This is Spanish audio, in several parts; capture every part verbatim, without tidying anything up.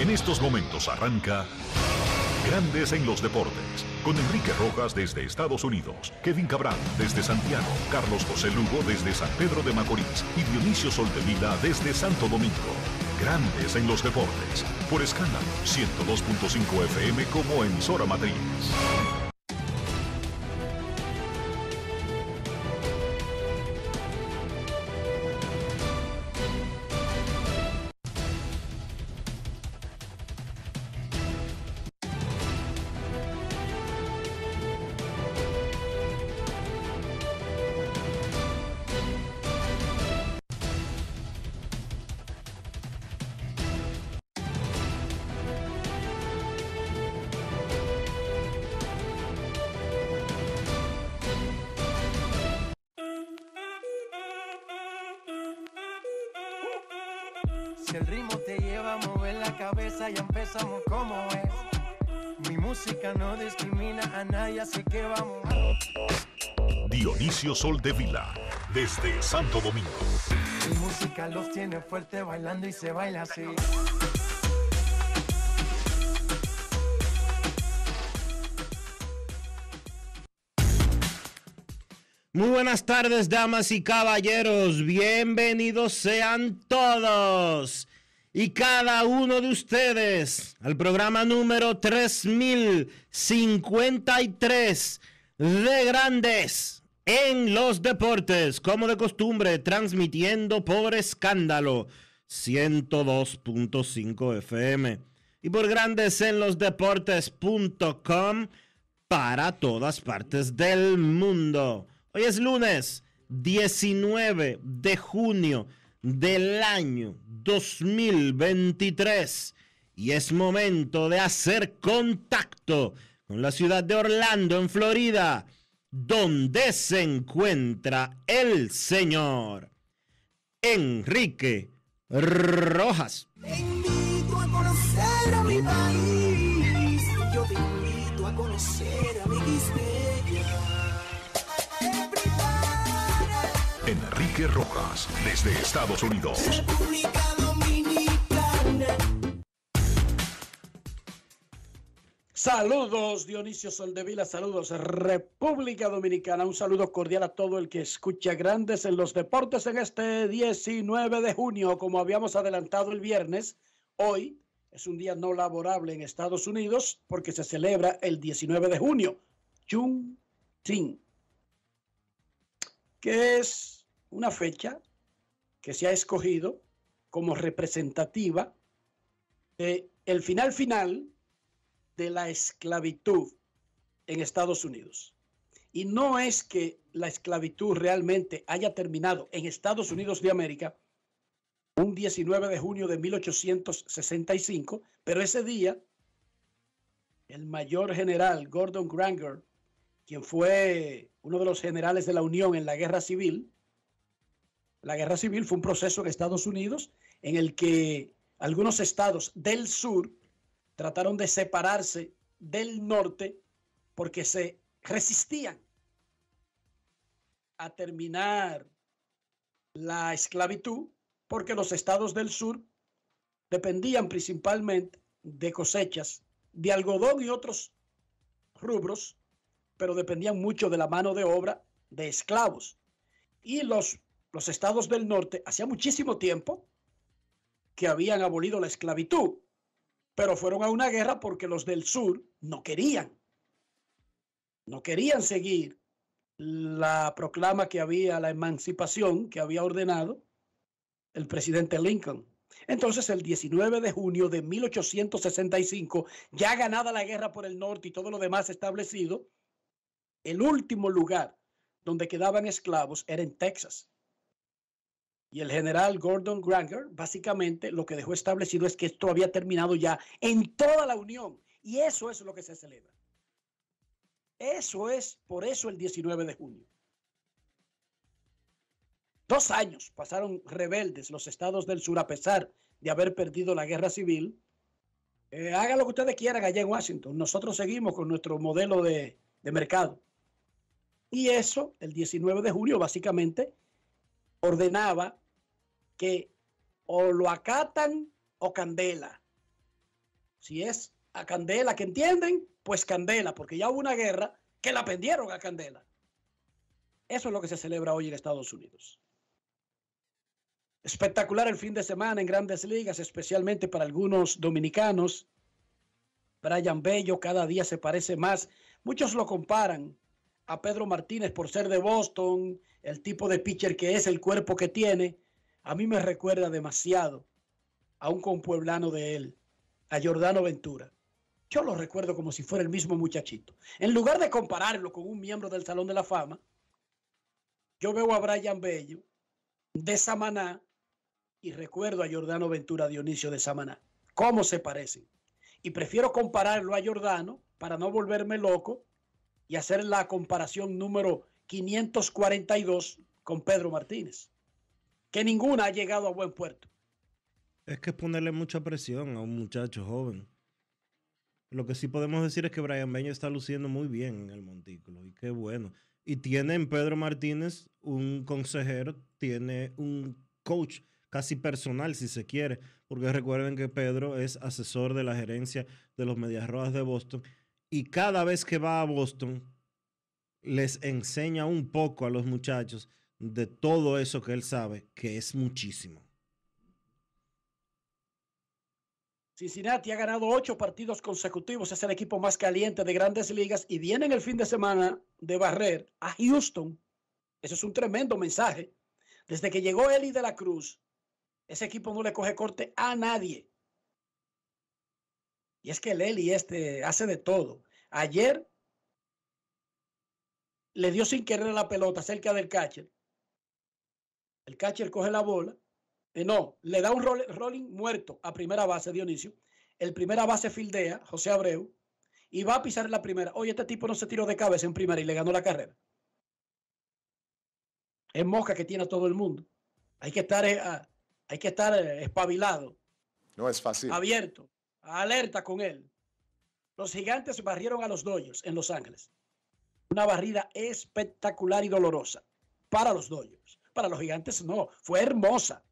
En estos momentos arranca Grandes en los Deportes, con Enrique Rojas desde Estados Unidos, Kevin Cabral desde Santiago, Carlos José Lugo desde San Pedro de Macorís y Dionisio Soltevila desde Santo Domingo. Grandes en los Deportes, por Escándalo ciento dos punto cinco F M como emisora matriz. Si el ritmo te lleva a mover la cabeza, ya empezamos como es. Mi música no discrimina a nadie, así que vamos. Dionisio Soltevila, desde Santo Domingo. Mi música los tiene fuerte bailando y se baila así. Muy buenas tardes, damas y caballeros. Bienvenidos sean todos y cada uno de ustedes al programa número tres mil cincuenta y tres de Grandes en los Deportes, como de costumbre, transmitiendo por Escándalo ciento dos punto cinco F M y por grandes en los deportes punto com para todas partes del mundo. Hoy es lunes diecinueve de junio del año dos mil veintitrés y es momento de hacer contacto con la ciudad de Orlando, en Florida, donde se encuentra el señor Enrique Rojas. Te invito a conocer a mi país, yo te invito a conocer a mi Quisqueya. Enrique Rojas, desde Estados Unidos. República Dominicana. Saludos, Dionisio Soldevila, saludos, República Dominicana. Un saludo cordial a todo el que escucha Grandes en los Deportes en este diecinueve de junio. Como habíamos adelantado el viernes, hoy es un día no laborable en Estados Unidos porque se celebra el diecinueve de junio, Juneteenth, que es una fecha que se ha escogido como representativa del final final de la esclavitud en Estados Unidos. Y no es que la esclavitud realmente haya terminado en Estados Unidos de América un diecinueve de junio de mil ochocientos sesenta y cinco, pero ese día el mayor general Gordon Granger, quien fue uno de los generales de la Unión en la Guerra Civil. La Guerra Civil fue un proceso en Estados Unidos en el que algunos estados del sur trataron de separarse del norte porque se resistían a terminar la esclavitud, porque los estados del sur dependían principalmente de cosechas de algodón y otros rubros, pero dependían mucho de la mano de obra de esclavos. Y los, los estados del norte, hacía muchísimo tiempo que habían abolido la esclavitud, pero fueron a una guerra porque los del sur no querían. No querían seguir la proclama que había, la emancipación que había ordenado el presidente Lincoln. Entonces, el diecinueve de junio de mil ochocientos sesenta y cinco, ya ganada la guerra por el norte y todo lo demás establecido, el último lugar donde quedaban esclavos era en Texas. Y el general Gordon Granger básicamente lo que dejó establecido es que esto había terminado ya en toda la Unión. Y eso es lo que se celebra. Eso es, por eso el diecinueve de junio. Dos años pasaron rebeldes los estados del sur a pesar de haber perdido la guerra civil. Eh, hagan lo que ustedes quieran allá en Washington. Nosotros seguimos con nuestro modelo de, de mercado. Y eso, el diecinueve de junio, básicamente ordenaba que o lo acatan o candela. Si es a Candela que entienden, pues Candela, porque ya hubo una guerra que la pendieron a Candela. Eso es lo que se celebra hoy en Estados Unidos. Espectacular el fin de semana en Grandes Ligas, especialmente para algunos dominicanos. Brian Bello cada día se parece más. Muchos lo comparan a Pedro Martínez por ser de Boston, el tipo de pitcher que es, el cuerpo que tiene. A mí me recuerda demasiado a un compueblano de él, a Yordano Ventura. Yo lo recuerdo como si fuera el mismo muchachito. En lugar de compararlo con un miembro del Salón de la Fama, yo veo a Brian Bello de Samaná y recuerdo a Yordano Ventura Dionisio de Samaná. ¿Cómo se parecen? Y prefiero compararlo a Yordano para no volverme loco y hacer la comparación número quinientos cuarenta y dos con Pedro Martínez, que ninguna ha llegado a buen puerto. Es que es ponerle mucha presión a un muchacho joven. Lo que sí podemos decir es que Brian Bello está luciendo muy bien en el montículo y qué bueno. Y tiene en Pedro Martínez un consejero, tiene un coach casi personal si se quiere, porque recuerden que Pedro es asesor de la gerencia de los Medias Rojas de Boston y cada vez que va a Boston les enseña un poco a los muchachos de todo eso que él sabe, que es muchísimo. Cincinnati ha ganado ocho partidos consecutivos, es el equipo más caliente de Grandes Ligas y viene en el fin de semana de barrer a Houston. Eso es un tremendo mensaje. Desde que llegó Eli de la Cruz, ese equipo no le coge corte a nadie. Y es que el Eli este hace de todo. Ayer le dio sin querer la pelota cerca del catcher. El catcher coge la bola. Eh, no, le da un roll, rolling muerto a primera base, Dionisio. El primera base fildea, José Abreu, y va a pisar en la primera. Oye, este tipo no se tiró de cabeza en primera y le ganó la carrera. Es mosca que tiene a todo el mundo. Hay que estar, eh, hay que estar eh, espabilado. No es fácil. Abierto, alerta con él. Los Gigantes barrieron a los Dodgers en Los Ángeles. Una barrida espectacular y dolorosa para los Dodgers. Para los Gigantes no, fue hermosa.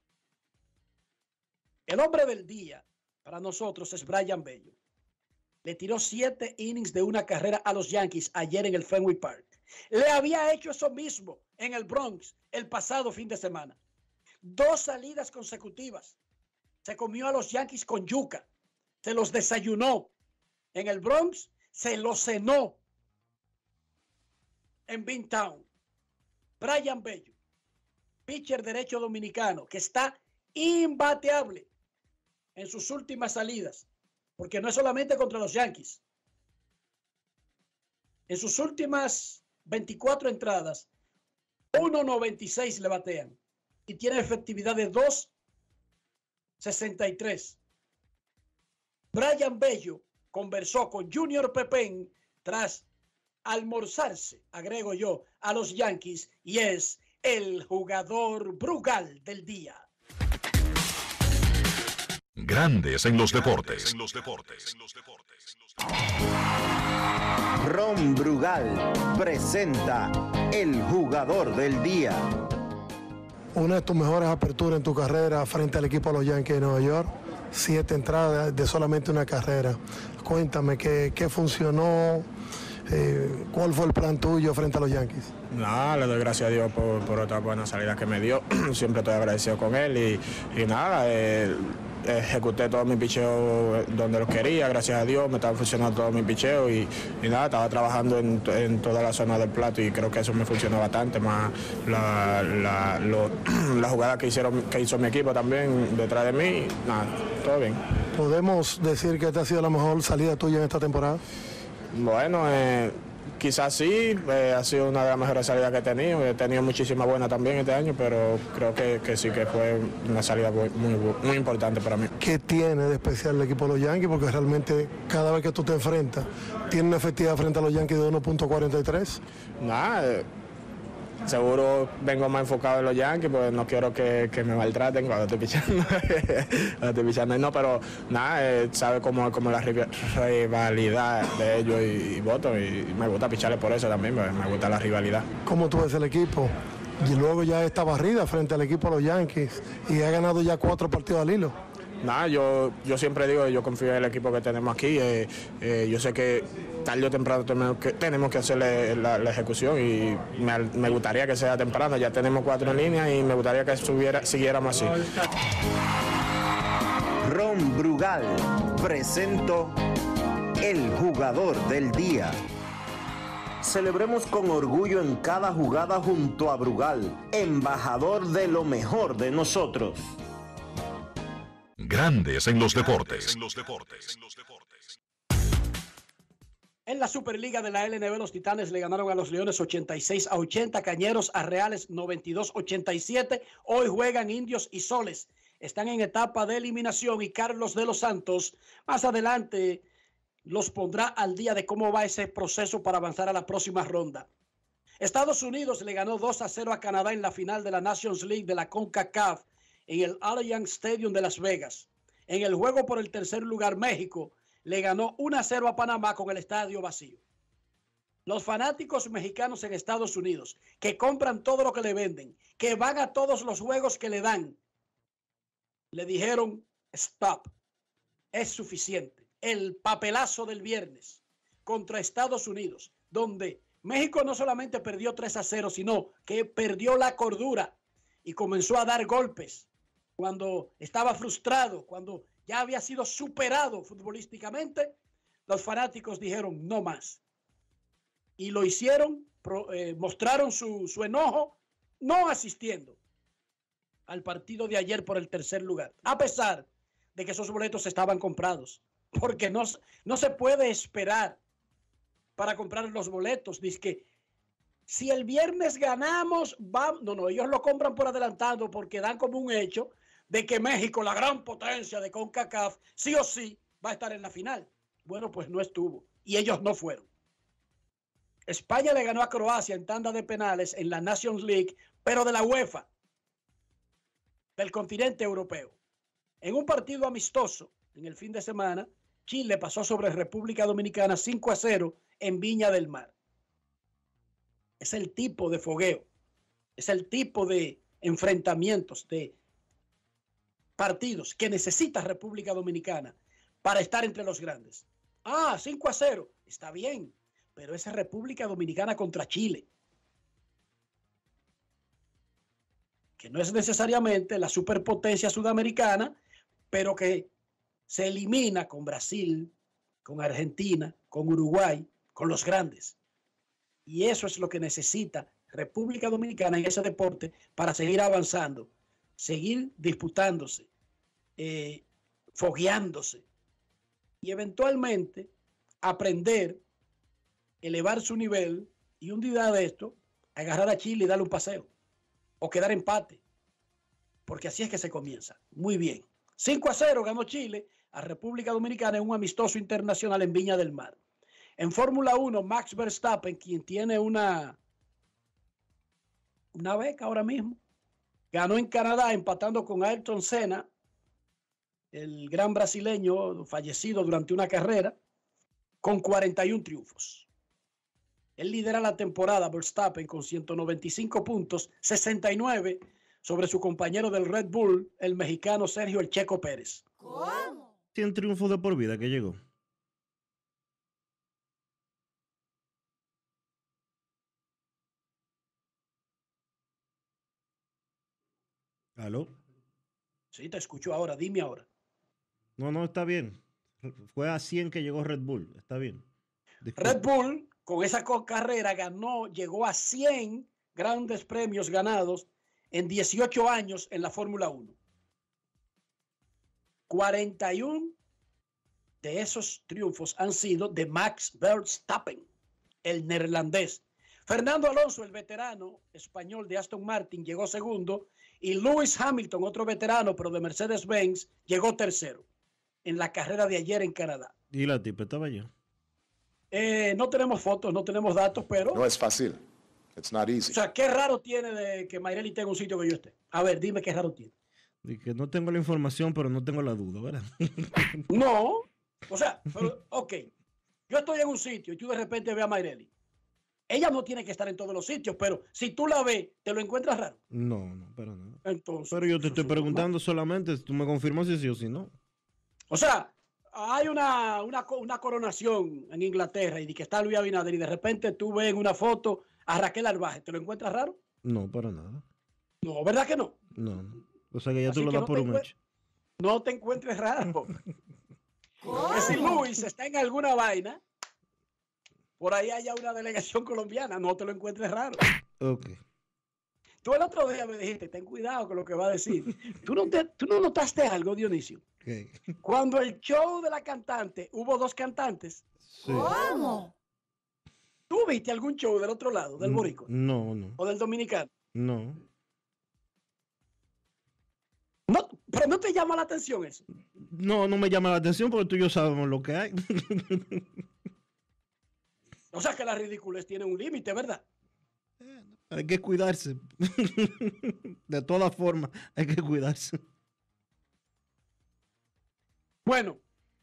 El hombre del día para nosotros es Brian Bello. Le tiró siete innings de una carrera a los Yankees ayer en el Fenway Park. Le había hecho eso mismo en el Bronx el pasado fin de semana. Dos salidas consecutivas. Se comió a los Yankees con yuca. Se los desayunó. En el Bronx se los cenó. En Beantown. Brian Bello, pitcher derecho dominicano, que está imbateable en sus últimas salidas, porque no es solamente contra los Yankees. En sus últimas veinticuatro entradas, uno noventa y seis le batean y tiene efectividad de dos sesenta y tres. Brian Bello conversó con Junior Pepén tras almorzarse, agrego yo, a los Yankees y es el jugador Brugal del día. Grandes en los deportes. Ron Brugal presenta el jugador del día. Una de tus mejores aperturas en tu carrera frente al equipo de los Yankees de Nueva York. Siete entradas de solamente una carrera. Cuéntame qué, qué funcionó, eh, cuál fue el plan tuyo frente a los Yankees. Nada, le doy gracias a Dios por, por otra buena salida que me dio. Siempre estoy agradecido con él y, y nada, eh, ejecuté todo mi picheo donde lo quería, gracias a Dios, me estaba funcionando todo mi picheo y, y nada, estaba trabajando en, en toda la zona del plato y creo que eso me funcionó bastante, más la, la, lo, la jugada que, hicieron, que hizo mi equipo también detrás de mí, nada, todo bien. ¿Podemos decir que esta ha sido la mejor salida tuya en esta temporada? Bueno, eh, quizás sí, eh, ha sido una de las mejores salidas que he tenido. He tenido muchísimas buenas también este año, pero creo que, que sí que fue una salida muy, muy, muy importante para mí. ¿Qué tiene de especial el equipo de los Yankees? Porque realmente cada vez que tú te enfrentas, ¿tiene una efectividad frente a los Yankees de uno punto cuarenta y tres? Nada, eh, seguro vengo más enfocado en los Yankees, pues no quiero que, que me maltraten cuando estoy pichando. cuando estoy pichando. No, pero nada, eh, sabe cómo, cómo la rivalidad de ellos y, y voto, y me gusta picharle por eso también, pues, me gusta la rivalidad. ¿Cómo tú ves el equipo? Y luego ya esta barrida frente al equipo de los Yankees y ha ganado ya cuatro partidos al hilo. nada, yo, yo siempre digo, yo confío en el equipo que tenemos aquí. Eh, eh, yo sé que tarde o temprano tenemos que, tenemos que hacerle la, la ejecución y me, me gustaría que sea temprano. Ya tenemos cuatro en línea y me gustaría que subiera, siguiéramos así. Ron Brugal presento el jugador del día. Celebremos con orgullo en cada jugada junto a Brugal, embajador de lo mejor de nosotros. Grandes en los deportes. En la Superliga de la L N B, los Titanes le ganaron a los Leones ochenta y seis a ochenta, Cañeros a Reales noventa y dos a ochenta y siete. Hoy juegan Indios y Soles. Están en etapa de eliminación y Carlos de los Santos más adelante los pondrá al día de cómo va ese proceso para avanzar a la próxima ronda. Estados Unidos le ganó dos a cero a Canadá en la final de la Nations League de la CONCACAF en el Allianz Stadium de Las Vegas. En el juego por el tercer lugar, México le ganó uno a cero a Panamá con el estadio vacío. Los fanáticos mexicanos en Estados Unidos, que compran todo lo que le venden, que van a todos los juegos que le dan, le dijeron, stop, es suficiente. El papelazo del viernes contra Estados Unidos, donde México no solamente perdió tres a cero, sino que perdió la cordura y comenzó a dar golpes cuando estaba frustrado, cuando ya había sido superado futbolísticamente. Los fanáticos dijeron no más. Y lo hicieron, pro, eh, mostraron su, su enojo, no asistiendo al partido de ayer por el tercer lugar, a pesar de que esos boletos estaban comprados. Porque no, no se puede esperar para comprar los boletos. Dice que si el viernes ganamos, vamos. No, no, ellos lo compran por adelantado porque dan como un hecho de que México, la gran potencia de CONCACAF, sí o sí va a estar en la final. Bueno, pues no estuvo y ellos no fueron. España le ganó a Croacia en tanda de penales en la Nations League, pero de la UEFA, del continente europeo. En un partido amistoso en el fin de semana, Chile pasó sobre República Dominicana cinco a cero en Viña del Mar. Es el tipo de fogueo, es el tipo de enfrentamientos, de partidos que necesita República Dominicana para estar entre los grandes. Ah, cinco a cero, está bien, pero es República Dominicana contra Chile, que no es necesariamente la superpotencia sudamericana, pero que se elimina con Brasil, con Argentina, con Uruguay, con los grandes. Y eso es lo que necesita República Dominicana en ese deporte para seguir avanzando, seguir disputándose, eh, fogueándose y eventualmente aprender, elevar su nivel y un día de esto agarrar a Chile y darle un paseo o quedar empate, porque así es que se comienza. Muy bien. cinco a cero ganó Chile a República Dominicana en un amistoso internacional en Viña del Mar. En Fórmula uno, Max Verstappen, quien tiene una, una beca ahora mismo, ganó en Canadá empatando con Ayrton Senna, el gran brasileño fallecido durante una carrera, con cuarenta y un triunfos. Él lidera la temporada, Verstappen, con ciento noventa y cinco puntos, sesenta y nueve sobre su compañero del Red Bull, el mexicano Sergio El Checo Pérez. ¿Cómo? cien triunfos de por vida que llegó. ¿Aló? Sí, te escucho ahora. Dime ahora. No, no, está bien. Fue a cien que llegó Red Bull. Está bien. Disculpe. Red Bull, con esa carrera, ganó, llegó a cien grandes premios ganados en dieciocho años en la Fórmula uno. cuarenta y uno de esos triunfos han sido de Max Verstappen, el neerlandés. Fernando Alonso, el veterano español de Aston Martin, llegó segundo. Y Lewis Hamilton, otro veterano, pero de Mercedes-Benz, llegó tercero en la carrera de ayer en Canadá. ¿Y la tipa estaba yo? Eh, no tenemos fotos, no tenemos datos, pero... No es fácil. It's not easy. O sea, ¿qué raro tiene de que Mayreli tenga un sitio que yo esté? A ver, dime qué raro tiene. De que no tengo la información, pero no tengo la duda, ¿verdad? No. O sea, pero, ok. Yo estoy en un sitio y tú de repente ves a Mayreli. Ella no tiene que estar en todos los sitios, pero si tú la ves, ¿te lo encuentras raro? No, no, pero no. Entonces, pero yo te estoy sí, preguntando no. solamente, tú me confirmas si sí o si no. O sea, hay una, una, una coronación en Inglaterra y de que está Luis Abinader y de repente tú ves en una foto a Raquel Arbaje, ¿te lo encuentras raro? No, para nada. No, ¿verdad que no? No, no. O sea que ya Así tú lo que das no por te un encue- hecho. No te encuentres raro. Que si Luis está en alguna vaina, por ahí haya una delegación colombiana, no te lo encuentres raro. Ok. Tú el otro día me dijiste, ten cuidado con lo que va a decir. ¿Tú no, te- tú no notaste algo, Dionisio? okay. Cuando el show de la cantante, hubo dos cantantes. Sí. ¿Cómo? ¿Tú viste algún show del otro lado, del boricua? No, no, ¿O del dominicano? no. No, pero no te llama la atención eso. No, no me llama la atención porque tú y yo sabemos lo que hay. O sea que la ridiculez tiene un límite, ¿verdad? Hay que cuidarse. De todas formas, hay que cuidarse. Bueno,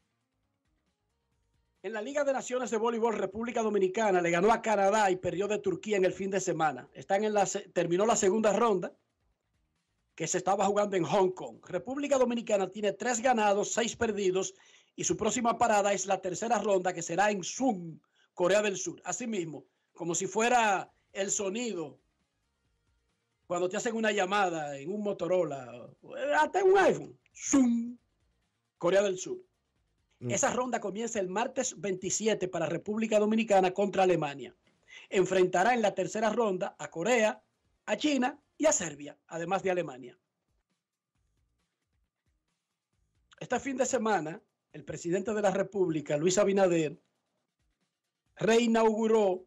en la Liga de Naciones de Voleibol, República Dominicana le ganó a Canadá y perdió de Turquía en el fin de semana. Están en la, terminó la segunda ronda que se estaba jugando en Hong Kong. República Dominicana tiene tres ganados, seis perdidos y su próxima parada es la tercera ronda que será en Seoul, Corea del Sur. Asimismo, como si fuera el sonido cuando te hacen una llamada en un Motorola, hasta en un iPhone, Zoom, Corea del Sur. Mm. Esa ronda comienza el martes veintisiete para República Dominicana contra Alemania. Enfrentará en la tercera ronda a Corea, a China y a Serbia, además de Alemania. Este fin de semana, el presidente de la República, Luis Abinader, reinauguró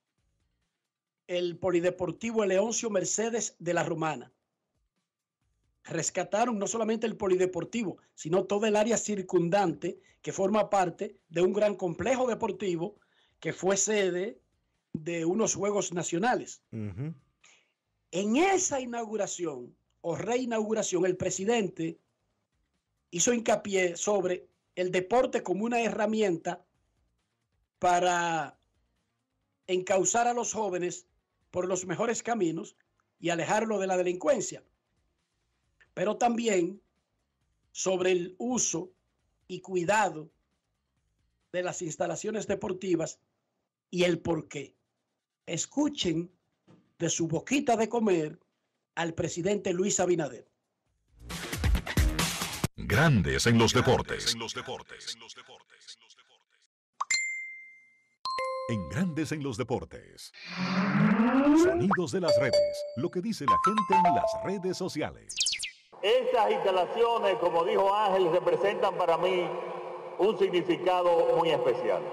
el Polideportivo Leoncio Mercedes de la Romana. Rescataron no solamente el Polideportivo, sino toda el área circundante que forma parte de un gran complejo deportivo que fue sede de unos Juegos Nacionales. Uh-huh. En esa inauguración o reinauguración, el presidente hizo hincapié sobre el deporte como una herramienta para encauzar a los jóvenes por los mejores caminos y alejarlo de la delincuencia, pero también sobre el uso y cuidado de las instalaciones deportivas y el por qué. Escuchen de su boquita de comer al presidente Luis Abinader. Grandes en los deportes. En los deportes. En Grandes en los deportes. Sonidos de las redes. Lo que dice la gente en las redes sociales. Estas instalaciones, como dijo Ángel, representan para mí un significado muy especial.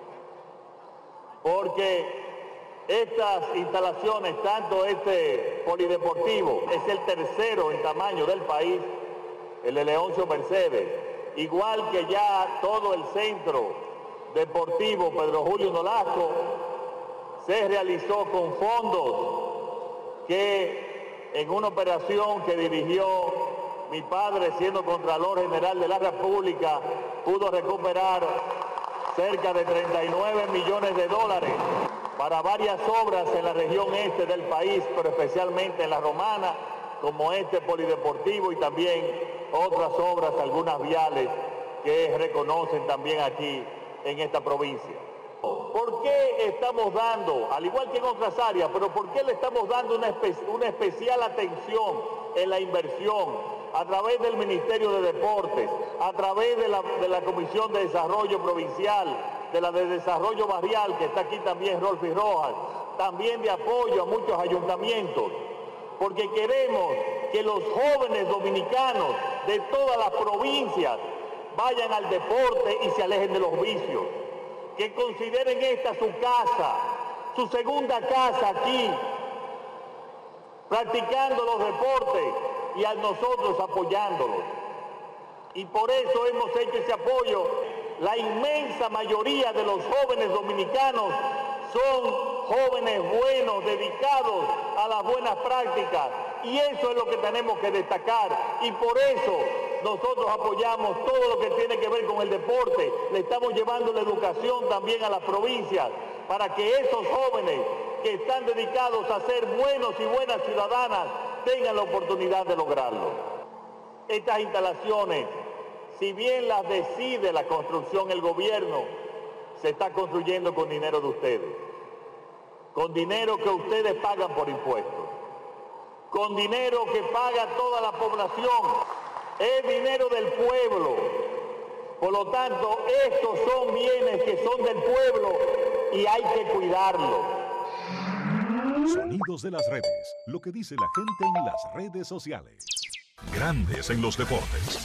Porque estas instalaciones, tanto este polideportivo, es el tercero en tamaño del país, el de Leoncio Mercedes, igual que ya todo el centro deportivo Pedro Julio Nolasco, se realizó con fondos que en una operación que dirigió mi padre siendo Contralor General de la República, pudo recuperar cerca de treinta y nueve millones de dólares para varias obras en la región este del país, pero especialmente en la Romana, como este polideportivo y también otras obras, algunas viales que reconocen también aquí en esta provincia. ¿Por qué estamos dando, al igual que en otras áreas, pero por qué le estamos dando una, espe una especial atención en la inversión a través del Ministerio de Deportes, a través de la, de la Comisión de Desarrollo Provincial, de la de Desarrollo Barrial, que está aquí también Rolfi Rojas, también de apoyo a muchos ayuntamientos? Porque queremos que los jóvenes dominicanos de todas las provincias vayan al deporte y se alejen de los vicios, que consideren esta su casa, su segunda casa aquí, practicando los deportes y a nosotros apoyándolos. Y por eso hemos hecho ese apoyo. La inmensa mayoría de los jóvenes dominicanos son jóvenes buenos, dedicados a las buenas prácticas, y eso es lo que tenemos que destacar, y por eso nosotros apoyamos todo lo que tiene que ver con el deporte. Le estamos llevando la educación también a las provincias, para que esos jóvenes que están dedicados a ser buenos y buenas ciudadanas tengan la oportunidad de lograrlo. Estas instalaciones, si bien las decide la construcción el gobierno, se está construyendo con dinero de ustedes, con dinero que ustedes pagan por impuestos, con dinero que paga toda la población, es dinero del pueblo. Por lo tanto, estos son bienes que son del pueblo y hay que cuidarlos. Sonidos de las redes, lo que dice la gente en las redes sociales. Grandes en los deportes.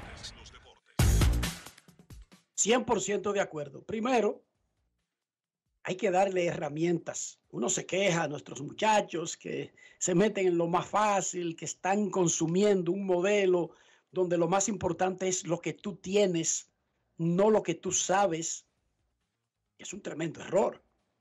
cien por ciento de acuerdo. Primero, hay que darle herramientas. Uno se queja a nuestros muchachos que se meten en lo más fácil, que están consumiendo un modelo donde lo más importante es lo que tú tienes, no lo que tú sabes. Es un tremendo error.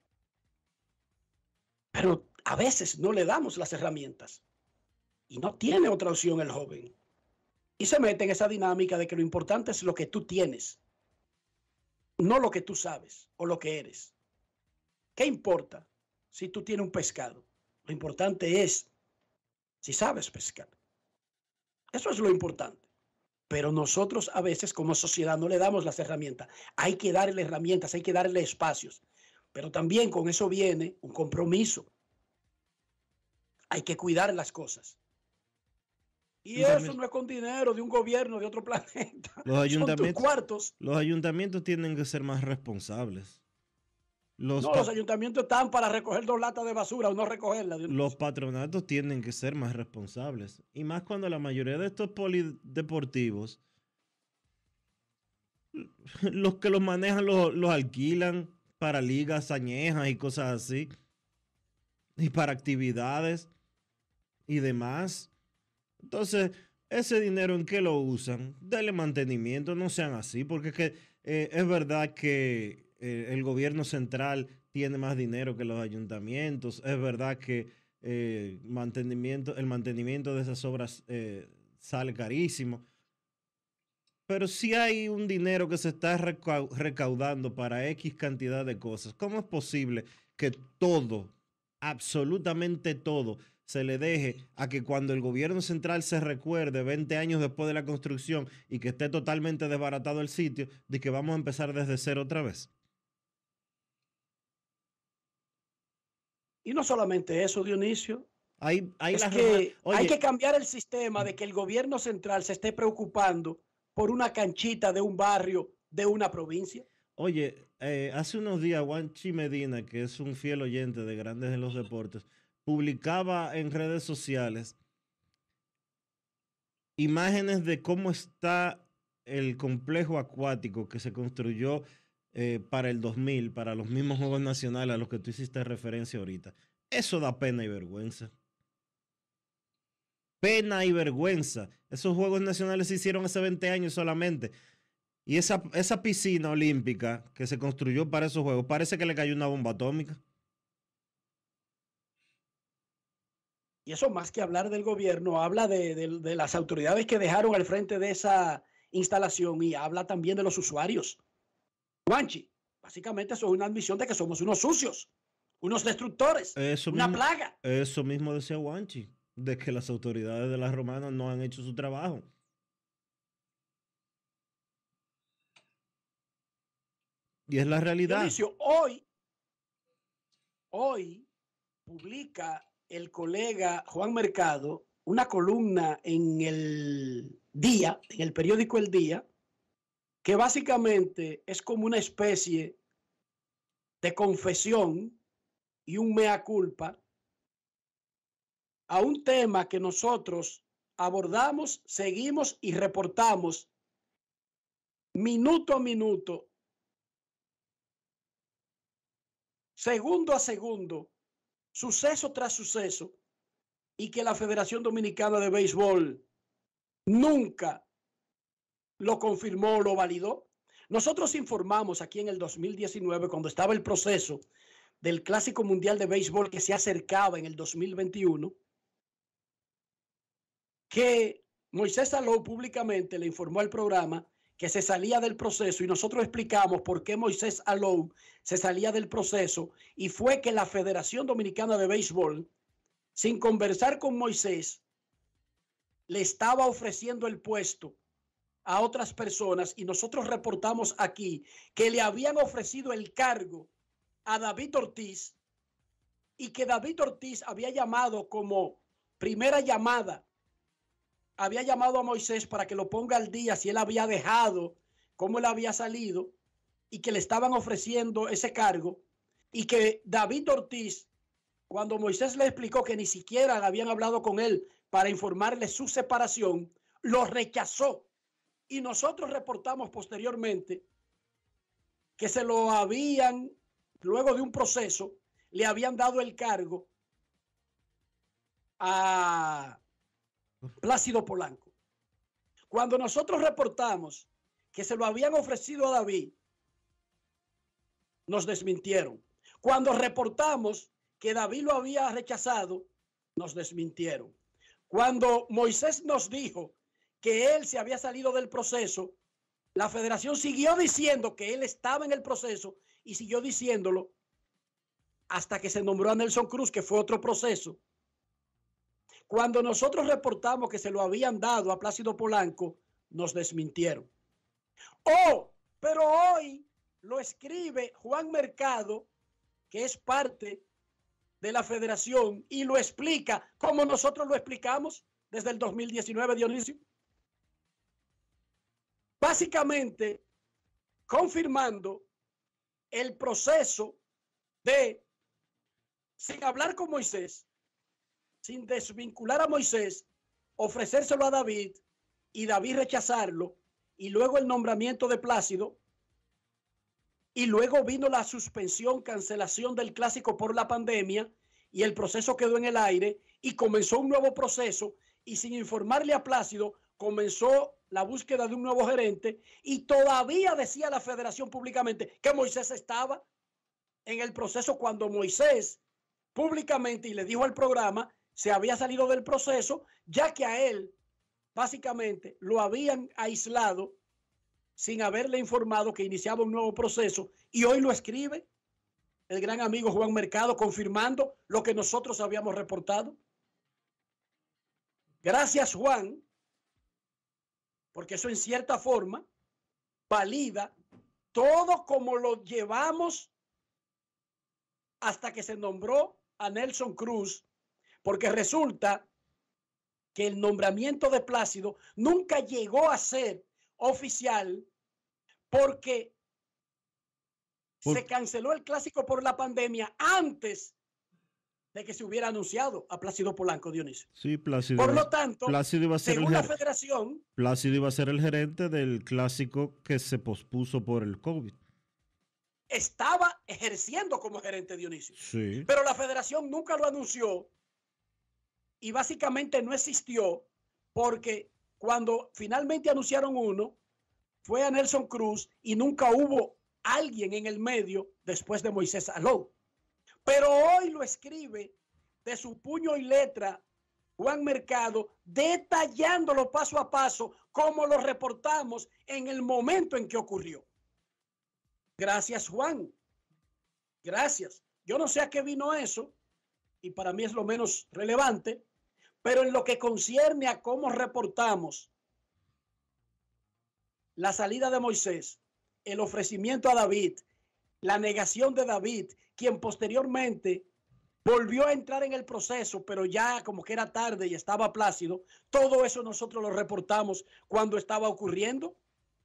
Pero a veces no le damos las herramientas y no tiene otra opción el joven. Y se mete en esa dinámica de que lo importante es lo que tú tienes, no lo que tú sabes o lo que eres. ¿Qué importa si tú tienes un pescado? Lo importante es si sabes pescar. Eso es lo importante. Pero nosotros a veces como sociedad no le damos las herramientas. Hay que darle herramientas, hay que darle espacios. Pero también con eso viene un compromiso. Hay que cuidar las cosas. Y, y eso también, no es con dinero de un gobierno de otro planeta. Los ayuntamientos, son tus cuartos. Los ayuntamientos tienen que ser más responsables. Los no, los ayuntamientos están para recoger dos latas de basura o no recogerlas. Los patronatos tienen que ser más responsables. Y más cuando la mayoría de estos polideportivos, los que los manejan los, los alquilan para ligas añejas y cosas así. Y para actividades y demás. Entonces, ese dinero, ¿en qué lo usan? Dale mantenimiento, no sean así, porque es, que, eh, es verdad que eh, el gobierno central tiene más dinero que los ayuntamientos, es verdad que eh, mantenimiento, el mantenimiento de esas obras eh, sale carísimo, pero si hay un dinero que se está recau- recaudando para X cantidad de cosas, ¿cómo es posible que todo, absolutamente todo, se le deje a que cuando el gobierno central se recuerde veinte años después de la construcción y que esté totalmente desbaratado el sitio, de que vamos a empezar desde cero otra vez? Y no solamente eso, Dionisio. Hay, hay, es que Oye, hay que cambiar el sistema de que el gobierno central se esté preocupando por una canchita de un barrio, de una provincia. Oye, eh, hace unos días Juanchi Medina, que es un fiel oyente de Grandes en los Deportes, publicaba en redes sociales imágenes de cómo está el complejo acuático que se construyó eh, para el dos mil, para los mismos Juegos Nacionales a los que tú hiciste referencia ahorita. Eso da pena y vergüenza. Pena y vergüenza. Esos Juegos Nacionales se hicieron hace veinte años solamente. Y esa, esa piscina olímpica que se construyó para esos Juegos, parece que le cayó una bomba atómica. Y eso más que hablar del gobierno, habla de, de, de las autoridades que dejaron al frente de esa instalación y habla también de los usuarios. Juanchi, básicamente eso es una admisión de que somos unos sucios, unos destructores, eso una mismo, plaga. Eso mismo decía Juanchi, de que las autoridades de las romanas no han hecho su trabajo. Y es la realidad. Dionisio, hoy, hoy publica el colega Juan Mercado una columna en el Día, en el periódico El Día, que básicamente es como una especie de confesión y un mea culpa a un tema que nosotros abordamos, seguimos y reportamos minuto a minuto, segundo a segundo, suceso tras suceso, y que la Federación Dominicana de Béisbol nunca lo confirmó o lo validó. Nosotros informamos aquí en el dos mil diecinueve, cuando estaba el proceso del Clásico Mundial de Béisbol que se acercaba en el dos mil veintiuno, que Moisés Salou públicamente le informó al programa que se salía del proceso y nosotros explicamos por qué Moisés Alou se salía del proceso y fue que la Federación Dominicana de Béisbol, sin conversar con Moisés, le estaba ofreciendo el puesto a otras personas y nosotros reportamos aquí que le habían ofrecido el cargo a David Ortiz y que David Ortiz había llamado como primera llamada, había llamado a Moisés para que lo ponga al día si él había dejado, cómo él había salido y que le estaban ofreciendo ese cargo y que David Ortiz, cuando Moisés le explicó que ni siquiera habían hablado con él para informarle su separación, lo rechazó. Y nosotros reportamos posteriormente que se lo habían, luego de un proceso, le habían dado el cargo a Plácido Polanco. Cuando nosotros reportamos que se lo habían ofrecido a David, nos desmintieron. Cuando reportamos que David lo había rechazado, nos desmintieron. Cuando Moisés nos dijo que él se había salido del proceso, la federación siguió diciendo que él estaba en el proceso y siguió diciéndolo hasta que se nombró a Nelson Cruz, que fue otro proceso. Cuando nosotros reportamos que se lo habían dado a Plácido Polanco, nos desmintieron. Oh, pero hoy lo escribe Juan Mercado, que es parte de la federación, y lo explica como nosotros lo explicamos desde el dos mil diecinueve, Dionisio. Básicamente, confirmando el proceso de, sin hablar con Moisés, sin desvincular a Moisés, ofrecérselo a David y David rechazarlo, y luego el nombramiento de Plácido, y luego vino la suspensión, cancelación del clásico por la pandemia, y el proceso quedó en el aire, y comenzó un nuevo proceso, y sin informarle a Plácido, comenzó la búsqueda de un nuevo gerente, y todavía decía la federación públicamente que Moisés estaba en el proceso cuando Moisés públicamente, y le dijo al programa, se había salido del proceso, ya que a él básicamente lo habían aislado sin haberle informado que iniciaba un nuevo proceso, y hoy lo escribe el gran amigo Juan Mercado confirmando lo que nosotros habíamos reportado. Gracias, Juan, porque eso en cierta forma valida todo como lo llevamos hasta que se nombró a Nelson Cruz, porque resulta que el nombramiento de Plácido nunca llegó a ser oficial porque por... se canceló el clásico por la pandemia antes de que se hubiera anunciado a Plácido Polanco, Dionisio. Sí, Plácido. Por lo tanto, Plácido iba a ser según el la ger... federación, Plácido iba a ser el gerente del clásico que se pospuso por el COVID. Estaba ejerciendo como gerente, Dionisio. Sí. Pero la federación nunca lo anunció y básicamente no existió porque cuando finalmente anunciaron uno, fue a Nelson Cruz y nunca hubo alguien en el medio después de Moisés Alou. Pero hoy lo escribe de su puño y letra Juan Mercado, detallándolo paso a paso como lo reportamos en el momento en que ocurrió. Gracias, Juan. Gracias. Yo no sé a qué vino eso y para mí es lo menos relevante, pero en lo que concierne a cómo reportamos la salida de Moisés, el ofrecimiento a David, la negación de David, quien posteriormente volvió a entrar en el proceso, pero ya como que era tarde y estaba Plácido, todo eso nosotros lo reportamos cuando estaba ocurriendo.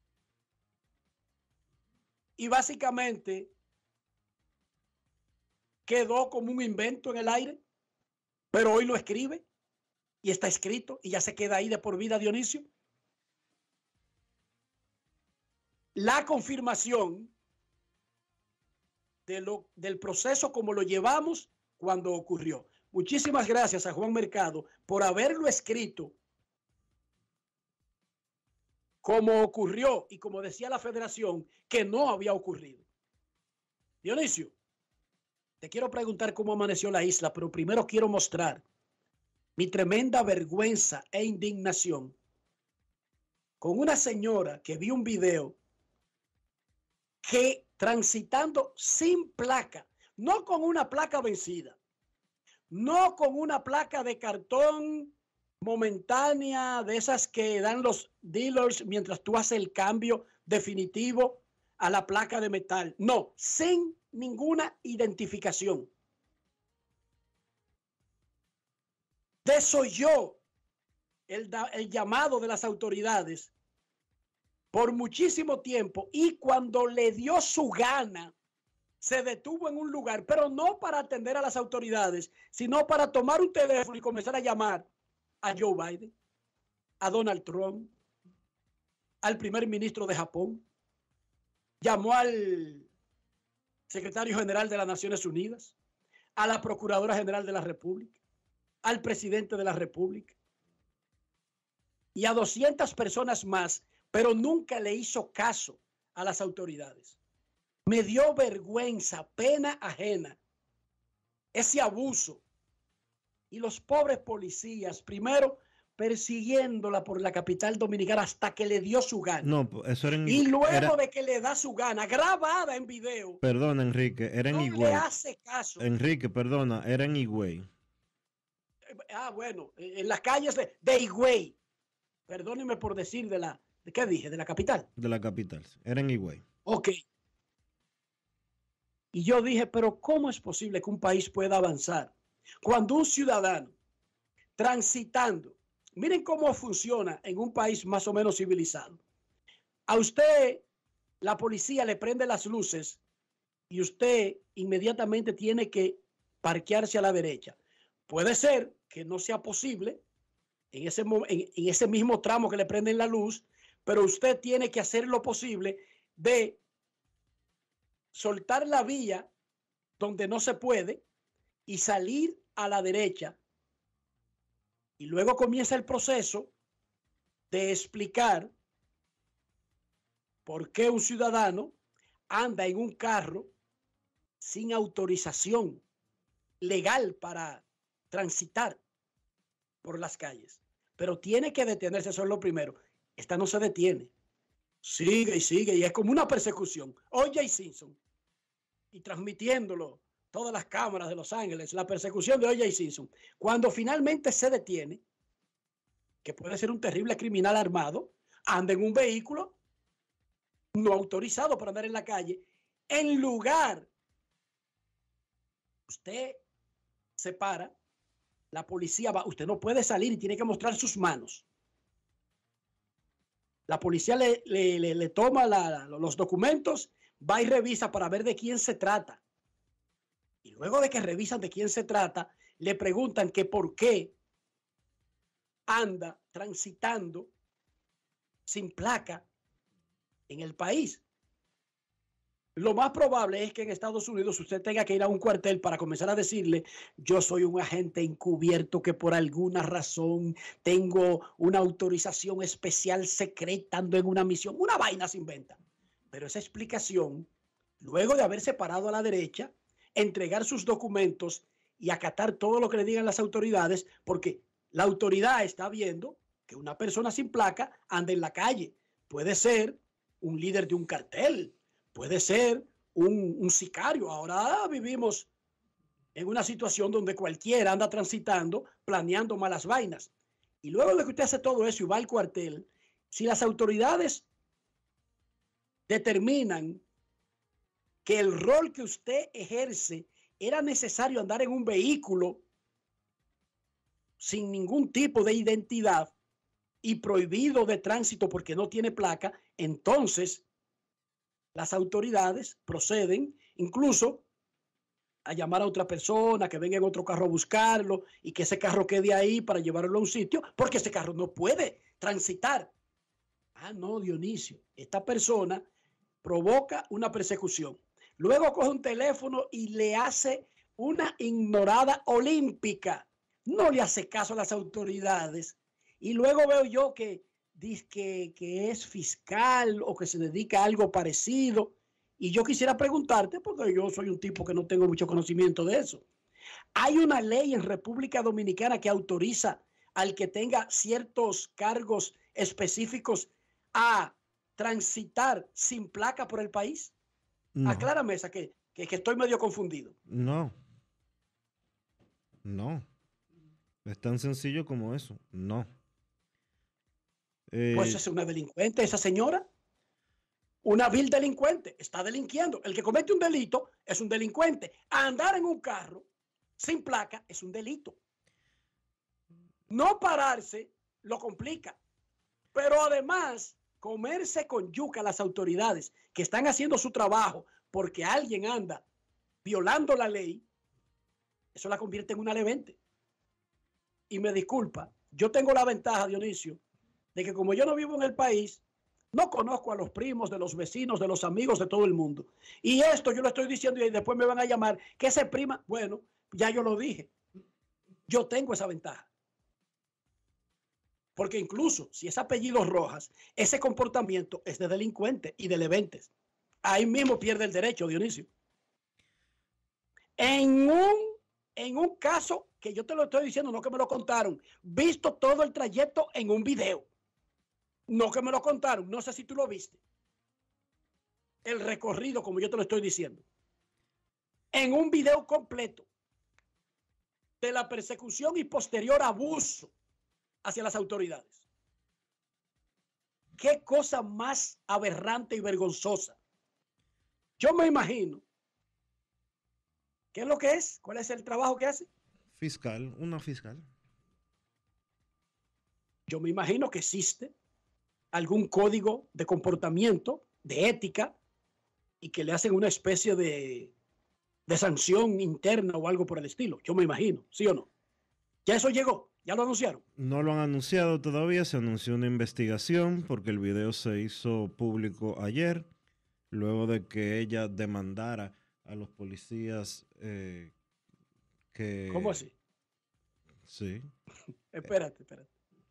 Y básicamente quedó como un invento en el aire, pero hoy lo escribe y está escrito y ya se queda ahí de por vida, Dionisio. La confirmación de lo, del proceso como lo llevamos cuando ocurrió. Muchísimas gracias a Juan Mercado por haberlo escrito como ocurrió y como decía la federación que no había ocurrido. Dionisio, te quiero preguntar cómo amaneció la isla, pero primero quiero mostrar mi tremenda vergüenza e indignación con una señora que vi un video que transitando sin placa, no con una placa vencida, no con una placa de cartón momentánea, de esas que dan los dealers mientras tú haces el cambio definitivo a la placa de metal. No, sin ninguna identificación. Desoyó el, el llamado de las autoridades por muchísimo tiempo y cuando le dio su gana, se detuvo en un lugar, pero no para atender a las autoridades, sino para tomar un teléfono y comenzar a llamar a Joe Biden, a Donald Trump, al primer ministro de Japón. Llamó al secretario general de las Naciones Unidas, a la procuradora general de la República, al presidente de la República y a doscientas personas más, pero nunca le hizo caso a las autoridades. Me dio vergüenza, pena ajena, ese abuso. Y los pobres policías, primero persiguiéndola por la capital dominicana hasta que le dio su gana. No, eso era en, y luego era, de que le da su gana, grabada en video. Perdona, Enrique, era en no Higüey. le hace caso. Enrique, perdona, era en Higüey. Ah, bueno, en las calles de, de Higüey. Perdóneme por decir de la, ¿de qué dije? De la capital. De la capital, era en Higüey. Ok. Y yo dije, pero ¿cómo es posible que un país pueda avanzar cuando un ciudadano transitando, miren cómo funciona en un país más o menos civilizado? A usted, la policía le prende las luces y usted inmediatamente tiene que parquearse a la derecha. Puede ser que no sea posible en ese, en, en ese mismo tramo que le prenden la luz, pero usted tiene que hacer lo posible de soltar la vía donde no se puede y salir a la derecha. Y luego comienza el proceso de explicar por qué un ciudadano anda en un carro sin autorización legal para transitar por las calles. Pero tiene que detenerse, eso es lo primero. Esta no se detiene. Sigue y sigue y es como una persecución. O J. Simpson. Y transmitiéndolo todas las cámaras de Los Ángeles, la persecución de O J. Simpson. Cuando finalmente se detiene, que puede ser un terrible criminal armado, anda en un vehículo no autorizado para andar en la calle, en lugar, usted se para, la policía va, usted no puede salir y tiene que mostrar sus manos. La policía le, le, le, le toma la, los documentos, va y revisa para ver de quién se trata. Y luego de que revisan de quién se trata, le preguntan que por qué anda transitando sin placa en el país. Lo más probable es que en Estados Unidos usted tenga que ir a un cuartel para comenzar a decirle: yo soy un agente encubierto que por alguna razón tengo una autorización especial secreta, ando en una misión. Una vaina se inventa. Pero esa explicación, luego de haberse parado a la derecha, entregar sus documentos y acatar todo lo que le digan las autoridades, porque la autoridad está viendo que una persona sin placa anda en la calle. Puede ser un líder de un cartel, puede ser un, un sicario. Ahora vivimos en una situación donde cualquiera anda transitando, planeando malas vainas. Y luego de que usted hace todo eso y va al cuartel, si las autoridades determinan que el rol que usted ejerce era necesario andar en un vehículo sin ningún tipo de identidad y prohibido de tránsito porque no tiene placa, entonces las autoridades proceden incluso a llamar a otra persona que venga en otro carro a buscarlo y que ese carro quede ahí para llevarlo a un sitio porque ese carro no puede transitar. Ah, no, Dionisio, esta persona provoca una persecución. Luego coge un teléfono y le hace una ignorada olímpica. No le hace caso a las autoridades. Y luego veo yo que dice que, que es fiscal o que se dedica a algo parecido. Y yo quisiera preguntarte, porque yo soy un tipo que no tengo mucho conocimiento de eso. ¿Hay una ley en República Dominicana que autoriza al que tenga ciertos cargos específicos a transitar sin placa por el país? No. Aclárame esa, que, que, que estoy medio confundido. No. No. Es tan sencillo como eso. No. Eh, Pues es una delincuente esa señora. Una vil delincuente. Está delinquiendo. El que comete un delito es un delincuente. Andar en un carro sin placa es un delito. No pararse lo complica. Pero además, comerse con yuca a las autoridades que están haciendo su trabajo porque alguien anda violando la ley, eso la convierte en una levente. Y me disculpa, yo tengo la ventaja, Dionisio, de que como yo no vivo en el país, no conozco a los primos, de los vecinos, de los amigos, de todo el mundo. Y esto yo lo estoy diciendo y después me van a llamar que ese prima, bueno, ya yo lo dije. Yo tengo esa ventaja. Porque incluso si es apellido Rojas, ese comportamiento es de delincuente y de leventes. Ahí mismo pierde el derecho, Dionisio. En un, en un caso que yo te lo estoy diciendo, no que me lo contaron, visto todo el trayecto en un video. No que me lo contaron, no sé si tú lo viste. El recorrido, como yo te lo estoy diciendo. En un video completo de la persecución y posterior abuso hacia las autoridades. Qué cosa más aberrante y vergonzosa. Yo me imagino. ¿Qué es lo que es? ¿Cuál es el trabajo que hace? Fiscal, una fiscal. Yo me imagino que existe algún código de comportamiento, de ética, y que le hacen una especie de, de sanción interna o algo por el estilo. Yo me imagino, ¿sí o no? Ya eso llegó. ¿Ya lo anunciaron? No lo han anunciado todavía, se anunció una investigación porque el video se hizo público ayer, luego de que ella demandara a los policías eh, que... ¿Cómo así? Sí. espérate, espérate.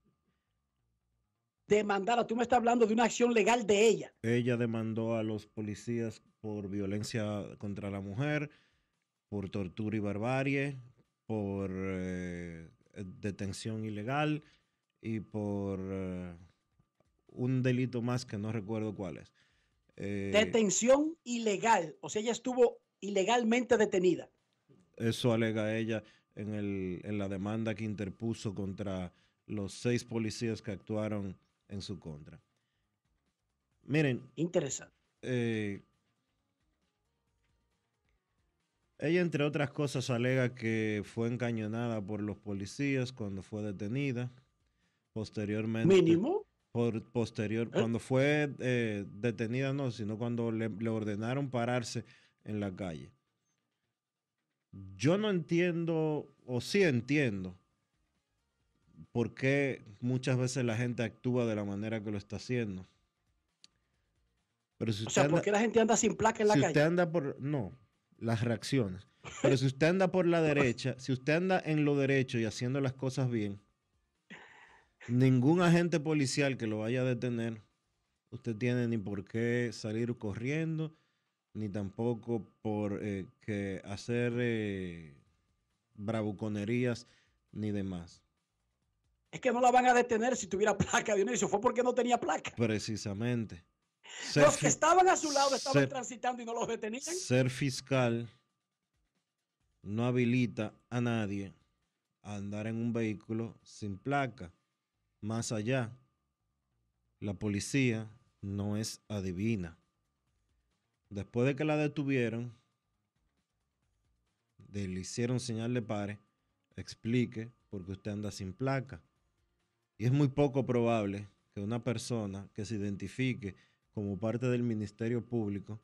Demandara, tú me estás hablando de una acción legal de ella. Ella demandó a los policías por violencia contra la mujer, por tortura y barbarie, por... Eh, detención ilegal y por uh, un delito más que no recuerdo cuál es. Eh, detención ilegal, o sea, ella estuvo ilegalmente detenida. Eso alega ella en, el, en la demanda que interpuso contra los seis policías que actuaron en su contra. Miren. Interesante. Eh, Ella, entre otras cosas, alega que fue encañonada por los policías cuando fue detenida. Posteriormente. ¿Mínimo? Por, posterior, ¿Eh? Cuando fue eh, detenida, no, sino cuando le, le ordenaron pararse en la calle. Yo no entiendo, o sí entiendo, por qué muchas veces la gente actúa de la manera que lo está haciendo. Pero si o sea, ¿por qué la gente anda sin placa en la si calle? Usted anda por... No. Las reacciones. Pero si usted anda por la derecha, si usted anda en lo derecho y haciendo las cosas bien, ningún agente policial que lo vaya a detener, usted tiene ni por qué salir corriendo, ni tampoco por eh, que hacer eh, bravuconerías ni demás. Es que no la van a detener si tuviera placa, Dionisio. Fue porque no tenía placa. Precisamente. Ser los que estaban a su lado estaban ser, transitando y no los detenían. Ser fiscal no habilita a nadie a andar en un vehículo sin placa. Más allá, la policía no es adivina. Después de que la detuvieron, de, le hicieron señal de pare, explique por qué usted anda sin placa. Y es muy poco probable que una persona que se identifique como parte del Ministerio Público,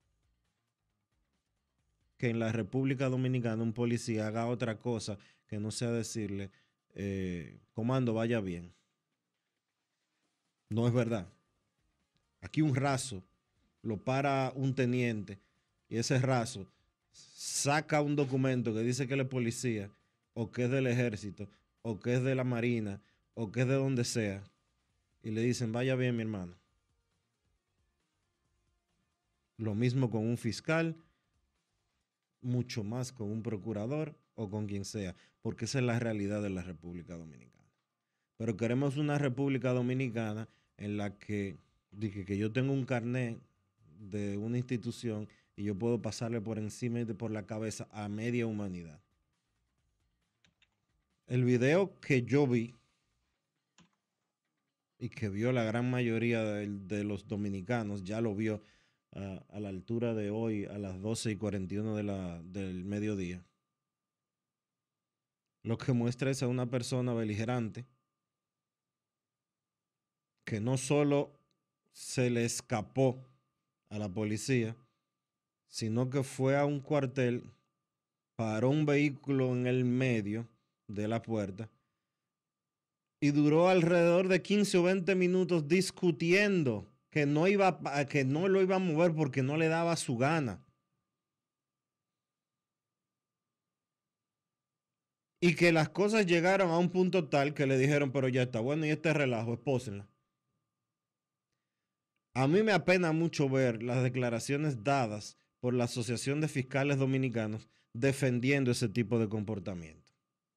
que en la República Dominicana un policía haga otra cosa que no sea decirle, eh, comando, vaya bien. No es verdad. Aquí un raso lo para un teniente y ese raso saca un documento que dice que él es policía o que es del ejército o que es de la marina o que es de donde sea y le dicen, vaya bien, mi hermano. Lo mismo con un fiscal, mucho más con un procurador o con quien sea, porque esa es la realidad de la República Dominicana. Pero queremos una República Dominicana en la que Dije que yo tengo un carnet de una institución y yo puedo pasarle por encima y de por la cabeza a media humanidad. El video que yo vi y que vio la gran mayoría de, de los dominicanos, ya lo vio uh, a la altura de hoy a las doce y cuarenta y uno de la, del mediodía. Lo que muestra es a una persona beligerante que no solo se le escapó a la policía, sino que fue a un cuartel, paró un vehículo en el medio de la puerta y duró alrededor de quince o veinte minutos discutiendo que no, iba, que no lo iba a mover porque no le daba su gana. Y que las cosas llegaron a un punto tal que le dijeron, pero ya está bueno y este relajo, espósenla. A mí me apena mucho ver las declaraciones dadas por la Asociación de Fiscales Dominicanos defendiendo ese tipo de comportamiento.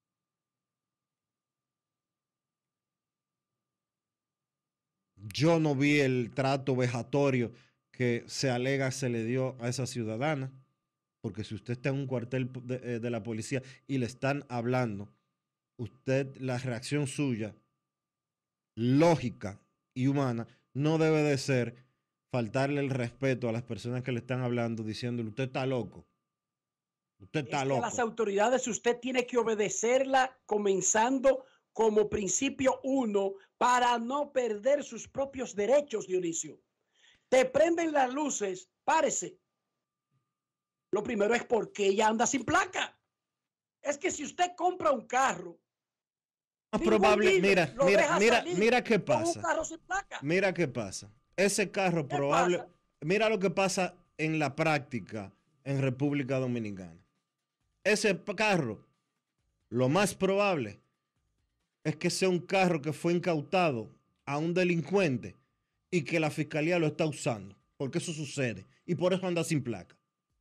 Yo no vi el trato vejatorio que se alega se le dio a esa ciudadana, porque si usted está en un cuartel de, de la policía y le están hablando, usted, la reacción suya, lógica y humana, no debe de ser faltarle el respeto a las personas que le están hablando diciéndole, usted está loco. Usted está es loco. Que a las autoridades usted tiene que obedecerla comenzando como principio uno para no perder sus propios derechos, Dionisio. Te prenden las luces, párese. Lo primero es porque ella anda sin placa. Es que si usted compra un carro, más probable, mira, mira, mira, mira qué pasa. Un carro sin placa. Mira qué pasa. Ese carro probable, pasa? Mira lo que pasa en la práctica en República Dominicana. Ese carro, lo más probable es que sea un carro que fue incautado a un delincuente y que la fiscalía lo está usando, porque eso sucede y por eso anda sin placa.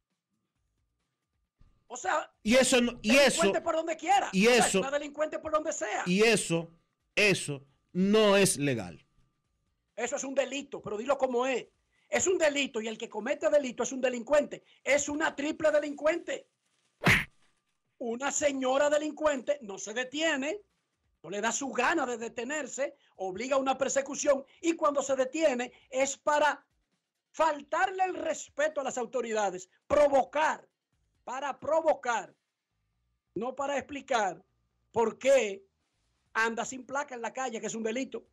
O sea, y eso no, y eso por donde quiera. Y o sea, eso, es una delincuente por donde sea. Y eso, eso no es legal. Eso es un delito, pero dilo como es. Es un delito y el que comete delito es un delincuente. Es una triple delincuente. Una señora delincuente no se detiene, no le da su gana de detenerse, obliga a una persecución y cuando se detiene es para faltarle el respeto a las autoridades, provocar, para provocar, no para explicar por qué anda sin placa en la calle, que es un delito.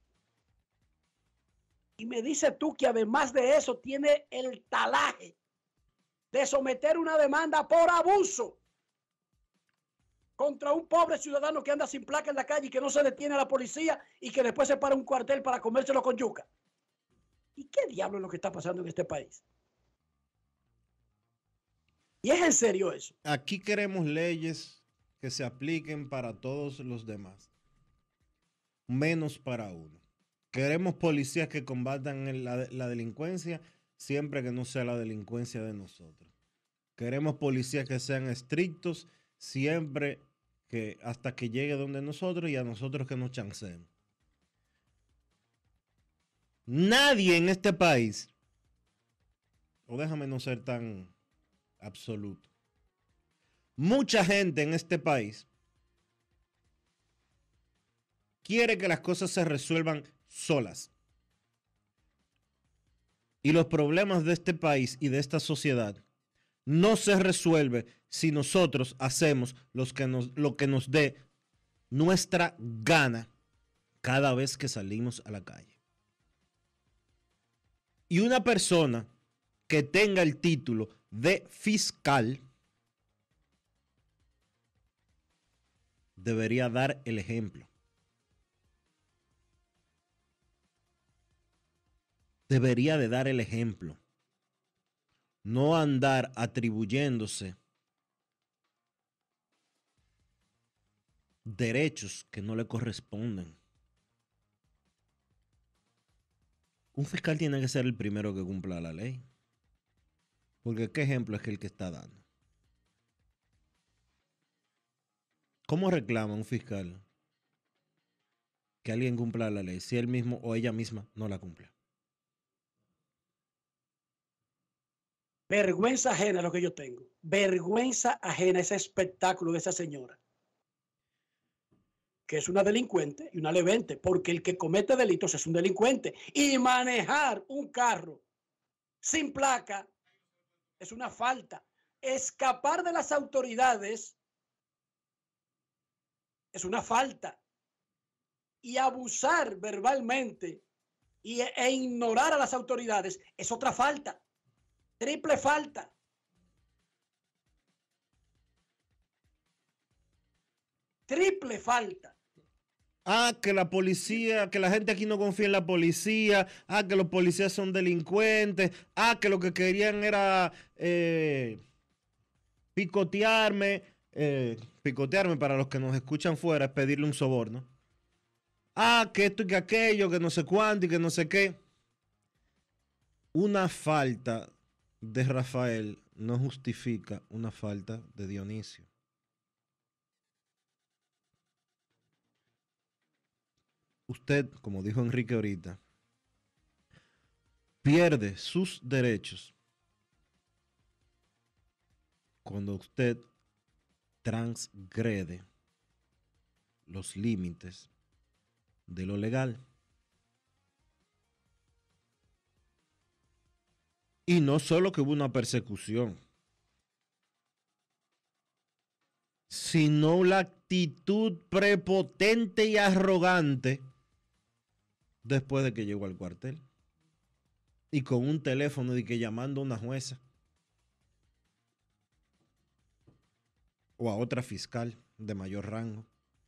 Y me dice tú que además de eso tiene el talaje de someter una demanda por abuso contra un pobre ciudadano que anda sin placa en la calle y que no se detiene a la policía y que después se para un cuartel para comérselo con yuca. ¿Y qué diablo es lo que está pasando en este país? Y es en serio eso. Aquí queremos leyes que se apliquen para todos los demás, menos para uno. Queremos policías que combatan la, la delincuencia siempre que no sea la delincuencia de nosotros. Queremos policías que sean estrictos siempre que hasta que llegue donde nosotros y a nosotros que nos chancemos. Nadie en este país, o déjame no ser tan absoluto, mucha gente en este país quiere que las cosas se resuelvan solas. Y los problemas de este país y de esta sociedad no se resuelven si nosotros hacemos los que nos, lo que nos dé nuestra gana cada vez que salimos a la calle. Y una persona que tenga el título de fiscal debería dar el ejemplo. Debería de dar el ejemplo. No andar atribuyéndose derechos que no le corresponden. Un fiscal tiene que ser el primero que cumpla la ley. Porque ¿qué ejemplo es que el que está dando? ¿Cómo reclama un fiscal que alguien cumpla la ley si él mismo o ella misma no la cumple? Vergüenza ajena es lo que yo tengo. Vergüenza ajena, ese espectáculo de esa señora, que es una delincuente y una levente, porque el que comete delitos es un delincuente. Y manejar un carro sin placa es una falta. Escapar de las autoridades es una falta. Y abusar verbalmente y, e ignorar a las autoridades es otra falta. Triple falta. Triple falta. Ah, que la policía, que la gente aquí no confía en la policía. Ah, que los policías son delincuentes. Ah, que lo que querían era eh, picotearme. Eh, picotearme para los que nos escuchan fuera es pedirle un soborno. Ah, que esto y que aquello, que no sé cuánto y que no sé qué. Una falta de Rafael no justifica una falta de Dionisio. Usted, como dijo Enrique ahorita, pierde sus derechos cuando usted transgrede los límites de lo legal. Y no solo que hubo una persecución, sino la actitud prepotente y arrogante después de que llegó al cuartel. Y con un teléfono de que llamando a una jueza o a otra fiscal de mayor rango.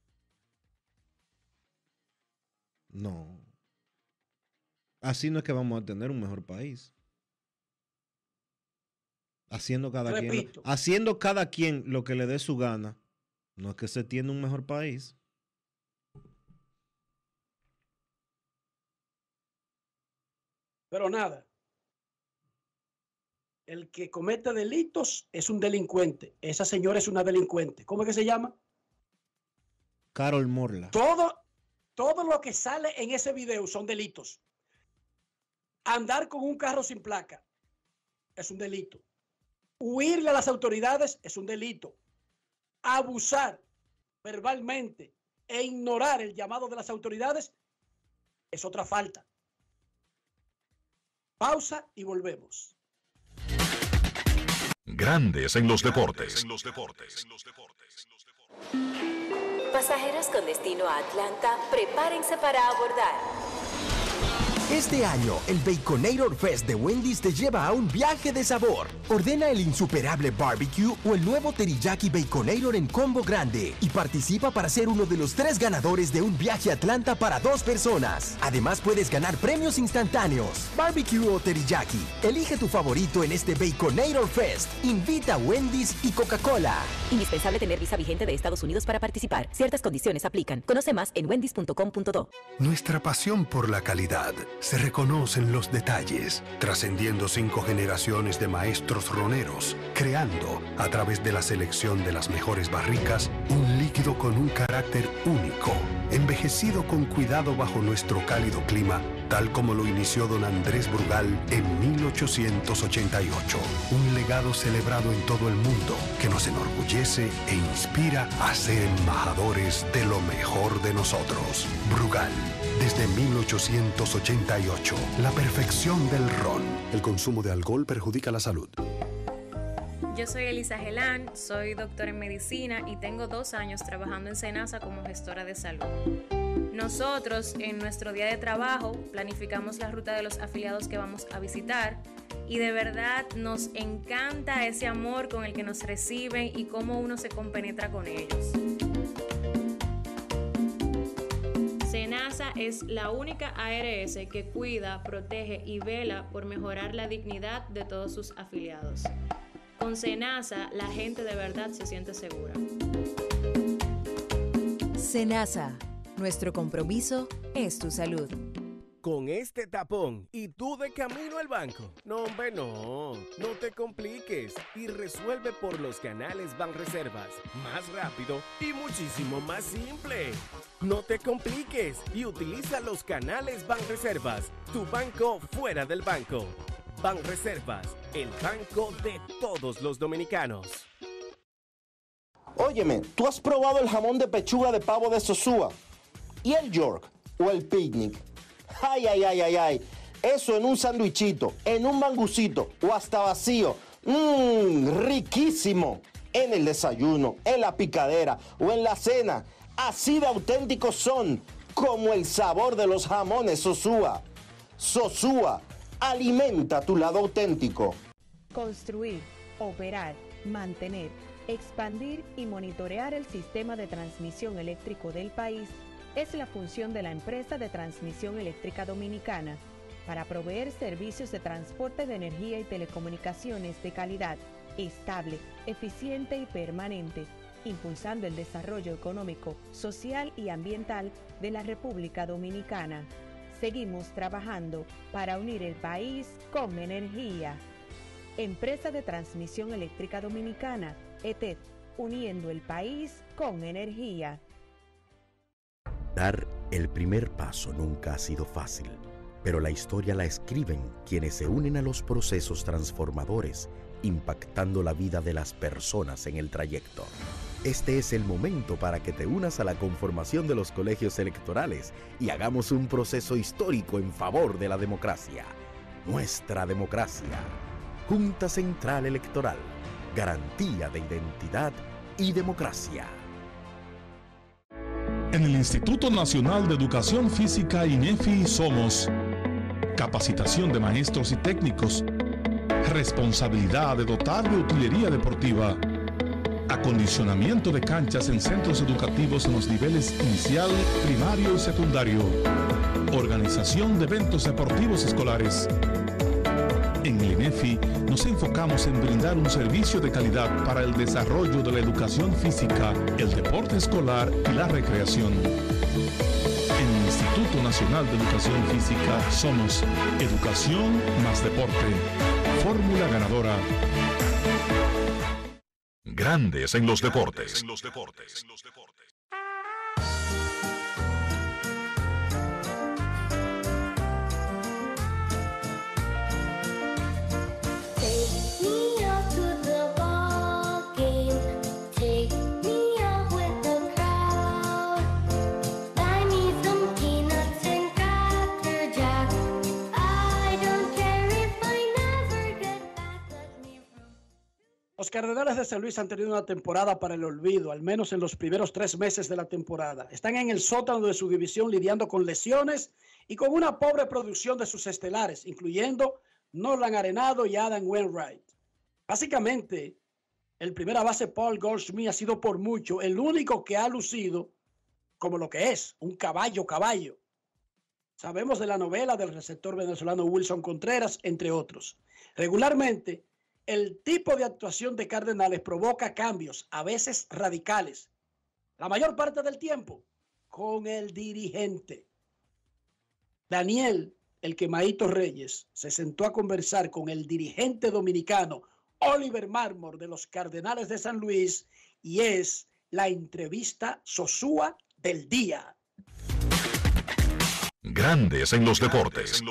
No. Así no es que vamos a tener un mejor país. Haciendo cada quien, haciendo cada quien lo que le dé su gana, no es que se tiene un mejor país. Pero nada. El que comete delitos es un delincuente. Esa señora es una delincuente. ¿Cómo es que se llama? Carol Morla. Todo, todo lo que sale en ese video son delitos. Andar con un carro sin placa es un delito. Huirle a las autoridades es un delito. Abusar verbalmente e ignorar el llamado de las autoridades es otra falta. Pausa y volvemos. Grandes en los deportes. Pasajeros con destino a Atlanta, prepárense para abordar. Este año, el Baconator Fest de Wendy's te lleva a un viaje de sabor. Ordena el insuperable barbecue o el nuevo teriyaki Baconator en combo grande y participa para ser uno de los tres ganadores de un viaje a Atlanta para dos personas. Además, puedes ganar premios instantáneos. Barbecue o teriyaki. Elige tu favorito en este Baconator Fest. Invita a Wendy's y Coca-Cola. Indispensable tener visa vigente de Estados Unidos para participar. Ciertas condiciones aplican. Conoce más en wendys punto com punto do. Nuestra pasión por la calidad se reconoce en los detalles, trascendiendo cinco generaciones de maestros roneros, creando, a través de la selección de las mejores barricas, un líquido con un carácter único, envejecido con cuidado bajo nuestro cálido clima, tal como lo inició don Andrés Brugal en mil ochocientos ochenta y ocho. Un legado celebrado en todo el mundo que nos enorgullece e inspira a ser embajadores de lo mejor de nosotros. Brugal, desde mil ochocientos ochenta y ocho, la perfección del ron. El consumo de alcohol perjudica la salud. Yo soy Elisa Gelán, soy doctora en medicina y tengo dos años trabajando en Senasa como gestora de salud. Nosotros, en nuestro día de trabajo, planificamos la ruta de los afiliados que vamos a visitar y de verdad nos encanta ese amor con el que nos reciben y cómo uno se compenetra con ellos. Senasa es la única A R S que cuida, protege y vela por mejorar la dignidad de todos sus afiliados. Con Senasa, la gente de verdad se siente segura. Senasa, nuestro compromiso es tu salud. Con este tapón y tú de camino al banco. No, hombre, no. No te compliques y resuelve por los canales Banreservas. Más rápido y muchísimo más simple. No te compliques y utiliza los canales Banreservas. Tu banco fuera del banco. Banreservas, el banco de todos los dominicanos. Óyeme, ¿tú has probado el jamón de pechuga de pavo de Sosúa? ¿Y el York? ¿O el picnic? Ay, ay, ay, ay, ay. Eso en un sandwichito, en un mangucito o hasta vacío. Mmm, riquísimo. En el desayuno, en la picadera o en la cena. Así de auténticos son, como el sabor de los jamones Sosúa. Sosúa, alimenta tu lado auténtico. Construir, operar, mantener, expandir y monitorear el sistema de transmisión eléctrico del país es la función de la empresa de transmisión eléctrica dominicana para proveer servicios de transporte de energía y telecomunicaciones de calidad, estable, eficiente y permanente, impulsando el desarrollo económico, social y ambiental de la República Dominicana. Seguimos trabajando para unir el país con energía. Empresa de Transmisión Eléctrica Dominicana, E T E D, uniendo el país con energía. Dar el primer paso nunca ha sido fácil, pero la historia la escriben quienes se unen a los procesos transformadores, impactando la vida de las personas en el trayecto. Este es el momento para que te unas a la conformación de los colegios electorales y hagamos un proceso histórico en favor de la democracia. Nuestra democracia. Junta Central Electoral. Garantía de identidad y democracia. En el Instituto Nacional de Educación Física INEFI somos capacitación de maestros y técnicos, responsabilidad de dotar de utilería deportiva, acondicionamiento de canchas en centros educativos en los niveles inicial, primario y secundario, organización de eventos deportivos escolares. En el INEFI nos enfocamos en brindar un servicio de calidad para el desarrollo de la educación física, el deporte escolar y la recreación. En el Instituto Nacional de Educación Física somos Educación más Deporte. Fórmula ganadora. Grandes en los deportes. Los Cardenales de San Luis han tenido una temporada para el olvido, al menos en los primeros tres meses de la temporada. Están en el sótano de su división lidiando con lesiones y con una pobre producción de sus estelares, incluyendo Nolan Arenado y Adam Wainwright. Básicamente, el primera base Paul Goldschmidt ha sido por mucho el único que ha lucido como lo que es, un caballo caballo. Sabemos de la novela del receptor venezolano Wilson Contreras, entre otros. Regularmente, el tipo de actuación de Cardenales provoca cambios, a veces radicales, la mayor parte del tiempo, con el dirigente. Daniel, el Quemadito Reyes, se sentó a conversar con el dirigente dominicano Oliver Marmor de los Cardenales de San Luis y es la entrevista Sosúa del día. Grandes en los deportes.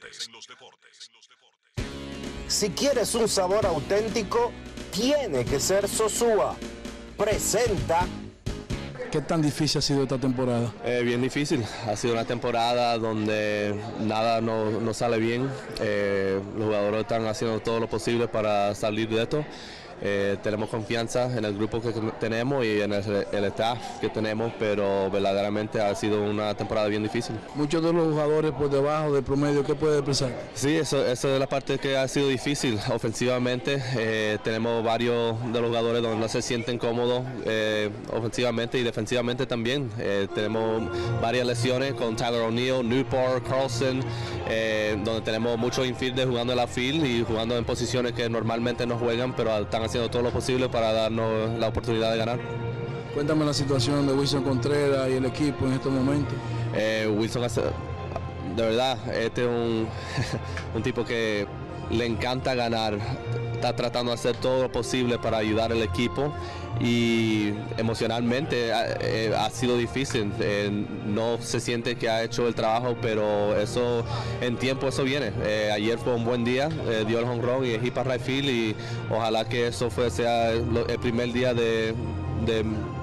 Si quieres un sabor auténtico, tiene que ser Sosúa. Presenta. ¿Qué tan difícil ha sido esta temporada? Eh, bien difícil. Ha sido una temporada donde nada nos no sale bien. Eh, los jugadores están haciendo todo lo posible para salir de esto. Eh, tenemos confianza en el grupo que tenemos y en el, el staff que tenemos, pero verdaderamente ha sido una temporada bien difícil. Muchos de los jugadores por debajo del promedio, ¿qué puede expresar? Sí, eso, eso es la parte que ha sido difícil. Ofensivamente eh, tenemos varios de los jugadores donde no se sienten cómodos eh, ofensivamente y defensivamente también. Eh, tenemos varias lesiones con Tyler O'Neill, Newport, Carlson, eh, donde tenemos muchos infielders jugando en la field y jugando en posiciones que normalmente no juegan, pero están haciendo todo lo posible para darnos la oportunidad de ganar. Cuéntame la situación de Wilson Contreras y el equipo en estos momentos. Eh, Wilson hace, de verdad, este es un, un tipo que le encanta ganar. está tratando de hacer todo lo posible para ayudar al equipo y emocionalmente eh, ha sido difícil. Eh, no se siente que ha hecho el trabajo, pero eso en tiempo eso viene. Eh, ayer fue un buen día, eh, dio el jonrón y el hit para right field y ojalá que eso fue, sea el, el primer día de, de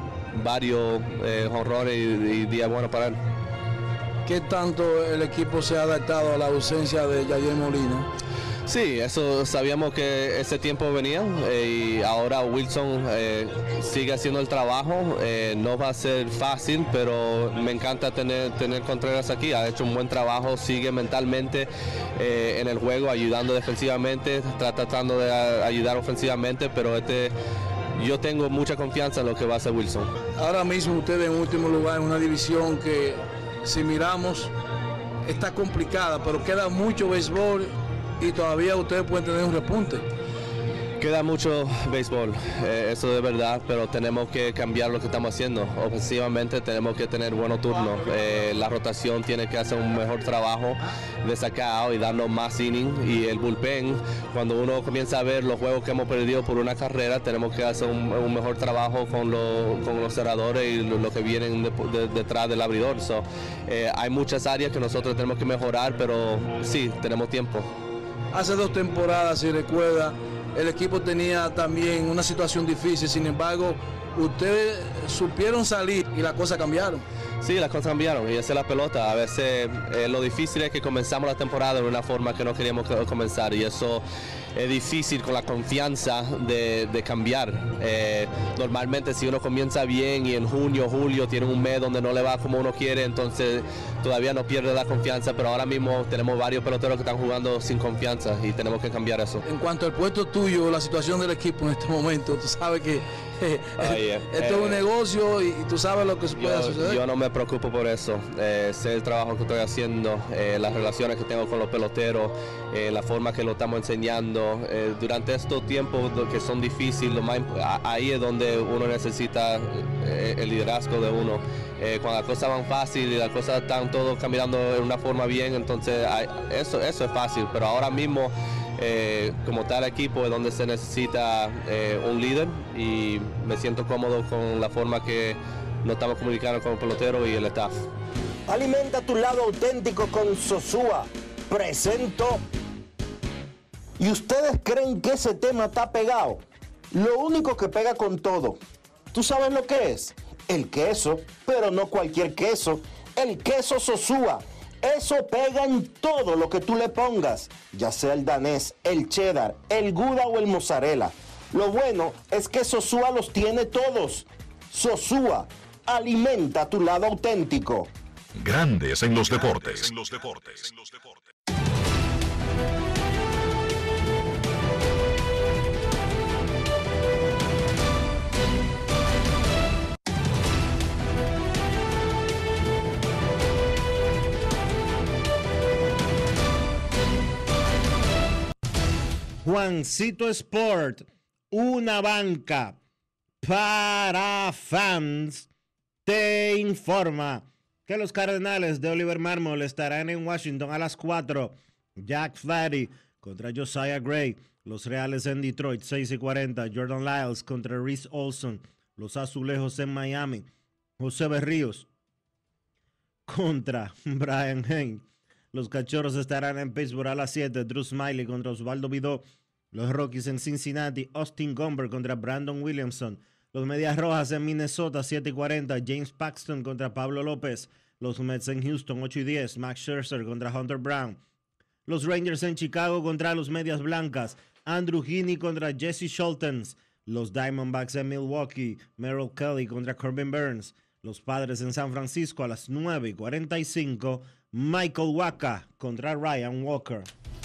varios eh, jonrones y, y días buenos para él. ¿Qué tanto el equipo se ha adaptado a la ausencia de Yadier Molina? Sí, eso sabíamos que ese tiempo venía eh, y ahora Wilson eh, sigue haciendo el trabajo. Eh, no va a ser fácil, pero me encanta tener, tener Contreras aquí. Ha hecho un buen trabajo, sigue mentalmente eh, en el juego, ayudando defensivamente, está tratando de a, ayudar ofensivamente, pero este... yo tengo mucha confianza en lo que va a hacer Wilson. Ahora mismo ustedes en último lugar en una división que, si miramos, está complicada, pero queda mucho béisbol y todavía ustedes pueden tener un repunte. Queda mucho béisbol, eh, eso de verdad, pero tenemos que cambiar lo que estamos haciendo. Ofensivamente tenemos que tener buenos turnos. Eh, la rotación tiene que hacer un mejor trabajo de sacar y darnos más inning. Y el bullpen, cuando uno comienza a ver los juegos que hemos perdido por una carrera, tenemos que hacer un, un mejor trabajo con, lo, con los cerradores y lo, lo que vienen de, de, detrás del abridor. So, eh, hay muchas áreas que nosotros tenemos que mejorar, pero sí, tenemos tiempo. Hace dos temporadas, si recuerda, el equipo tenía también una situación difícil, sin embargo, ustedes supieron salir y las cosas cambiaron. Sí, las cosas cambiaron y esa es la pelota. A veces eh, lo difícil es que comenzamos la temporada de una forma que no queríamos comenzar y eso es difícil con la confianza de, de cambiar. Eh, normalmente si uno comienza bien y en junio, julio tiene un mes donde no le va como uno quiere, entonces todavía no pierde la confianza, pero ahora mismo tenemos varios peloteros que están jugando sin confianza y tenemos que cambiar eso. En cuanto al puesto tuyo, la situación del equipo en este momento, tú sabes que eh, Oye, esto eh, es un negocio y, y tú sabes lo que yo, puede suceder. Yo no me preocupo por eso. Eh, sé el trabajo que estoy haciendo, eh, las relaciones que tengo con los peloteros, eh, la forma que lo estamos enseñando. Eh, durante estos tiempos que son difíciles, lo más, ahí es donde uno necesita eh, el liderazgo de uno. Eh, cuando las cosas van fácil y las cosas están todos caminando de una forma bien, entonces hay, eso, eso es fácil, pero ahora mismo eh, como tal equipo es donde se necesita eh, un líder y me siento cómodo con la forma que nos estamos comunicando con el pelotero y el staff. Alimenta tu lado auténtico con Sosúa. Presento. ¿Y ustedes creen que ese tema está pegado? Lo único que pega con todo, ¿tú sabes lo que es? El queso, pero no cualquier queso. El queso Sosúa. Eso pega en todo lo que tú le pongas, ya sea el danés, el cheddar, el gouda o el mozzarella. Lo bueno es que Sosúa los tiene todos. Sosúa, alimenta tu lado auténtico. Grandes en los deportes. En los deportes. Juancito Sport, una banca para fans, te informa que los Cardenales de Oliver Marmol estarán en Washington a las cuatro. Jack Flaherty contra Josiah Gray. Los Reales en Detroit, seis y cuarenta. Jordan Lyles contra Reese Olson. Los Azulejos en Miami. José Berríos contra Brian Haynes. Los Cachorros estarán en Pittsburgh a las siete. Drew Smyly contra Osvaldo Vidó. Los Rockies en Cincinnati. Austin Gomber contra Brandon Williamson. Los Medias Rojas en Minnesota, siete y cuarenta. James Paxton contra Pablo López. Los Mets en Houston, ocho y diez. Max Scherzer contra Hunter Brown. Los Rangers en Chicago contra los Medias Blancas. Andrew Heaney contra Jesse Scholtens. Los Diamondbacks en Milwaukee. Merrill Kelly contra Corbin Burns. Los Padres en San Francisco a las nueve y cuarenta y cinco. Michael Wacha contra Ryan Walker.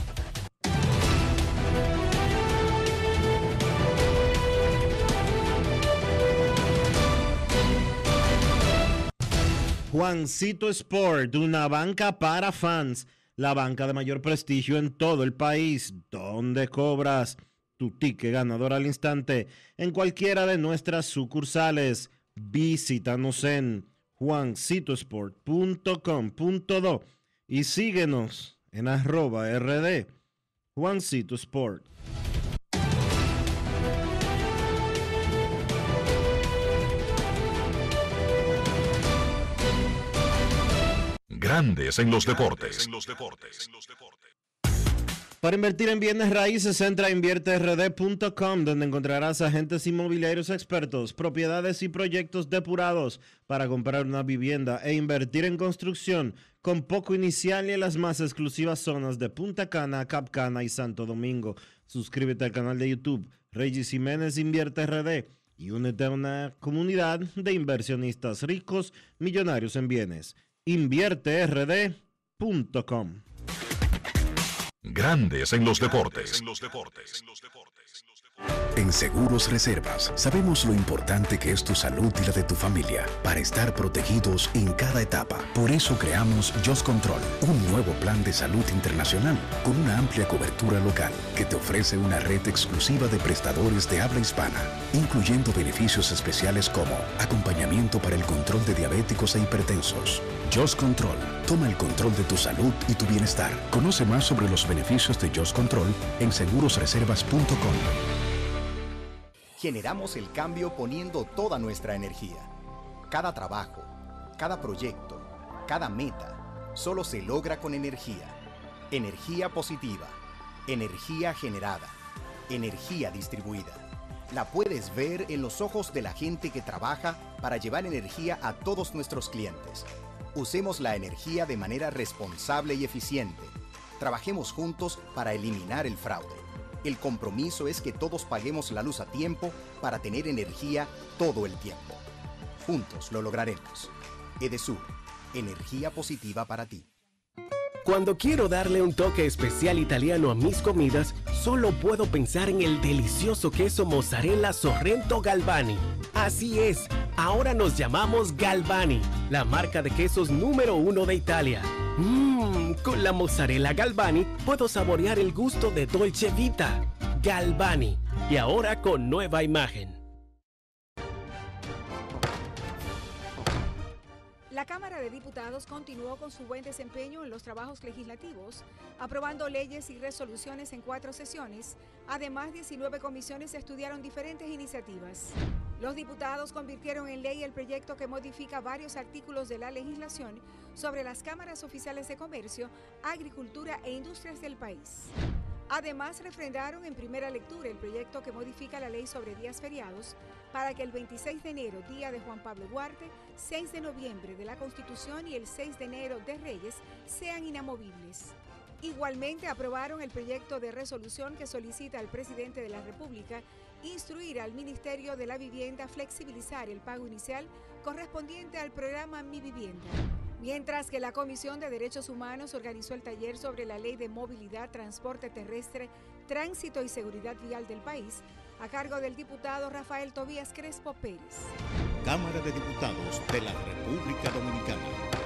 Juancito Sport, una banca para fans, la banca de mayor prestigio en todo el país, donde cobras tu ticket ganador al instante en cualquiera de nuestras sucursales. Visítanos en juancito sport punto com punto do y síguenos en arroba rd Juancito Sport. Grandes en los deportes. Para invertir en bienes raíces, entra a invierte r d punto com, donde encontrarás agentes inmobiliarios expertos, propiedades y proyectos depurados para comprar una vivienda e invertir en construcción con poco inicial y en las más exclusivas zonas de Punta Cana, Cap Cana y Santo Domingo. Suscríbete al canal de YouTube Regis Jiménez Invierte R D y únete a una comunidad de inversionistas ricos, millonarios en bienes. invierte r d punto com. Grandes en los deportes. En Seguros Reservas sabemos lo importante que es tu salud y la de tu familia para estar protegidos en cada etapa. Por eso creamos Just Control, un nuevo plan de salud internacional con una amplia cobertura local que te ofrece una red exclusiva de prestadores de habla hispana, incluyendo beneficios especiales como acompañamiento para el control de diabéticos e hipertensos. Just Control, toma el control de tu salud y tu bienestar. Conoce más sobre los beneficios de Just Control en seguros reservas punto com. Generamos el cambio poniendo toda nuestra energía. Cada trabajo, cada proyecto, cada meta, solo se logra con energía. Energía positiva, energía generada, energía distribuida. La puedes ver en los ojos de la gente que trabaja para llevar energía a todos nuestros clientes. Usemos la energía de manera responsable y eficiente. Trabajemos juntos para eliminar el fraude. El compromiso es que todos paguemos la luz a tiempo para tener energía todo el tiempo. Juntos lo lograremos. Edesur, energía positiva para ti. Cuando quiero darle un toque especial italiano a mis comidas, solo puedo pensar en el delicioso queso mozzarella Sorrento Galvani. Así es, ahora nos llamamos Galvani, la marca de quesos número uno de Italia. Mmm, con la mozzarella Galvani puedo saborear el gusto de Dolce Vita. Galvani, y ahora con nueva imagen. La Cámara de Diputados continuó con su buen desempeño en los trabajos legislativos, aprobando leyes y resoluciones en cuatro sesiones. Además, diecinueve comisiones estudiaron diferentes iniciativas. Los diputados convirtieron en ley el proyecto que modifica varios artículos de la legislación sobre las cámaras oficiales de comercio, agricultura e industrias del país. Además, refrendaron en primera lectura el proyecto que modifica la ley sobre días feriados para que el veintiséis de enero, día de Juan Pablo Duarte, seis de noviembre de la Constitución y el seis de enero de Reyes sean inamovibles. Igualmente aprobaron el proyecto de resolución que solicita al presidente de la República instruir al Ministerio de la Vivienda a flexibilizar el pago inicial correspondiente al programa Mi Vivienda. Mientras que la Comisión de Derechos Humanos organizó el taller sobre la Ley de Movilidad, Transporte Terrestre, Tránsito y Seguridad Vial del país, a cargo del diputado Rafael Tobías Crespo Pérez. Cámara de Diputados de la República Dominicana.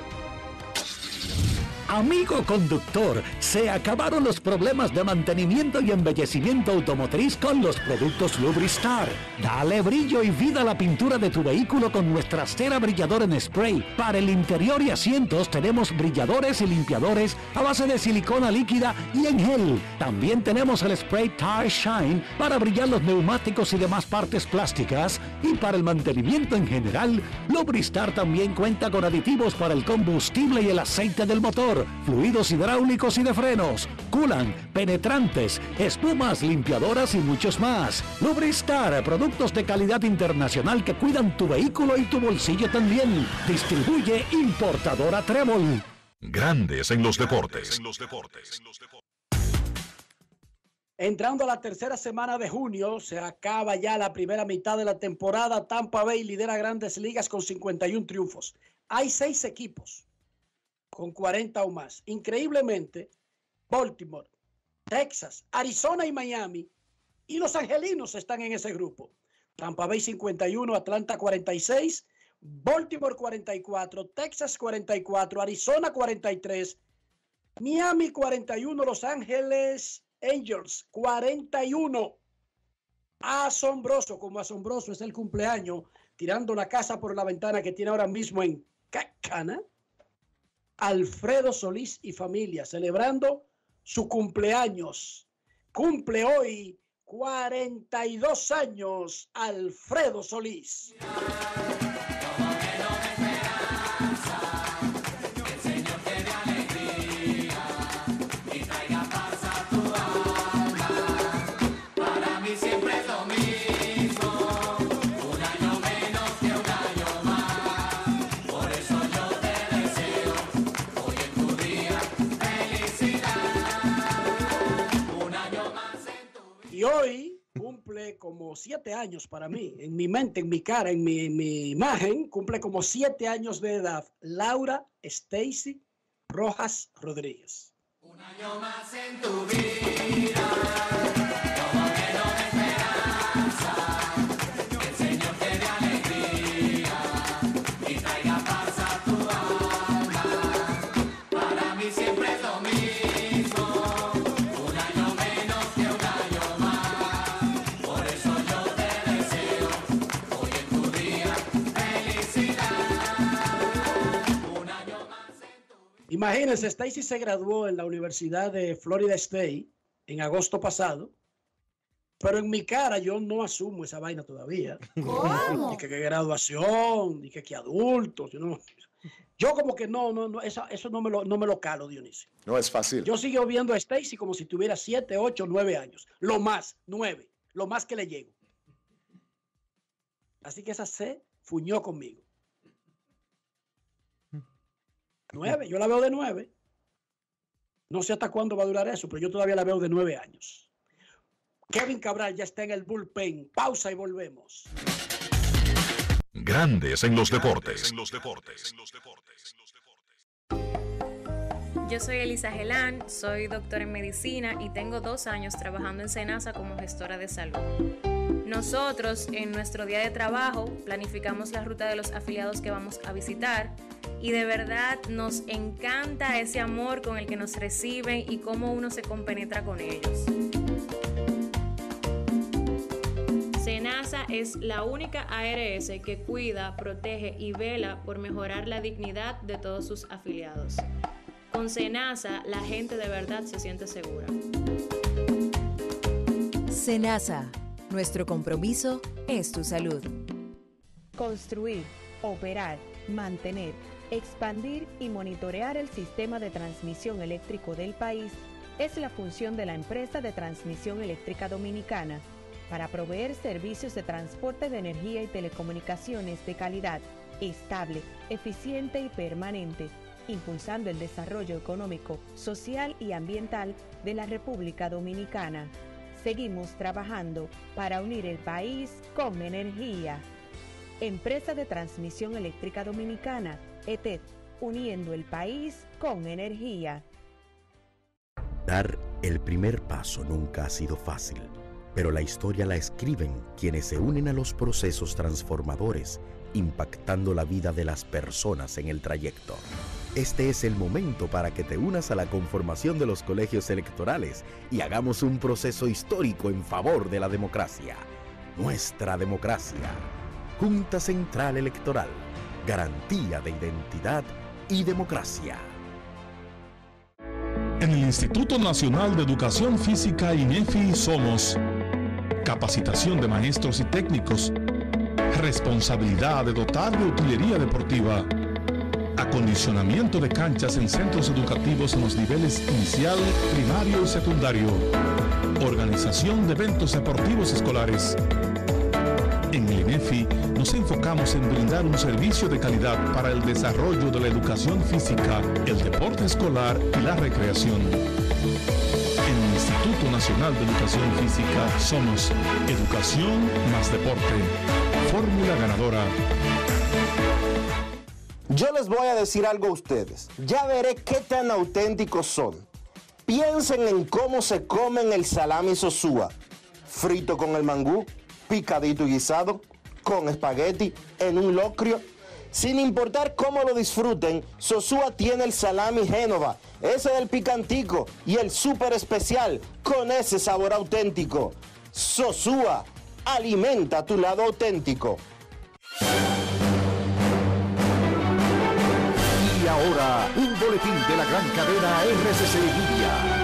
Amigo conductor, se acabaron los problemas de mantenimiento y embellecimiento automotriz con los productos Lubristar. Dale brillo y vida a la pintura de tu vehículo con nuestra cera brilladora en spray. Para el interior y asientos tenemos brilladores y limpiadores a base de silicona líquida y en gel. También tenemos el spray Tire Shine para brillar los neumáticos y demás partes plásticas. Y para el mantenimiento en general, Lubristar también cuenta con aditivos para el combustible y el aceite del motor, fluidos hidráulicos y de frenos, culan, penetrantes, espumas, limpiadoras y muchos más. Lubristar, productos de calidad internacional que cuidan tu vehículo y tu bolsillo también. Distribuye importadora Trébol. Grandes en los deportes. Entrando a la tercera semana de junio, se acaba ya la primera mitad de la temporada. Tampa Bay lidera Grandes Ligas con cincuenta y uno triunfos. Hay seis equipos con cuarenta o más. Increíblemente, Baltimore, Texas, Arizona y Miami y los angelinos están en ese grupo. Tampa Bay cincuenta y uno, Atlanta cuarenta y seis, Baltimore cuarenta y cuatro, Texas cuarenta y cuatro, Arizona cuarenta y tres, Miami cuarenta y uno, Los Ángeles Angels cuarenta y uno. Asombroso, como asombroso es el cumpleaños, tirando la casa por la ventana que tiene ahora mismo en Cacana, Alfredo Solís y familia, celebrando su cumpleaños. Cumple hoy cuarenta y dos años Alfredo Solís. El Señor te hoy cumple como siete años para mí, en mi mente, en mi cara, en mi, en mi imagen, cumple como siete años de edad Laura Stacy Rojas Rodríguez. Un año más en tu vida, como menos esperanza, que el Señor te dé alegría y traiga paz a tu alma. Para mí siempre es lo mismo, un año menos que un año más. Por eso yo te deseo hoy en tu día felicidad. Un año más en tu vida. Imagínense, Stacy se graduó en la Universidad de Florida State en agosto pasado, pero en mi cara yo no asumo esa vaina todavía. ¿Cómo? Ni que, que graduación, ni que, que adultos. Yo, no, yo como que no, no, no eso, eso no, me lo, no me lo calo, Dionisio. No es fácil. Yo sigo viendo a Stacy como si tuviera siete, ocho, nueve años. Lo más, nueve. Lo más que le llego. Así que esa se fuñó conmigo. Nueve, yo la veo de nueve. No sé hasta cuándo va a durar eso, pero yo todavía la veo de nueve años. Kevin Cabral ya está en el bullpen. Pausa y volvemos. Grandes en los deportes. En los deportes. Yo soy Elisa Gelán, soy doctora en medicina y tengo dos años trabajando en SENASA como gestora de salud. Nosotros, en nuestro día de trabajo, planificamos la ruta de los afiliados que vamos a visitar y de verdad nos encanta ese amor con el que nos reciben y cómo uno se compenetra con ellos. SENASA es la única A R S que cuida, protege y vela por mejorar la dignidad de todos sus afiliados. Con SENASA, la gente de verdad se siente segura. SENASA, nuestro compromiso es tu salud. Construir, operar, mantener, expandir y monitorear el sistema de transmisión eléctrico del país es la función de la empresa de transmisión eléctrica dominicana para proveer servicios de transporte de energía y telecomunicaciones de calidad, estable, eficiente y permanente, impulsando el desarrollo económico, social y ambiental de la República Dominicana. Seguimos trabajando para unir el país con energía. Empresa de Transmisión Eléctrica Dominicana, E T E D, uniendo el país con energía. Dar el primer paso nunca ha sido fácil, pero la historia la escriben quienes se unen a los procesos transformadores, impactando la vida de las personas en el trayecto. Este es el momento para que te unas a la conformación de los colegios electorales y hagamos un proceso histórico en favor de la democracia. Nuestra democracia. Junta Central Electoral. Garantía de identidad y democracia. En el Instituto Nacional de Educación Física INEFI somos capacitación de maestros y técnicos, responsabilidad de dotar de utilería deportiva, acondicionamiento de canchas en centros educativos en los niveles inicial, primario y secundario, organización de eventos deportivos escolares. En el INEFI nos enfocamos en brindar un servicio de calidad para el desarrollo de la educación física, el deporte escolar y la recreación. En el Instituto Nacional de Educación Física somos Educación más Deporte. Fórmula ganadora. Yo les voy a decir algo a ustedes. Ya veré qué tan auténticos son. Piensen en cómo se comen el salami Sosúa. Frito con el mangú, picadito y guisado, con espagueti, en un locrio. Sin importar cómo lo disfruten, Sosúa tiene el salami Génova, ese del picantico y el súper especial con ese sabor auténtico. Sosúa, alimenta tu lado auténtico. Y ahora, un boletín de la gran cadena R C C Media.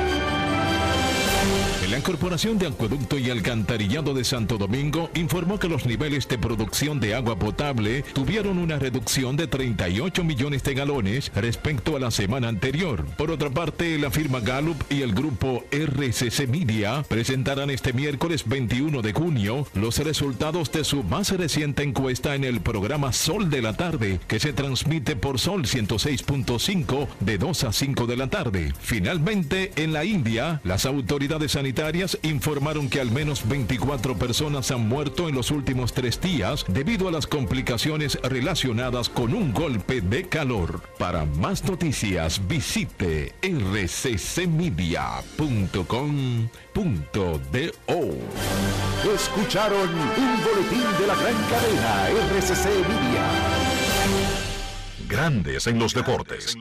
La Corporación de Acueducto y Alcantarillado de Santo Domingo informó que los niveles de producción de agua potable tuvieron una reducción de treinta y ocho millones de galones respecto a la semana anterior. Por otra parte, la firma Gallup y el grupo R C C Media presentarán este miércoles veintiuno de junio los resultados de su más reciente encuesta en el programa Sol de la Tarde, que se transmite por Sol ciento seis punto cinco de dos a cinco de la tarde. Finalmente, en la India, las autoridades sanitarias sanitarias informaron que al menos veinticuatro personas han muerto en los últimos tres días debido a las complicaciones relacionadas con un golpe de calor. Para más noticias, visite r c c media punto com punto do. Escucharon un boletín de la gran cadena R C C Media. Grandes en los deportes.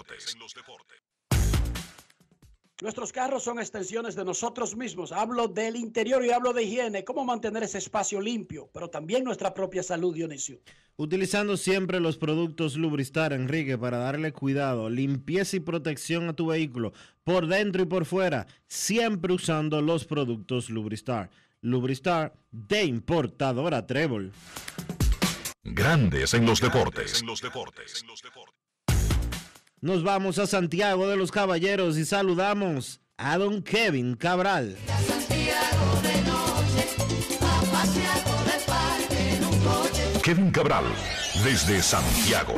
Nuestros carros son extensiones de nosotros mismos. Hablo del interior y hablo de higiene. Cómo mantener ese espacio limpio, pero también nuestra propia salud, Dionisio. Utilizando siempre los productos Lubristar, Enrique, para darle cuidado, limpieza y protección a tu vehículo, por dentro y por fuera, siempre usando los productos Lubristar. Lubristar de importadora Trébol. Grandes en los deportes. Nos vamos a Santiago de los Caballeros y saludamos a don Kevin Cabral. Kevin Cabral, desde Santiago.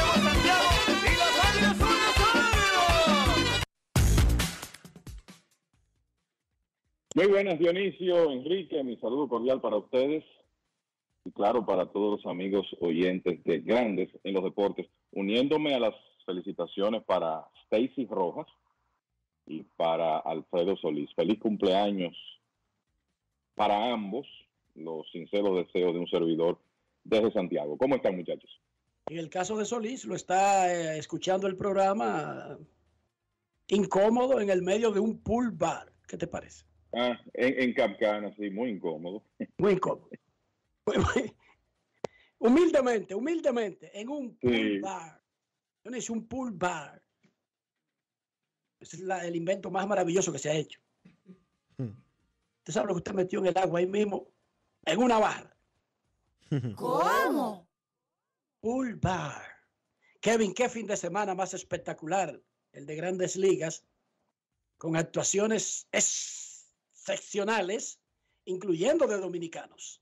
Muy buenas, Dionisio, Enrique, mi saludo cordial para ustedes y claro, para todos los amigos oyentes de Grandes en los Deportes, uniéndome a las felicitaciones para Stacy Rojas y para Alfredo Solís. Feliz cumpleaños para ambos, los sinceros deseos de un servidor desde Santiago. ¿Cómo están, muchachos? En el caso de Solís, lo está eh, escuchando el programa incómodo en el medio de un pool bar. ¿Qué te parece? Ah, en, en Capcana, sí, muy incómodo. Muy incómodo. Muy, muy, humildemente, humildemente, en un pool Sí. bar. Yo necesito un pool bar. Ese es la- el invento más maravilloso que se ha hecho. Usted sabe lo que usted metió en el agua ahí mismo, en una barra. ¿Cómo? Pool bar. Kevin, qué fin de semana más espectacular, el de Grandes Ligas, con actuaciones excepcionales, incluyendo de dominicanos.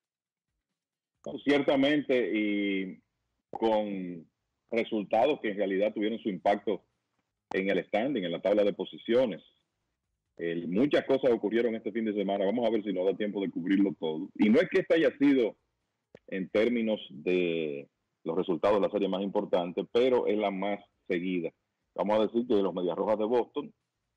Ciertamente, y con resultados que en realidad tuvieron su impacto en el standing, en la tabla de posiciones. El- muchas cosas ocurrieron este fin de semana. Vamos a ver si nos da tiempo de cubrirlo todo. Y no es que esta haya sido, en términos de los resultados, la serie más importante, pero es la más seguida. Vamos a decir que los Medias Rojas de Boston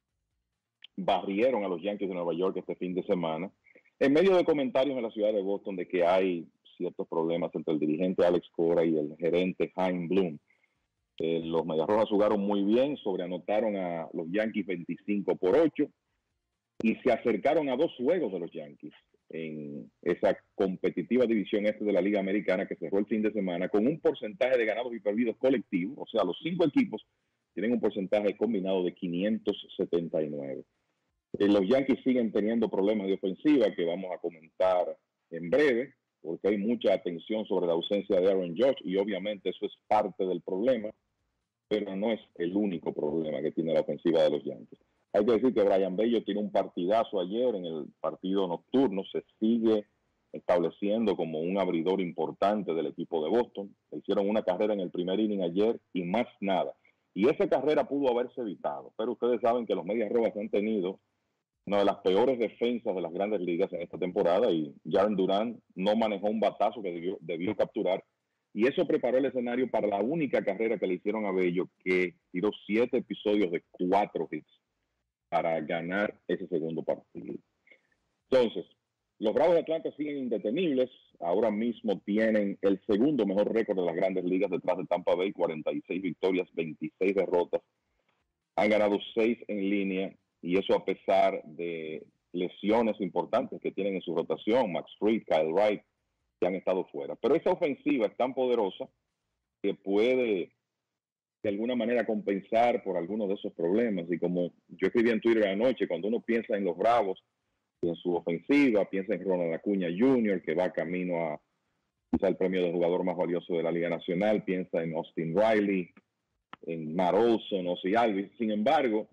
barrieron a los Yankees de Nueva York este fin de semana, en medio de comentarios en la ciudad de Boston de que hay ciertos problemas entre el dirigente Alex Cora y el gerente Chaim Bloom. Eh, los Medias Rojas jugaron muy bien, sobreanotaron a los Yankees veinticinco por ocho y se acercaron a dos juegos de los Yankees en esa competitiva división este de la Liga Americana que cerró el fin de semana con un porcentaje de ganados y perdidos colectivo. O sea, los cinco equipos tienen un porcentaje combinado de quinientos setenta y nueve. Eh, los Yankees siguen teniendo problemas de ofensiva que vamos a comentar en breve, porque hay mucha atención sobre la ausencia de Aaron Judge y obviamente eso es parte del problema, pero no es el único problema que tiene la ofensiva de los Yankees. Hay que decir que Brian Bello tiene un partidazo ayer en el partido nocturno, se sigue estableciendo como un abridor importante del equipo de Boston. Hicieron una carrera en el primer inning ayer y más nada. Y esa carrera pudo haberse evitado, pero ustedes saben que los Medias Rojas han tenido una de las peores defensas de las Grandes Ligas en esta temporada y Jarren Duran no manejó un batazo que debió, debió capturar y eso preparó el escenario para la única carrera que le hicieron a Bello, que tiró siete episodios de cuatro hits para ganar ese segundo partido. Entonces, los Bravos de Atlanta siguen indetenibles, ahora mismo tienen el segundo mejor récord de las Grandes Ligas detrás de Tampa Bay, cuarenta y seis victorias, veintiséis derrotas, han ganado seis en línea. Y eso a pesar de lesiones importantes que tienen en su rotación, Max Fried, Kyle Wright, que han estado fuera. Pero esa ofensiva es tan poderosa que puede de alguna manera compensar por algunos de esos problemas. Y como yo escribí en Twitter anoche, cuando uno piensa en los Bravos y en su ofensiva, piensa en Ronald Acuña junior, que va camino a quizá el premio de jugador más valioso de la Liga Nacional, piensa en Austin Riley, en Matt Olson, Ozzie Alvis. Sin embargo,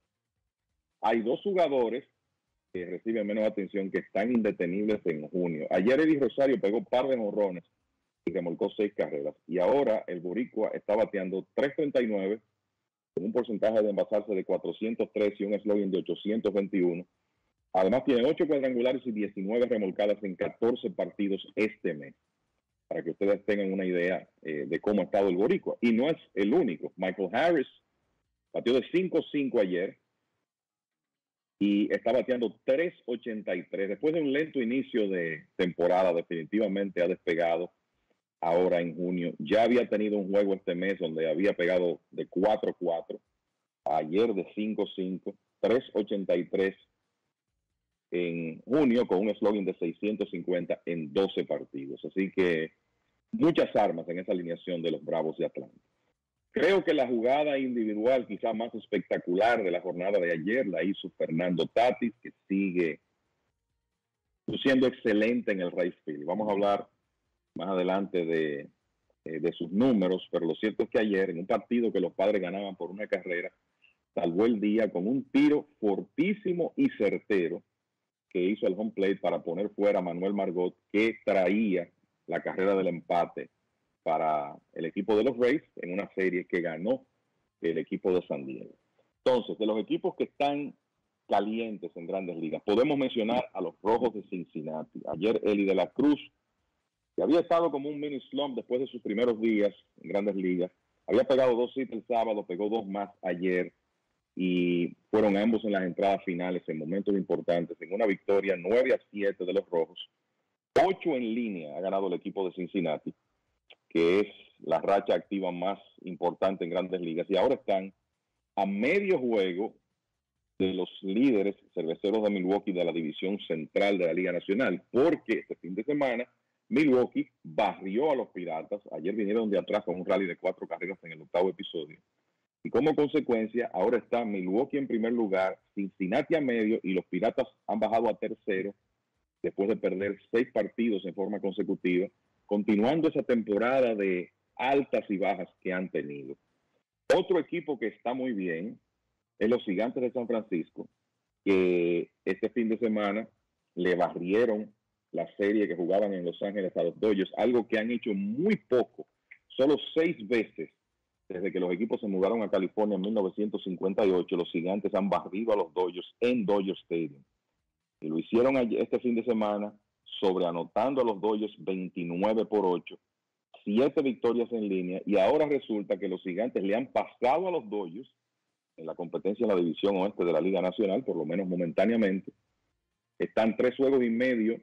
hay dos jugadores que reciben menos atención que están indetenibles en junio. Ayer Eddie Rosario pegó un par de jonrones y remolcó seis carreras. Y ahora el boricua está bateando tres treinta y nueve con un porcentaje de envasarse de cuatrocientos tres y un slogan de ochocientos veintiuno. Además tiene ocho cuadrangulares y diecinueve remolcadas en catorce partidos este mes, para que ustedes tengan una idea eh, de cómo ha estado el boricua. Y no es el único. Michael Harris batió de cinco cinco ayer y está bateando tres ochenta y tres. Después de un lento inicio de temporada, definitivamente ha despegado ahora en junio. Ya había tenido un juego este mes donde había pegado de cuatro cuatro. Ayer de cinco cinco, tres ochenta y tres en junio con un slogan de seiscientos cincuenta en doce partidos. Así que muchas armas en esa alineación de los Bravos de Atlanta. Creo que la jugada individual quizá más espectacular de la jornada de ayer la hizo Fernando Tatis, que sigue siendo excelente en el right field. Vamos a hablar más adelante de, de sus números, pero lo cierto es que ayer, en un partido que los Padres ganaban por una carrera, salvó el día con un tiro fortísimo y certero que hizo el home plate para poner fuera a Manuel Margot, que traía la carrera del empate para el equipo de los Rays en una serie que ganó el equipo de San Diego. Entonces, de los equipos que están calientes en Grandes Ligas, podemos mencionar a los Rojos de Cincinnati. Ayer Eli de la Cruz, que había estado como un mini slump después de sus primeros días en Grandes Ligas, había pegado dos hits el sábado, pegó dos más ayer, y fueron ambos en las entradas finales en momentos importantes, en una victoria nueve a siete de los Rojos. ocho en línea ha ganado el equipo de Cincinnati, que es la racha activa más importante en Grandes Ligas, y ahora están a medio juego de los líderes cerveceros de Milwaukee de la división central de la Liga Nacional, porque este fin de semana Milwaukee barrió a los Piratas. Ayer vinieron de atrás con un rally de cuatro carreras en el octavo episodio. Y como consecuencia, ahora está Milwaukee en primer lugar, Cincinnati a medio, y los Piratas han bajado a tercero después de perder seis partidos en forma consecutiva, continuando esa temporada de altas y bajas que han tenido. Otro equipo que está muy bien es los Gigantes de San Francisco, que este fin de semana le barrieron la serie que jugaban en Los Ángeles a los Dodgers, algo que han hecho muy poco, solo seis veces desde que los equipos se mudaron a California en mil novecientos cincuenta y ocho. Los Gigantes han barrido a los Dodgers en Dodger Stadium. Y lo hicieron este fin de semana, sobreanotando a los Dodgers veintinueve por ocho, siete victorias en línea, y ahora resulta que los Gigantes le han pasado a los Dodgers en la competencia en la división oeste de la Liga Nacional, por lo menos momentáneamente. Están tres juegos y medio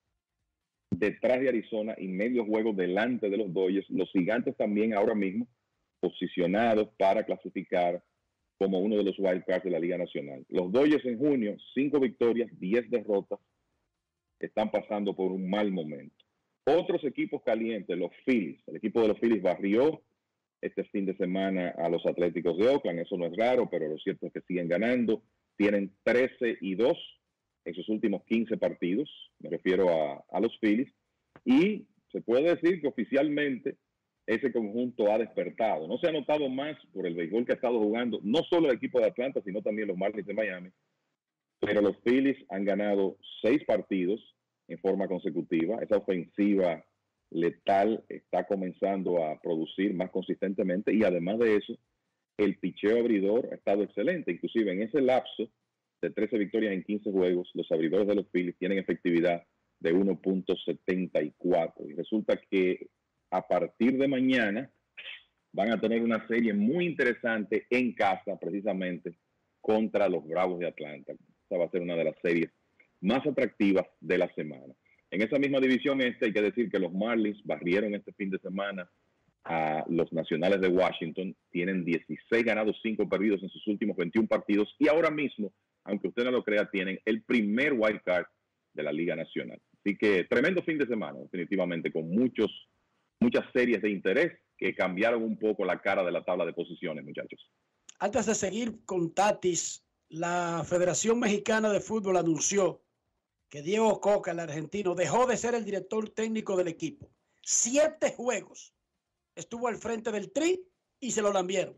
detrás de Arizona y medio juego delante de los Dodgers. Los Gigantes también ahora mismo posicionados para clasificar como uno de los wild cards de la Liga Nacional. Los Dodgers en junio, cinco victorias, diez derrotas, están pasando por un mal momento. Otros equipos calientes, los Phillies. El equipo de los Phillies barrió este fin de semana a los Atléticos de Oakland. Eso no es raro, pero lo cierto es que siguen ganando. Tienen trece y dos en sus últimos quince partidos. Me refiero a, a los Phillies. Y se puede decir que oficialmente ese conjunto ha despertado. No se ha notado más por el béisbol que ha estado jugando, no solo el equipo de Atlanta, sino también los Marlins de Miami. Pero los Phillies han ganado seis partidos en forma consecutiva. Esa ofensiva letal está comenzando a producir más consistentemente, y además de eso, el picheo abridor ha estado excelente. Inclusive en ese lapso de trece victorias en quince juegos, los abridores de los Phillies tienen efectividad de uno punto setenta y cuatro. Y resulta que a partir de mañana van a tener una serie muy interesante en casa, precisamente contra los Bravos de Atlanta. Esa va a ser una de las series más atractivas de la semana. En esa misma división este, hay que decir que los Marlins barrieron este fin de semana a los Nacionales de Washington. Tienen dieciséis ganados, cinco perdidos en sus últimos veintiún partidos, y ahora mismo, aunque usted no lo crea, tienen el primer wild card de la Liga Nacional. Así que tremendo fin de semana, definitivamente, con muchos muchas series de interés que cambiaron un poco la cara de la tabla de posiciones, muchachos. Antes de seguir con Tatis, la Federación Mexicana de Fútbol anunció que Diego Coca, el argentino, dejó de ser el director técnico del equipo. Siete juegos estuvo al frente del Tri y se lo lambieron.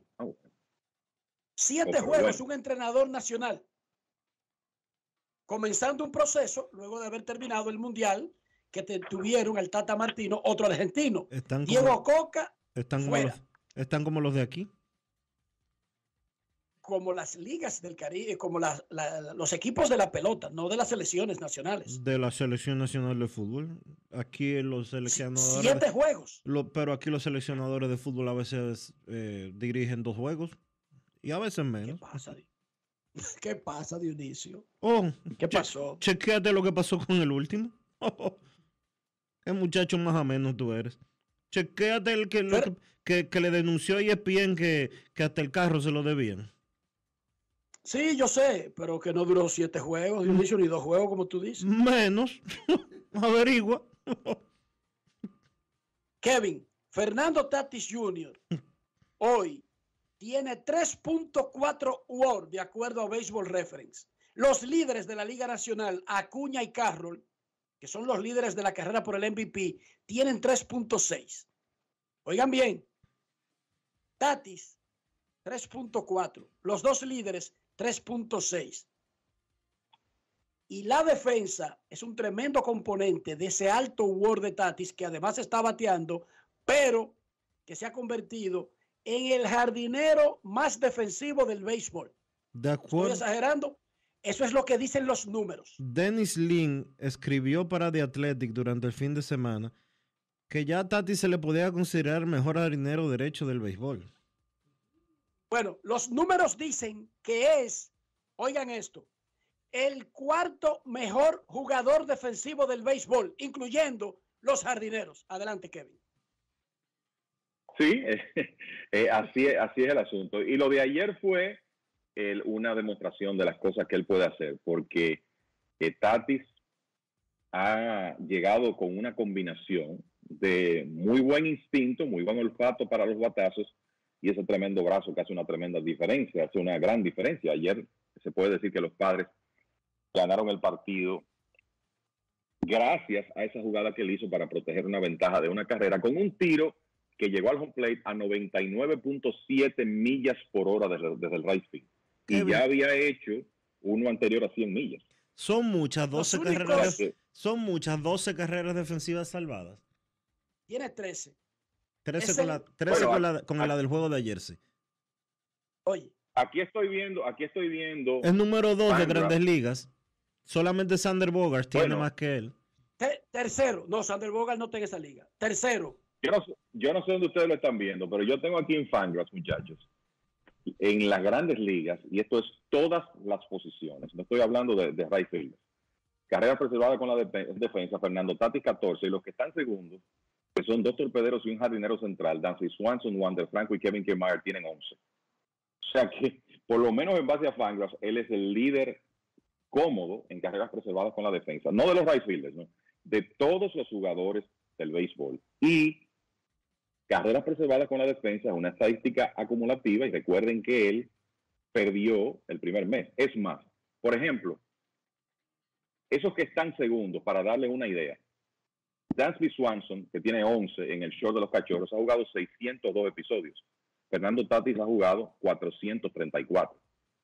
Siete oh, juegos, bueno. Un entrenador nacional. Comenzando un proceso, luego de haber terminado el Mundial, que te tuvieron al Tata Martino, otro argentino. Están Diego como, Coca, están como, fuera. Los, están como los de aquí. como las ligas del Caribe, como la, la, los equipos de la pelota, no de las selecciones nacionales. De la Selección Nacional de Fútbol. Aquí los seleccionadores... Siete juegos. Lo, pero aquí los seleccionadores de fútbol a veces eh, dirigen dos juegos y a veces menos. ¿Qué pasa, ¿Qué pasa, Dionisio? Oh, ¿Qué pasó? Che, chequéate lo que pasó con el último. Oh, qué muchacho más o menos tú eres. Chequéate el que, pero, que, que, que le denunció a E S P N que, que hasta el carro se lo debían. Sí, yo sé, pero que no duró siete juegos, Dionisio, ni dos juegos, como tú dices. Menos. Averigua. Kevin, Fernando Tatis junior hoy tiene tres punto cuatro W A R de acuerdo a Baseball Reference. Los líderes de la Liga Nacional, Acuña y Carroll, que son los líderes de la carrera por el M V P, tienen tres punto seis. Oigan bien, Tatis, tres punto cuatro. Los dos líderes, tres punto seis. Y la defensa es un tremendo componente de ese alto W A R de Tatis, que además está bateando, pero que se ha convertido en el jardinero más defensivo del béisbol. De acuerdo. ¿Estoy exagerando? Eso es lo que dicen los números. Dennis Lin escribió para The Athletic durante el fin de semana que ya a Tatis se le podía considerar mejor jardinero derecho del béisbol. Bueno, los números dicen que es, oigan esto, el cuarto mejor jugador defensivo del béisbol, incluyendo los jardineros. Adelante, Kevin. Sí, eh, eh, así, es, así es el asunto. Y lo de ayer fue el, una demostración de las cosas que él puede hacer, porque eh, Tatis ha llegado con una combinación de muy buen instinto, muy buen olfato para los batazos y ese tremendo brazo que hace una tremenda diferencia, hace una gran diferencia. Ayer se puede decir que los Padres ganaron el partido gracias a esa jugada que él hizo para proteger una ventaja de una carrera con un tiro que llegó al home plate a noventa y nueve punto siete millas por hora desde, desde el right field. Y ya había hecho uno anterior a cien millas. Son muchas doce carreras, son muchas doce carreras defensivas salvadas. Tiene trece. trece con, el, la, trece bueno, con, la, con aquí, la del juego de ayer, sí. Oye. Aquí estoy viendo, aquí estoy viendo. Es número dos de Grandes Ligas. Solamente Sander Bogaerts tiene bueno, más que él. Te, tercero. No, Sander Bogaerts no está en esa liga. Tercero. Yo no, yo no sé dónde ustedes lo están viendo, pero yo tengo aquí en Fangraphs, muchachos, en las Grandes Ligas, y esto es todas las posiciones. No estoy hablando de, de right field. Carrera preservada con la de, defensa, Fernando Tatis catorce, y los que están segundos, que son dos torpederos y un jardinero central, Dansby Swanson, Wander Franco y Kevin Kiermaier, tienen once. O sea que, por lo menos en base a Fangraphs, él es el líder cómodo en carreras preservadas con la defensa. No de los right fielders, ¿no? De todos los jugadores del béisbol. Y carreras preservadas con la defensa es una estadística acumulativa, y recuerden que él perdió el primer mes. Es más, por ejemplo, esos que están segundos, para darle una idea, Dansby Swanson, que tiene once en el short de los Cachorros, ha jugado seiscientos dos episodios. Fernando Tatis ha jugado cuatrocientos treinta y cuatro.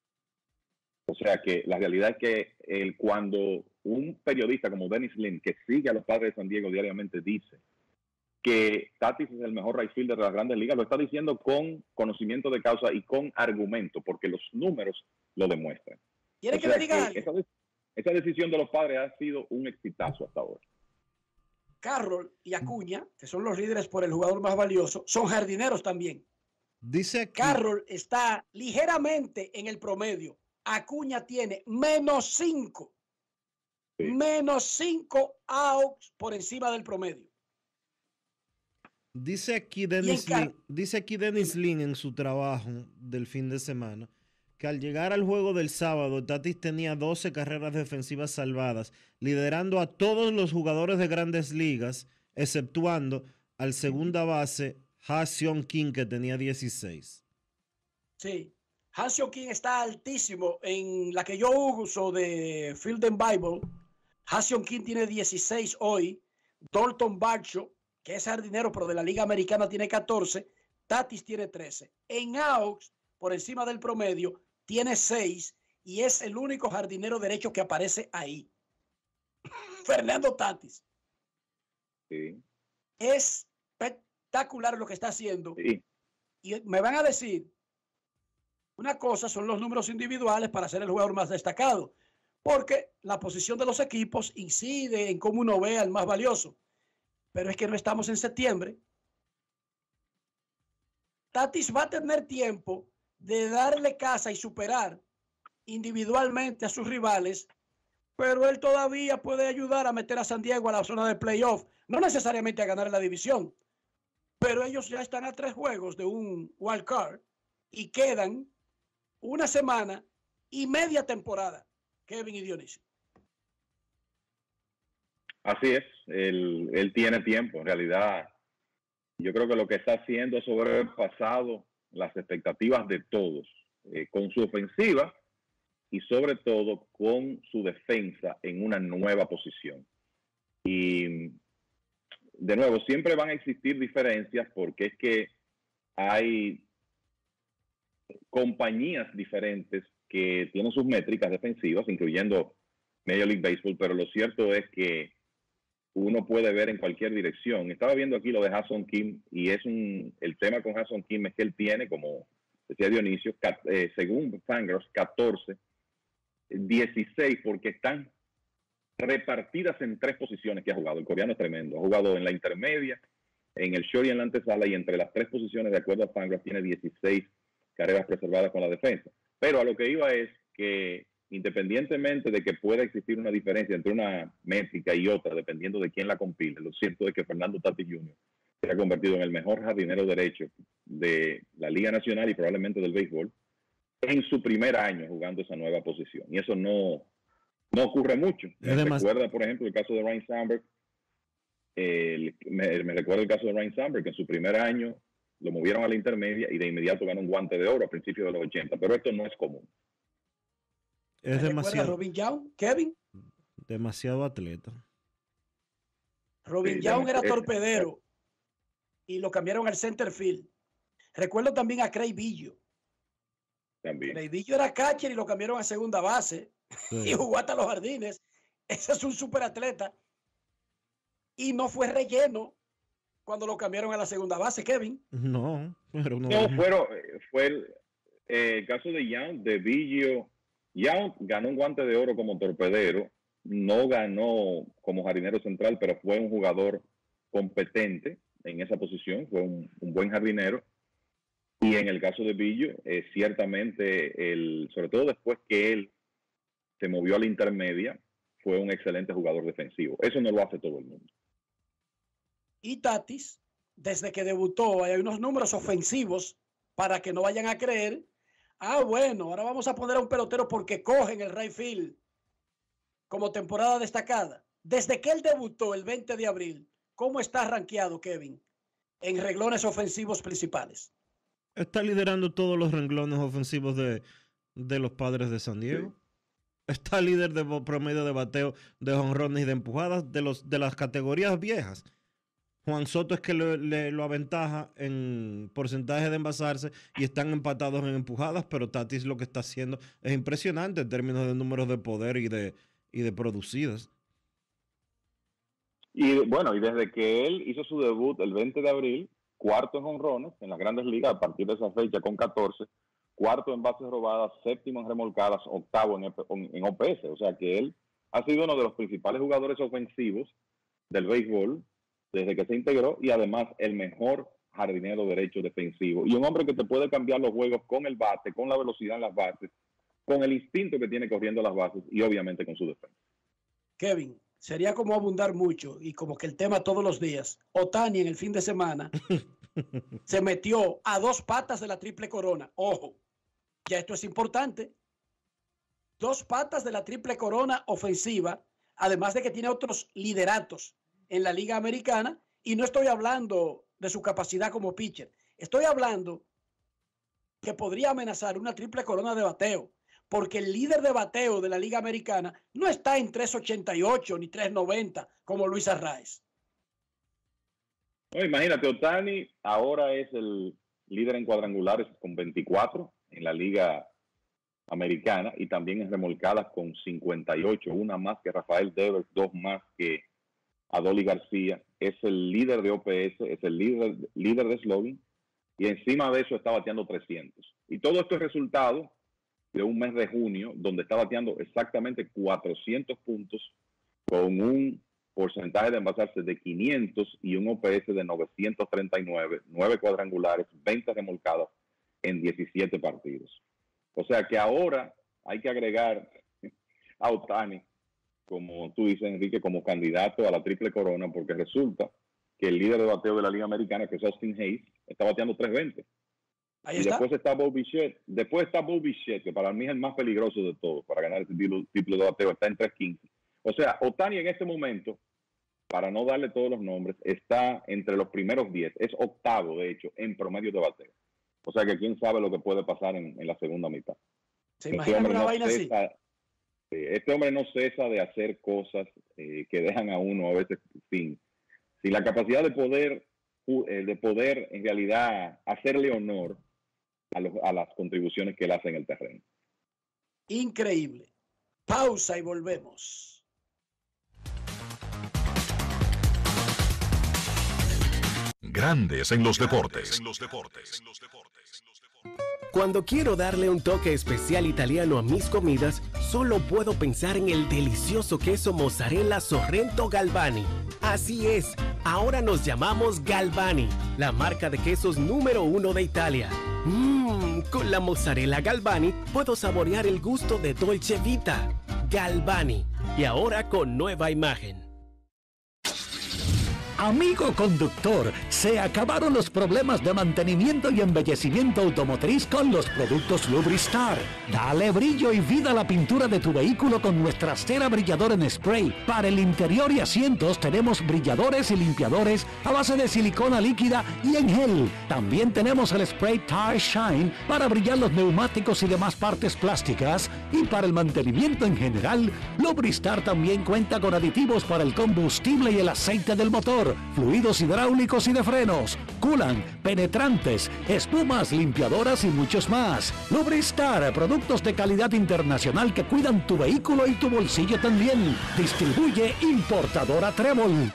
O sea que la realidad es que el, cuando un periodista como Dennis Lin, que sigue a los Padres de San Diego diariamente, dice que Tatis es el mejor right fielder de las Grandes Ligas, lo está diciendo con conocimiento de causa y con argumento, porque los números lo demuestran. ¿Quiere que le diga algo? Esa, esa decisión de los Padres ha sido un exitazo hasta ahora. Carroll y Acuña, que son los líderes por el jugador más valioso, son jardineros también. Dice aquí, Carroll está ligeramente en el promedio. Acuña tiene menos cinco. Sí. Menos cinco outs por encima del promedio. Dice aquí Dennis Lin, dice aquí Dennis Lin en su trabajo del fin de semana que al llegar al juego del sábado, Tatis tenía doce carreras defensivas salvadas, liderando a todos los jugadores de Grandes Ligas, exceptuando al segunda base Ha-Seong Kim, que tenía dieciséis. Sí, Ha-Seong Kim está altísimo. En la que yo uso de Field and Bible, Ha-Seong Kim tiene dieciséis hoy. Dalton Varsho, que es jardinero, pero de la Liga Americana, tiene catorce. Tatis tiene trece. En outs, por encima del promedio, tiene seis y es el único jardinero derecho que aparece ahí. Fernando Tatis. Sí. Es espectacular lo que está haciendo. Sí. Y me van a decir, Una cosa son los números individuales para ser el jugador más destacado, porque la posición de los equipos incide en cómo uno ve al más valioso. Pero es que no estamos en septiembre. Tatis va a tener tiempo de darle casa y superar individualmente a sus rivales, pero él todavía puede ayudar a meter a San Diego a la zona de playoff, no necesariamente a ganar la división, pero ellos ya están a tres juegos de un wild card y quedan una semana y media temporada, Kevin y Dionisio. Así es, él, él tiene tiempo, en realidad. Yo creo que lo que está haciendo es sobrepasado las expectativas de todos, eh, con su ofensiva y sobre todo con su defensa en una nueva posición. Y de nuevo, siempre van a existir diferencias porque es que hay compañías diferentes que tienen sus métricas defensivas, incluyendo Major League Baseball, pero lo cierto es que uno puede ver en cualquier dirección. Estaba viendo aquí lo de Ha-Seong Kim y es un, el tema con Ha-Seong Kim es que él tiene, como decía Dionisio, eh, según Fangraphs, catorce, dieciséis, porque están repartidas en tres posiciones que ha jugado. El coreano es tremendo. Ha jugado en la intermedia, en el short y en la antesala, y entre las tres posiciones, de acuerdo a Fangraphs, tiene dieciséis carreras preservadas con la defensa. Pero a lo que iba es que independientemente de que pueda existir una diferencia entre una métrica y otra, dependiendo de quién la compile, lo cierto es que Fernando Tatis junior se ha convertido en el mejor jardinero derecho de la Liga Nacional y probablemente del béisbol en su primer año jugando esa nueva posición. Y eso no, no ocurre mucho. Me recuerda, por ejemplo, el caso de Ryne Sandberg. Eh, me, me recuerda el caso de Ryne Sandberg, que en su primer año lo movieron a la intermedia y de inmediato ganó un guante de oro a principios de los ochenta. Pero esto no es común. Es demasiado. Robin Young, Kevin. Demasiado atleta. Robin sí, Young era torpedero y lo cambiaron al center field. Recuerdo también a Craig Biggio. También. Craig Biggio era catcher y lo cambiaron a segunda base sí. y jugó hasta los jardines. Ese es un superatleta. Y no fue relleno cuando lo cambiaron a la segunda base, Kevin. No, pero no. No, fueron, fue el, eh, el caso de Young, de Biggio. Young ganó un guante de oro como torpedero, no ganó como jardinero central, pero fue un jugador competente en esa posición, fue un, un buen jardinero. Y en el caso de Biggio, eh, ciertamente, el, sobre todo después que él se movió a la intermedia, fue un excelente jugador defensivo. Eso no lo hace todo el mundo. Y Tatis, desde que debutó, hay unos números ofensivos para que no vayan a creer. Ah, bueno, ahora vamos a poner a un pelotero porque coge en el right field como temporada destacada. Desde que él debutó el veinte de abril, ¿cómo está rankeado, Kevin, en renglones ofensivos principales? Está liderando todos los renglones ofensivos de, de los Padres de San Diego. Sí. Está líder de promedio de bateo, de jonrones y de empujadas de, los, de las categorías viejas. Juan Soto es que le, le, lo aventaja en porcentaje de envasarse y están empatados en empujadas, pero Tatis lo que está haciendo es impresionante en términos de números de poder y de, y de producidas. Y bueno, y desde que él hizo su debut el veinte de abril, cuarto en jonrones en las Grandes Ligas a partir de esa fecha con catorce, cuarto en bases robadas, séptimo en remolcadas, octavo en, en O P S. O sea que él ha sido uno de los principales jugadores ofensivos del béisbol desde que se integró y además el mejor jardinero derecho defensivo. Y un hombre que te puede cambiar los juegos con el bate, con la velocidad en las bases, con el instinto que tiene corriendo las bases y obviamente con su defensa. Kevin, sería como abundar mucho y como que el tema todos los días. Ohtani en el fin de semana se metió a dos patas de la triple corona. Ojo, ya esto es importante. Dos patas de la triple corona ofensiva, además de que tiene otros lideratos en la Liga Americana, y no estoy hablando de su capacidad como pitcher. Estoy hablando que podría amenazar una triple corona de bateo, porque el líder de bateo de la Liga Americana no está en tres ochenta y ocho ni tres noventa como Luis Arraez. No, imagínate, Ohtani ahora es el líder en cuadrangulares con veinticuatro en la Liga Americana y también en remolcadas con cincuenta y ocho, una más que Rafael Devers, dos más que Adolis García. Es el líder de O P S, es el líder, líder de slugging y encima de eso está bateando trescientos. Y todo esto es resultado de un mes de junio donde está bateando exactamente cuatrocientos puntos con un porcentaje de envasarse de quinientos y un O P S de novecientos treinta y nueve, nueve cuadrangulares, veinte remolcadas en diecisiete partidos. O sea que ahora hay que agregar a Ohtani, como tú dices, Enrique, como candidato a la triple corona, porque resulta que el líder de bateo de la Liga Americana, que es Austin Hayes, está bateando tres veinte. Ahí y está. después está Bo Bichette, después está Bo Bichette, que para mí es el más peligroso de todos para ganar ese triple de bateo, está en tres quince. O sea, Ohtani en este momento, para no darle todos los nombres, está entre los primeros diez, es octavo de hecho en promedio de bateo. O sea que quién sabe lo que puede pasar en, en la segunda mitad. ¿Se Este imaginan hombre una no vaina así? cesa, eh, este hombre no cesa de hacer cosas eh, que dejan a uno a veces sin, sin la capacidad de poder, eh, de poder en realidad hacerle honor a, los, a las contribuciones que él hace en el terreno. Increíble. Pausa y volvemos. Grandes en los deportes. Cuando quiero darle un toque especial italiano a mis comidas, solo puedo pensar en el delicioso queso mozzarella Sorrento Galvani. Así es, ahora nos llamamos Galvani, la marca de quesos número uno de Italia. Mmm, con la mozzarella Galvani puedo saborear el gusto de Dolce Vita. Galvani, y ahora con nueva imagen. Amigo conductor, se acabaron los problemas de mantenimiento y embellecimiento automotriz con los productos Lubristar. Dale brillo y vida a la pintura de tu vehículo con nuestra cera brilladora en spray. Para el interior y asientos tenemos brilladores y limpiadores a base de silicona líquida y en gel. También tenemos el spray Tire Shine para brillar los neumáticos y demás partes plásticas. Y para el mantenimiento en general, Lubristar también cuenta con aditivos para el combustible y el aceite del motor, fluidos hidráulicos y de frenos, culan, penetrantes, espumas, limpiadoras y muchos más. Lubristar, productos de calidad internacional que cuidan tu vehículo y tu bolsillo también. Distribuye importadora Trébol.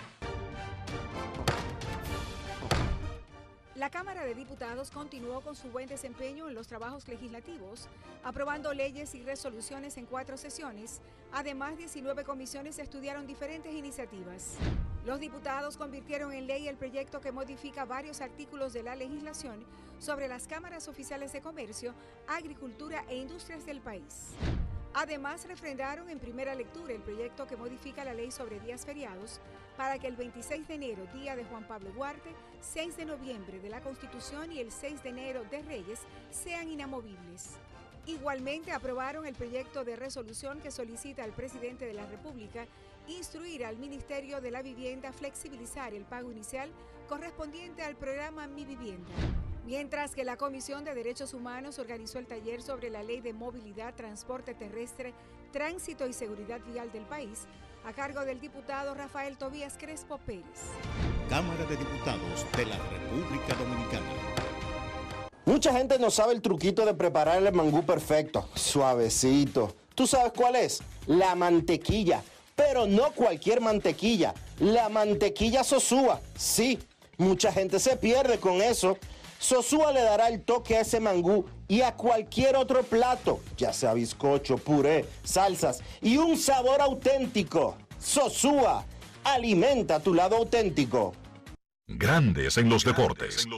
La Cámara de Diputados continuó con su buen desempeño en los trabajos legislativos, aprobando leyes y resoluciones en cuatro sesiones. Además, diecinueve comisiones estudiaron diferentes iniciativas. Los diputados convirtieron en ley el proyecto que modifica varios artículos de la legislación sobre las cámaras oficiales de comercio, agricultura e industrias del país. Además, refrendaron en primera lectura el proyecto que modifica la ley sobre días feriados para que el veintiséis de enero, día de Juan Pablo Duarte, seis de noviembre de la Constitución y el seis de enero de Reyes sean inamovibles. Igualmente, aprobaron el proyecto de resolución que solicita al presidente de la República instruir al Ministerio de la Vivienda a flexibilizar el pago inicial correspondiente al programa Mi Vivienda. Mientras que la Comisión de Derechos Humanos organizó el taller sobre la Ley de Movilidad, Transporte Terrestre, Tránsito y Seguridad Vial del país, a cargo del diputado Rafael Tobías Crespo Pérez. Cámara de Diputados de la República Dominicana. Mucha gente no sabe el truquito de preparar el mangú perfecto, suavecito. ¿Tú sabes cuál es? La mantequilla. Pero no cualquier mantequilla, la mantequilla Sosúa. Sí, mucha gente se pierde con eso. Sosúa le dará el toque a ese mangú y a cualquier otro plato, ya sea bizcocho, puré, salsas y un sabor auténtico. Sosúa, alimenta tu lado auténtico. Grandes en los deportes.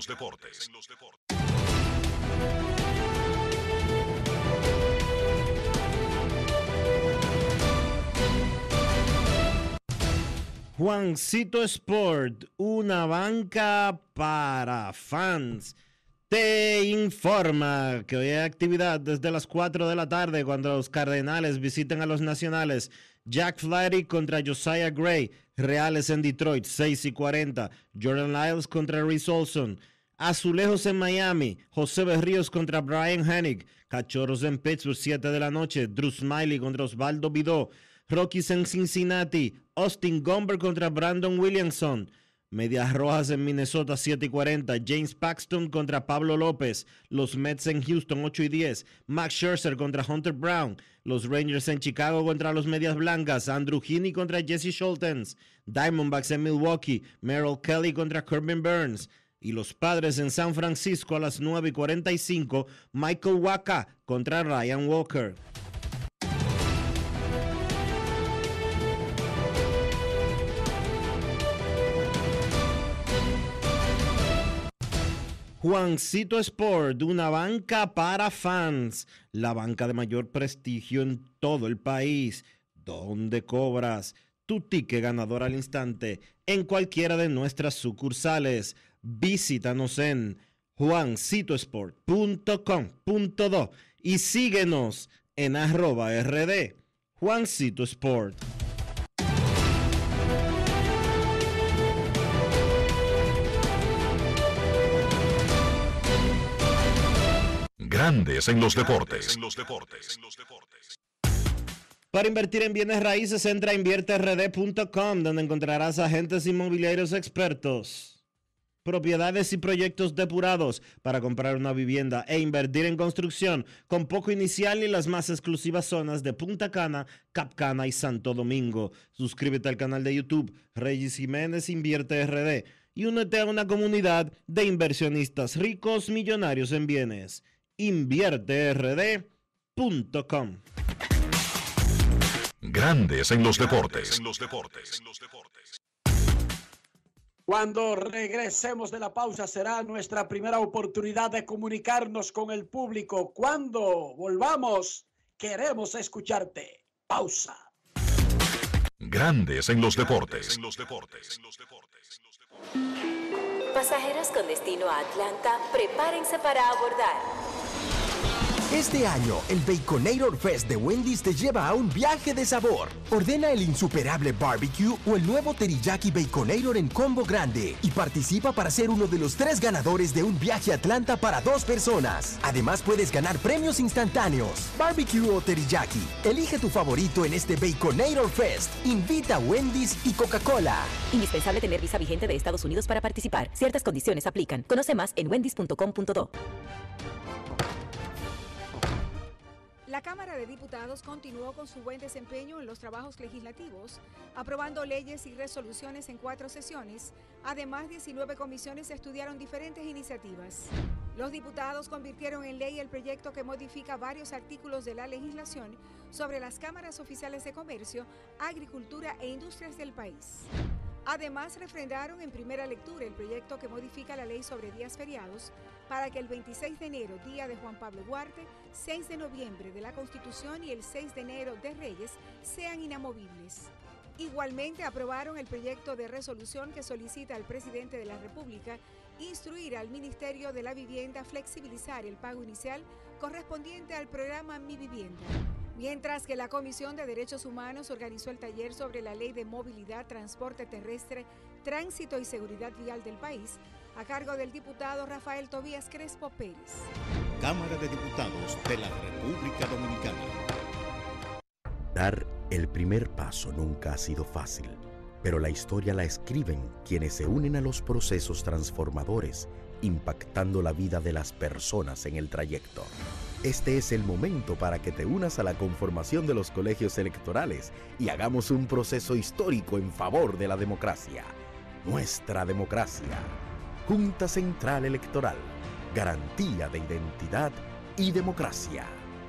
Juancito Sport, una banca para fans, te informa que hoy hay actividad desde las cuatro de la tarde cuando los Cardenales visiten a los Nacionales. Jack Flaherty contra Josiah Gray, Reales en Detroit, seis y cuarenta. Jordan Lyles contra Reese Olson. Azulejos en Miami, José Berríos contra Brian Hennig. Cachorros en Pittsburgh, siete de la noche. Drew Smiley contra Osvaldo Vidó. Rockies en Cincinnati, Austin Gomber contra Brandon Williamson. Medias Rojas en Minnesota, siete y cuarenta. James Paxton contra Pablo López. Los Mets en Houston, ocho y diez. Max Scherzer contra Hunter Brown. Los Rangers en Chicago contra los Medias Blancas. Andrew Heaney contra Jesse Scholtens. Diamondbacks en Milwaukee. Merrill Kelly contra Corbin Burns. Y los Padres en San Francisco a las nueve y cuarenta y cinco, Michael Wacha contra Ryan Walker. Juancito Sport, una banca para fans, la banca de mayor prestigio en todo el país, donde cobras tu ticket ganador al instante en cualquiera de nuestras sucursales. Visítanos en juancito sport punto com punto do y síguenos en arroba rd Juancito Sport. Grandes en los deportes. Para invertir en bienes raíces, entra a invierte r d punto com, donde encontrarás agentes inmobiliarios expertos, propiedades y proyectos depurados para comprar una vivienda e invertir en construcción con poco inicial y las más exclusivas zonas de Punta Cana, Cap Cana y Santo Domingo. Suscríbete al canal de YouTube Reyes Jiménez Invierte R D y únete a una comunidad de inversionistas ricos millonarios en bienes. invierte r d punto com. Grandes en los deportes. Cuando regresemos de la pausa será nuestra primera oportunidad de comunicarnos con el público. Cuando volvamos, queremos escucharte. Pausa. Grandes en los deportes. Pasajeros con destino a Atlanta, prepárense para abordar. Este año, el Baconator Fest de Wendy's te lleva a un viaje de sabor. Ordena el insuperable barbecue o el nuevo teriyaki Baconator en combo grande y participa para ser uno de los tres ganadores de un viaje a Atlanta para dos personas. Además, puedes ganar premios instantáneos. Barbecue o teriyaki. Elige tu favorito en este Baconator Fest. Invita a Wendy's y Coca-Cola. Indispensable tener visa vigente de Estados Unidos para participar. Ciertas condiciones aplican. Conoce más en wendys punto com punto do. La Cámara de Diputados continuó con su buen desempeño en los trabajos legislativos, aprobando leyes y resoluciones en cuatro sesiones. Además, diecinueve comisiones estudiaron diferentes iniciativas. Los diputados convirtieron en ley el proyecto que modifica varios artículos de la legislación sobre las cámaras oficiales de comercio, agricultura e industrias del país. Además, refrendaron en primera lectura el proyecto que modifica la ley sobre días feriados para que el veintiséis de enero, día de Juan Pablo Duarte, seis de noviembre de la Constitución y el seis de enero de Reyes sean inamovibles. Igualmente, aprobaron el proyecto de resolución que solicita al presidente de la República instruir al Ministerio de la Vivienda a flexibilizar el pago inicial correspondiente al programa Mi Vivienda. Mientras que la Comisión de Derechos Humanos organizó el taller sobre la Ley de Movilidad, Transporte Terrestre, Tránsito y Seguridad Vial del país, a cargo del diputado Rafael Tobías Crespo Pérez. Cámara de Diputados de la República Dominicana. Dar el primer paso nunca ha sido fácil, pero la historia la escriben quienes se unen a los procesos transformadores, impactando la vida de las personas en el trayecto. Este es el momento para que te unas a la conformación de los colegios electorales y hagamos un proceso histórico en favor de la democracia. Nuestra democracia. Junta Central Electoral. Garantía de identidad y democracia.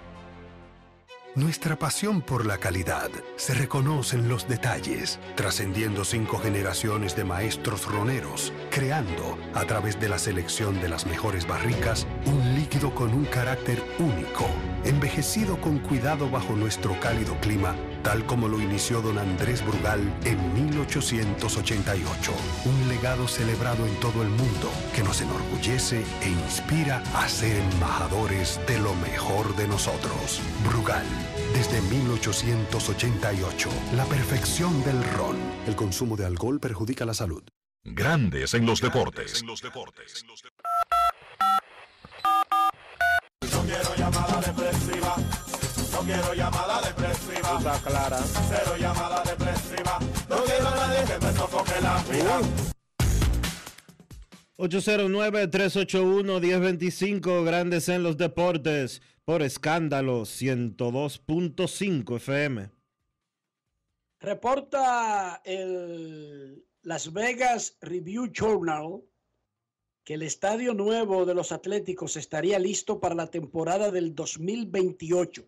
Nuestra pasión por la calidad se reconoce en los detalles, trascendiendo cinco generaciones de maestros roneros, creando, a través de la selección de las mejores barricas, un líquido con un carácter único, envejecido con cuidado bajo nuestro cálido clima, tal como lo inició don Andrés Brugal en mil ochocientos ochenta y ocho. Un legado celebrado en todo el mundo que nos enorgullece e inspira a ser embajadores de lo mejor de nosotros. Brugal, desde mil ochocientos ochenta y ocho, la perfección del ron. El consumo de alcohol perjudica la salud. Grandes en los deportes. No quiero llamada depresiva. No quiero llamada depresiva. Está clara. Cero llamada depresiva. No quiero a nadie que me sofoque la vida. ocho cero nueve, tres ocho uno, uno cero dos cinco, Grandes en los deportes, por Escándalo ciento dos punto cinco F M. Reporta el Las Vegas Review Journal que el estadio nuevo de los Atléticos estaría listo para la temporada del dos mil veintiocho.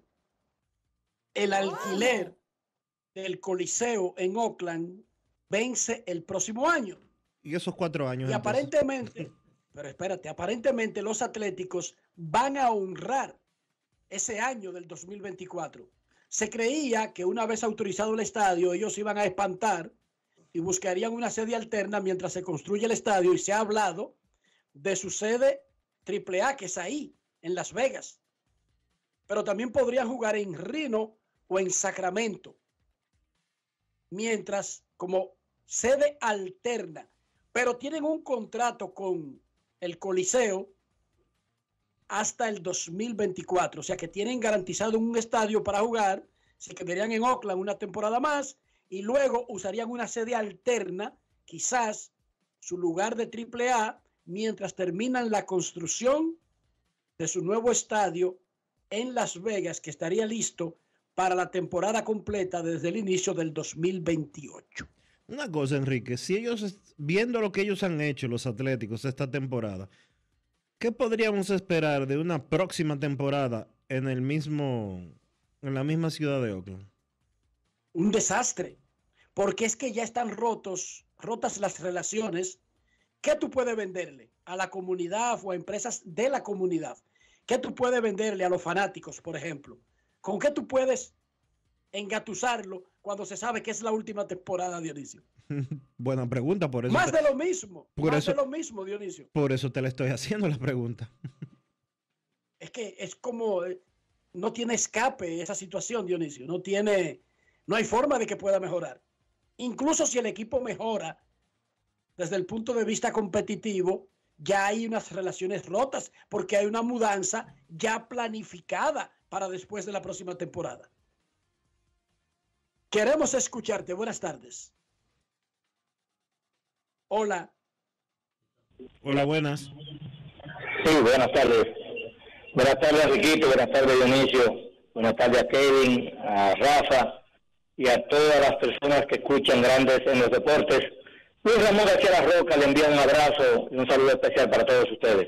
El alquiler del Coliseo en Oakland vence el próximo año. Y esos cuatro años. Y entonces? aparentemente, pero espérate, aparentemente los Atléticos van a honrar ese año del dos mil veinticuatro. Se creía que una vez autorizado el estadio, ellos iban a espantar y buscarían una sede alterna mientras se construye el estadio, y se ha hablado de su sede triple A, que es ahí, en Las Vegas. Pero también podrían jugar en Reno o en Sacramento, mientras como sede alterna. Pero tienen un contrato con el Coliseo hasta el dos mil veinticuatro. O sea que tienen garantizado un estadio para jugar, se quedarían en Oakland una temporada más y luego usarían una sede alterna, quizás su lugar de triple A, mientras terminan la construcción de su nuevo estadio en Las Vegas, que estaría listo para la temporada completa desde el inicio del dos mil veintiocho. Una cosa, Enrique, si ellos, viendo lo que ellos han hecho, los Atléticos, esta temporada, ¿qué podríamos esperar de una próxima temporada en el mismo, en la misma ciudad de Oakland? Un desastre, porque es que ya están rotos, rotas las relaciones. ¿Qué tú puedes venderle a la comunidad o a empresas de la comunidad? ¿Qué tú puedes venderle a los fanáticos, por ejemplo? ¿Con qué tú puedes engatusarlo cuando se sabe que es la última temporada, Dionisio? Buena pregunta, por eso. Más te, de lo mismo, por más eso, de lo mismo, Dionisio. Por eso te le estoy haciendo la pregunta. Es que es como, eh, no tiene escape esa situación, Dionisio. No tiene, no hay forma de que pueda mejorar. Incluso si el equipo mejora, desde el punto de vista competitivo, ya hay unas relaciones rotas porque hay una mudanza ya planificada para después de la próxima temporada. Queremos escucharte. Buenas tardes. Hola. Hola, buenas. Sí, buenas tardes. Buenas tardes, Riquito. Buenas tardes, Dionisio. Buenas tardes a Kevin, a Rafa y a todas las personas que escuchan Grandes en los Deportes. Luis Ramón García La Roca le envía un abrazo y un saludo especial para todos ustedes.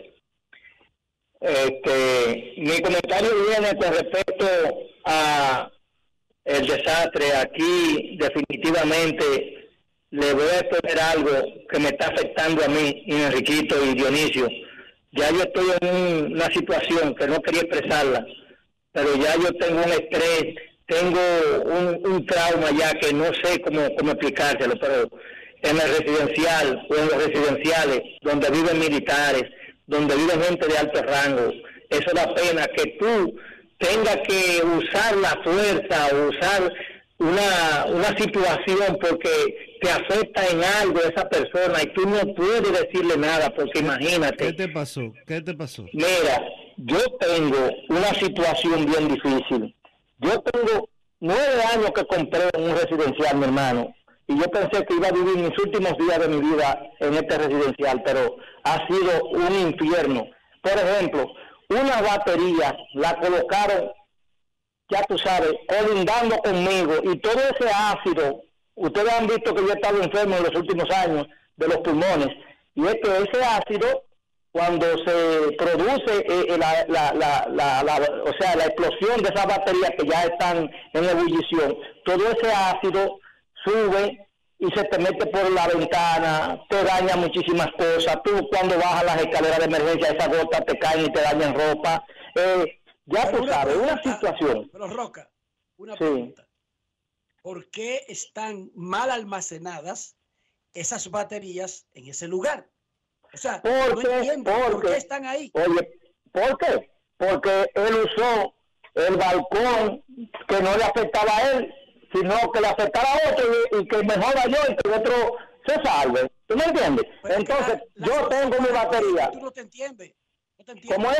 Este, mi comentario viene con respecto a el desastre. Aquí definitivamente le voy a exponer algo que me está afectando a mí, y Enriquito y Dionisio. Ya yo estoy en un, una situación que no quería expresarla, pero ya yo tengo un estrés, tengo un, un trauma ya que no sé cómo, cómo explicárselo, pero en el residencial o en los residenciales donde viven militares, donde vive gente de alto rango, eso da pena que tú tengas que usar la fuerza o usar una, una situación porque te afecta en algo esa persona y tú no puedes decirle nada porque imagínate. ¿Qué te pasó? ¿Qué te pasó? Mira, yo tengo una situación bien difícil. Yo tengo nueve años que compré un residencial, mi hermano, y yo pensé que iba a vivir mis últimos días de mi vida en este residencial, pero ha sido un infierno. Por ejemplo, una batería la colocaron, ya tú sabes, colindando conmigo, y todo ese ácido, ustedes han visto que yo he estado enfermo en los últimos años de los pulmones, y es que ese ácido, cuando se produce eh, la, la, la, la, la, o sea, la explosión de esas baterías que ya están en ebullición, todo ese ácido sube y se te mete por la ventana, te daña muchísimas cosas. Tú cuando bajas las escaleras de emergencia, esas gotas te caen y te dañan ropa. Eh, ya Pero tú una sabes, pregunta, una situación. Pero Roca, una Sí. pregunta. ¿Por qué están mal almacenadas esas baterías en ese lugar? O sea, no Porque, entiendo por porque, qué están ahí. Oye, ¿por qué? Porque él usó el balcón que no le afectaba a él, sino que le afectara a otro y, y que mejora yo y que el otro se salve. ¿Tú me entiendes? Pero es que Entonces, la- yo las tengo usó mi para- batería. Tú no te entiendes. No te entiendes. ¿Cómo es?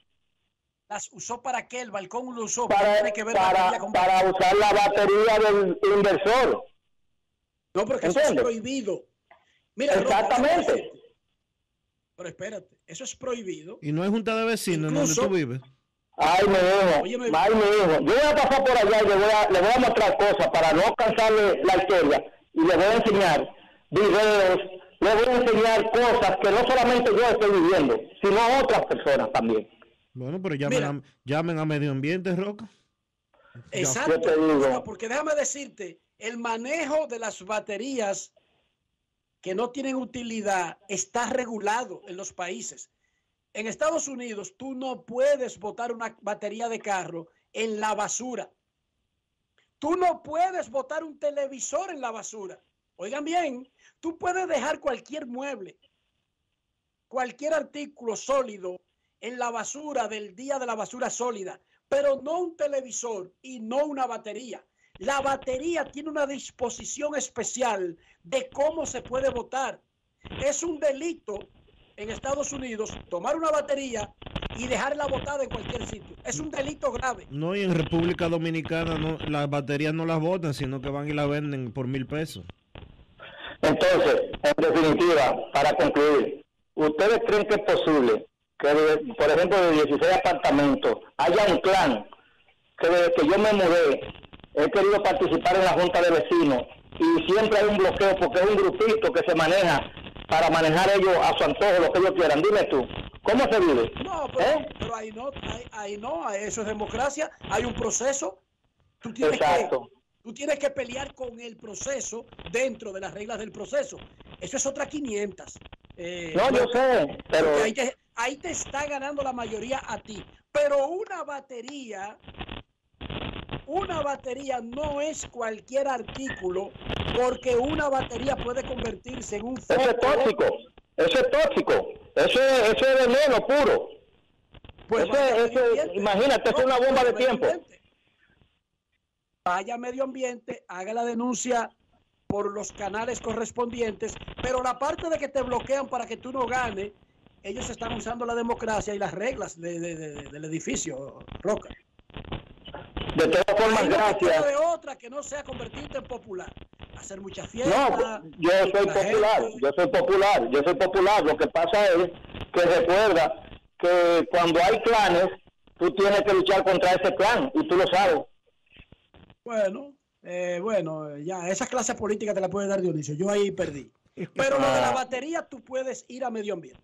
¿Las usó para qué? ¿El balcón lo usó? Para, tiene que ver para, batería con para balcón? usar la batería del inversor. No, porque eso es ¿Entiendes? prohibido. Mira, Roca, Exactamente. déjame decirte. Pero espérate, eso es prohibido. Y no hay junta de vecinos en donde Incluso- tú vives. Ay, mi hijo, Óyeme. ay, mi hijo. Yo voy a pasar por allá y le voy a, le voy a mostrar cosas para no cansarle la historia. Y le voy a enseñar videos, le voy a enseñar cosas que no solamente yo estoy viviendo, sino otras personas también. Bueno, pero llamen, a, llamen a Medio Ambiente, Roca. Exacto, te digo. Porque déjame decirte, el manejo de las baterías que no tienen utilidad está regulado en los países. En Estados Unidos, tú no puedes botar una batería de carro en la basura. Tú no puedes botar un televisor en la basura. Oigan bien, tú puedes dejar cualquier mueble, cualquier artículo sólido en la basura del día de la basura sólida, pero no un televisor y no una batería. La batería tiene una disposición especial de cómo se puede botar. Es un delito en Estados Unidos tomar una batería y dejarla botada en cualquier sitio. Es un delito grave. No, y en República Dominicana no, las baterías no las botan, sino que van y las venden por mil pesos. Entonces, en definitiva, para concluir, ¿ustedes creen que es posible que, de, por ejemplo, de dieciséis apartamentos haya un clan que desde que yo me mudé he querido participar en la junta de vecinos y siempre hay un bloqueo porque es un grupito que se maneja para manejar ellos a su antojo lo que ellos quieran? Dime tú, ¿cómo se vive? No, pero, ¿Eh? pero ahí no, ahí, ahí no, eso es democracia, hay un proceso. Tú tienes Exacto. que, tú tienes que pelear con el proceso dentro de las reglas del proceso. Eso es otra quinientas. Eh, no, yo sé, pero ahí te, ahí te está ganando la mayoría a ti. Pero una batería, una batería no es cualquier artículo, porque una batería puede convertirse en un foco. Eso es tóxico, eso es tóxico, eso es, eso es veneno puro. Pues eso, es, eso es, imagínate, no, es una bomba de tiempo. Ambiente. Vaya a Medio Ambiente, haga la denuncia por los canales correspondientes, pero la parte de que te bloquean para que tú no ganes, ellos están usando la democracia y las reglas de, de, de, del edificio, Roca. De todas formas, gracias. De otra que no sea convertirte en popular, hacer muchas fiestas. No, yo soy popular, gente. yo soy popular, yo soy popular. Lo que pasa es que recuerda que cuando hay clanes, tú tienes que luchar contra ese clan y tú lo sabes. Bueno, eh, bueno, ya, esa clase política te la puede dar Dionisio, yo ahí perdí. Pero lo de la batería, tú puedes ir a Medio Ambiente.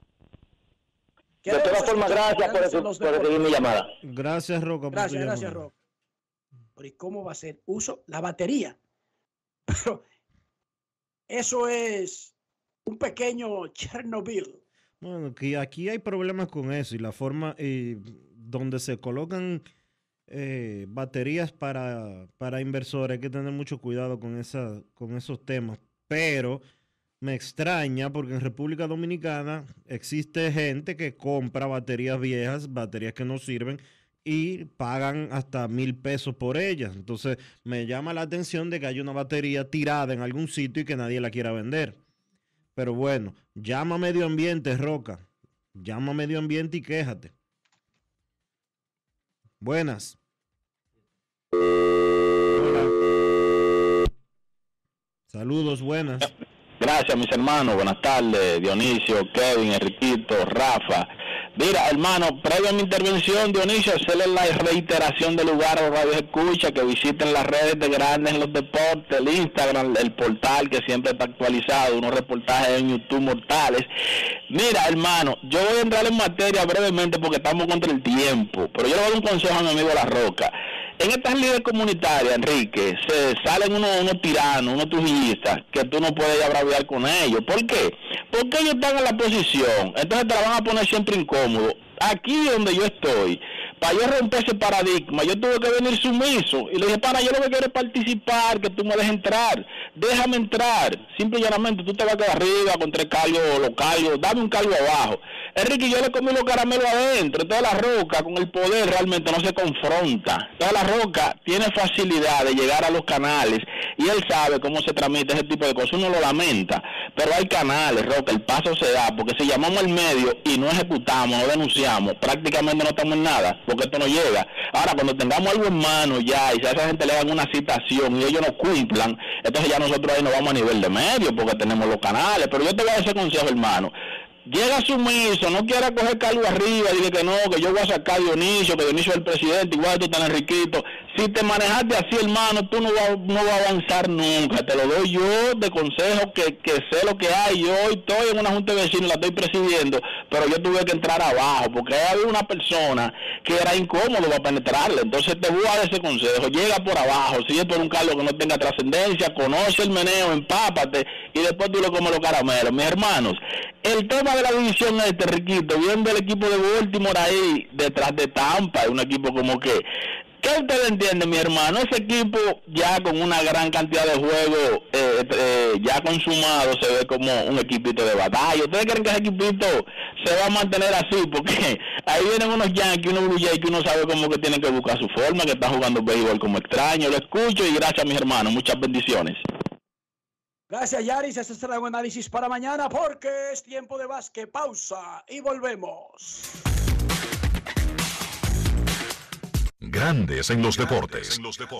De todas formas, gracias por, eso, por recibir mi llamada. Gracias, Roca. Gracias, gracias, Roca. Pero ¿y cómo va a ser uso la batería? Pero eso es un pequeño Chernobyl. Bueno, que aquí hay problemas con eso y la forma eh, donde se colocan eh, baterías para, para inversores. Hay que tener mucho cuidado con, esa, con esos temas. Pero me extraña porque en República Dominicana existe gente que compra baterías viejas, baterías que no sirven, y pagan hasta mil pesos por ellas. Entonces me llama la atención de que hay una batería tirada en algún sitio y que nadie la quiera vender. Pero bueno, llama a Medio Ambiente, Roca. Llama a Medio Ambiente y quéjate. Buenas. Hola. Saludos, buenas. Gracias, mis hermanos. Buenas tardes, Dionisio, Kevin, Enriquito, Rafa. Mira, hermano, previo a mi intervención, Dionisio, hacerle la reiteración del lugar a los radios escucha, que visiten las redes de Grandes en los Deportes, el Instagram, el portal que siempre está actualizado, unos reportajes en YouTube mortales. Mira, hermano, yo voy a entrar en materia brevemente porque estamos contra el tiempo, pero yo le voy a dar un consejo a mi amigo La Roca. En estas líderes comunitarias, Enrique, se salen unos, unos tiranos, unos trujillistas, que tú no puedes abraviar con ellos. ¿Por qué? Porque ellos están en la posición, entonces te la van a poner siempre incómodo. Aquí donde yo estoy, para yo romper ese paradigma, yo tuve que venir sumiso. Y le dije, para, yo lo que quiero es participar, que tú me dejes entrar. Déjame entrar. Simple y llanamente, tú te vas a quedar arriba con tres cargos, los cargos, dame un cargo abajo. Enrique, yo le comí los caramelos adentro. Entonces La Roca con el poder realmente no se confronta. Entonces La Roca tiene facilidad de llegar a los canales y él sabe cómo se tramita ese tipo de cosas. Uno lo lamenta, pero hay canales, Roca, el paso se da, porque si llamamos al medio y no ejecutamos, no denunciamos, prácticamente no estamos en nada, porque esto no llega. Ahora, cuando tengamos algo en mano ya y si a esa gente le dan una citación y ellos no cumplan, entonces ya nosotros ahí nos vamos a nivel de medio porque tenemos los canales. Pero yo te voy a dar ese consejo, hermano. Llega sumiso, no quiera coger cargo arriba, dice que no, que yo voy a sacar a Dionisio, que Dionisio es el presidente, igual tú tan Enriquito. Si te manejaste así, hermano, tú no vas, no vas a avanzar nunca. Te lo doy yo de consejo que, que sé lo que hay. Yo hoy estoy en una junta de vecinos, la estoy presidiendo, pero yo tuve que entrar abajo porque había una persona que era incómodo para penetrarle. Entonces te voy a dar ese consejo. Llega por abajo, sigue por un cargo que no tenga trascendencia, conoce el meneo, empápate y después tú le comes los caramelos. Mis hermanos, el tema de la división este, Riquito, viendo el equipo de Baltimore ahí detrás de Tampa, un equipo como que... ¿Qué usted entiende, mi hermano? Ese equipo ya con una gran cantidad de juegos eh, eh, ya consumados se ve como un equipito de batalla. ¿Ustedes creen que ese equipito se va a mantener así? Porque ahí vienen unos Yankees, unos Blue Jays que uno sabe como que tienen que buscar su forma, que están jugando béisbol como extraño. Lo escucho y gracias, mis hermanos. Muchas bendiciones. Gracias, Yaris. Este será un análisis para mañana porque es tiempo de básquet. Pausa y volvemos. Grandes en los deportes.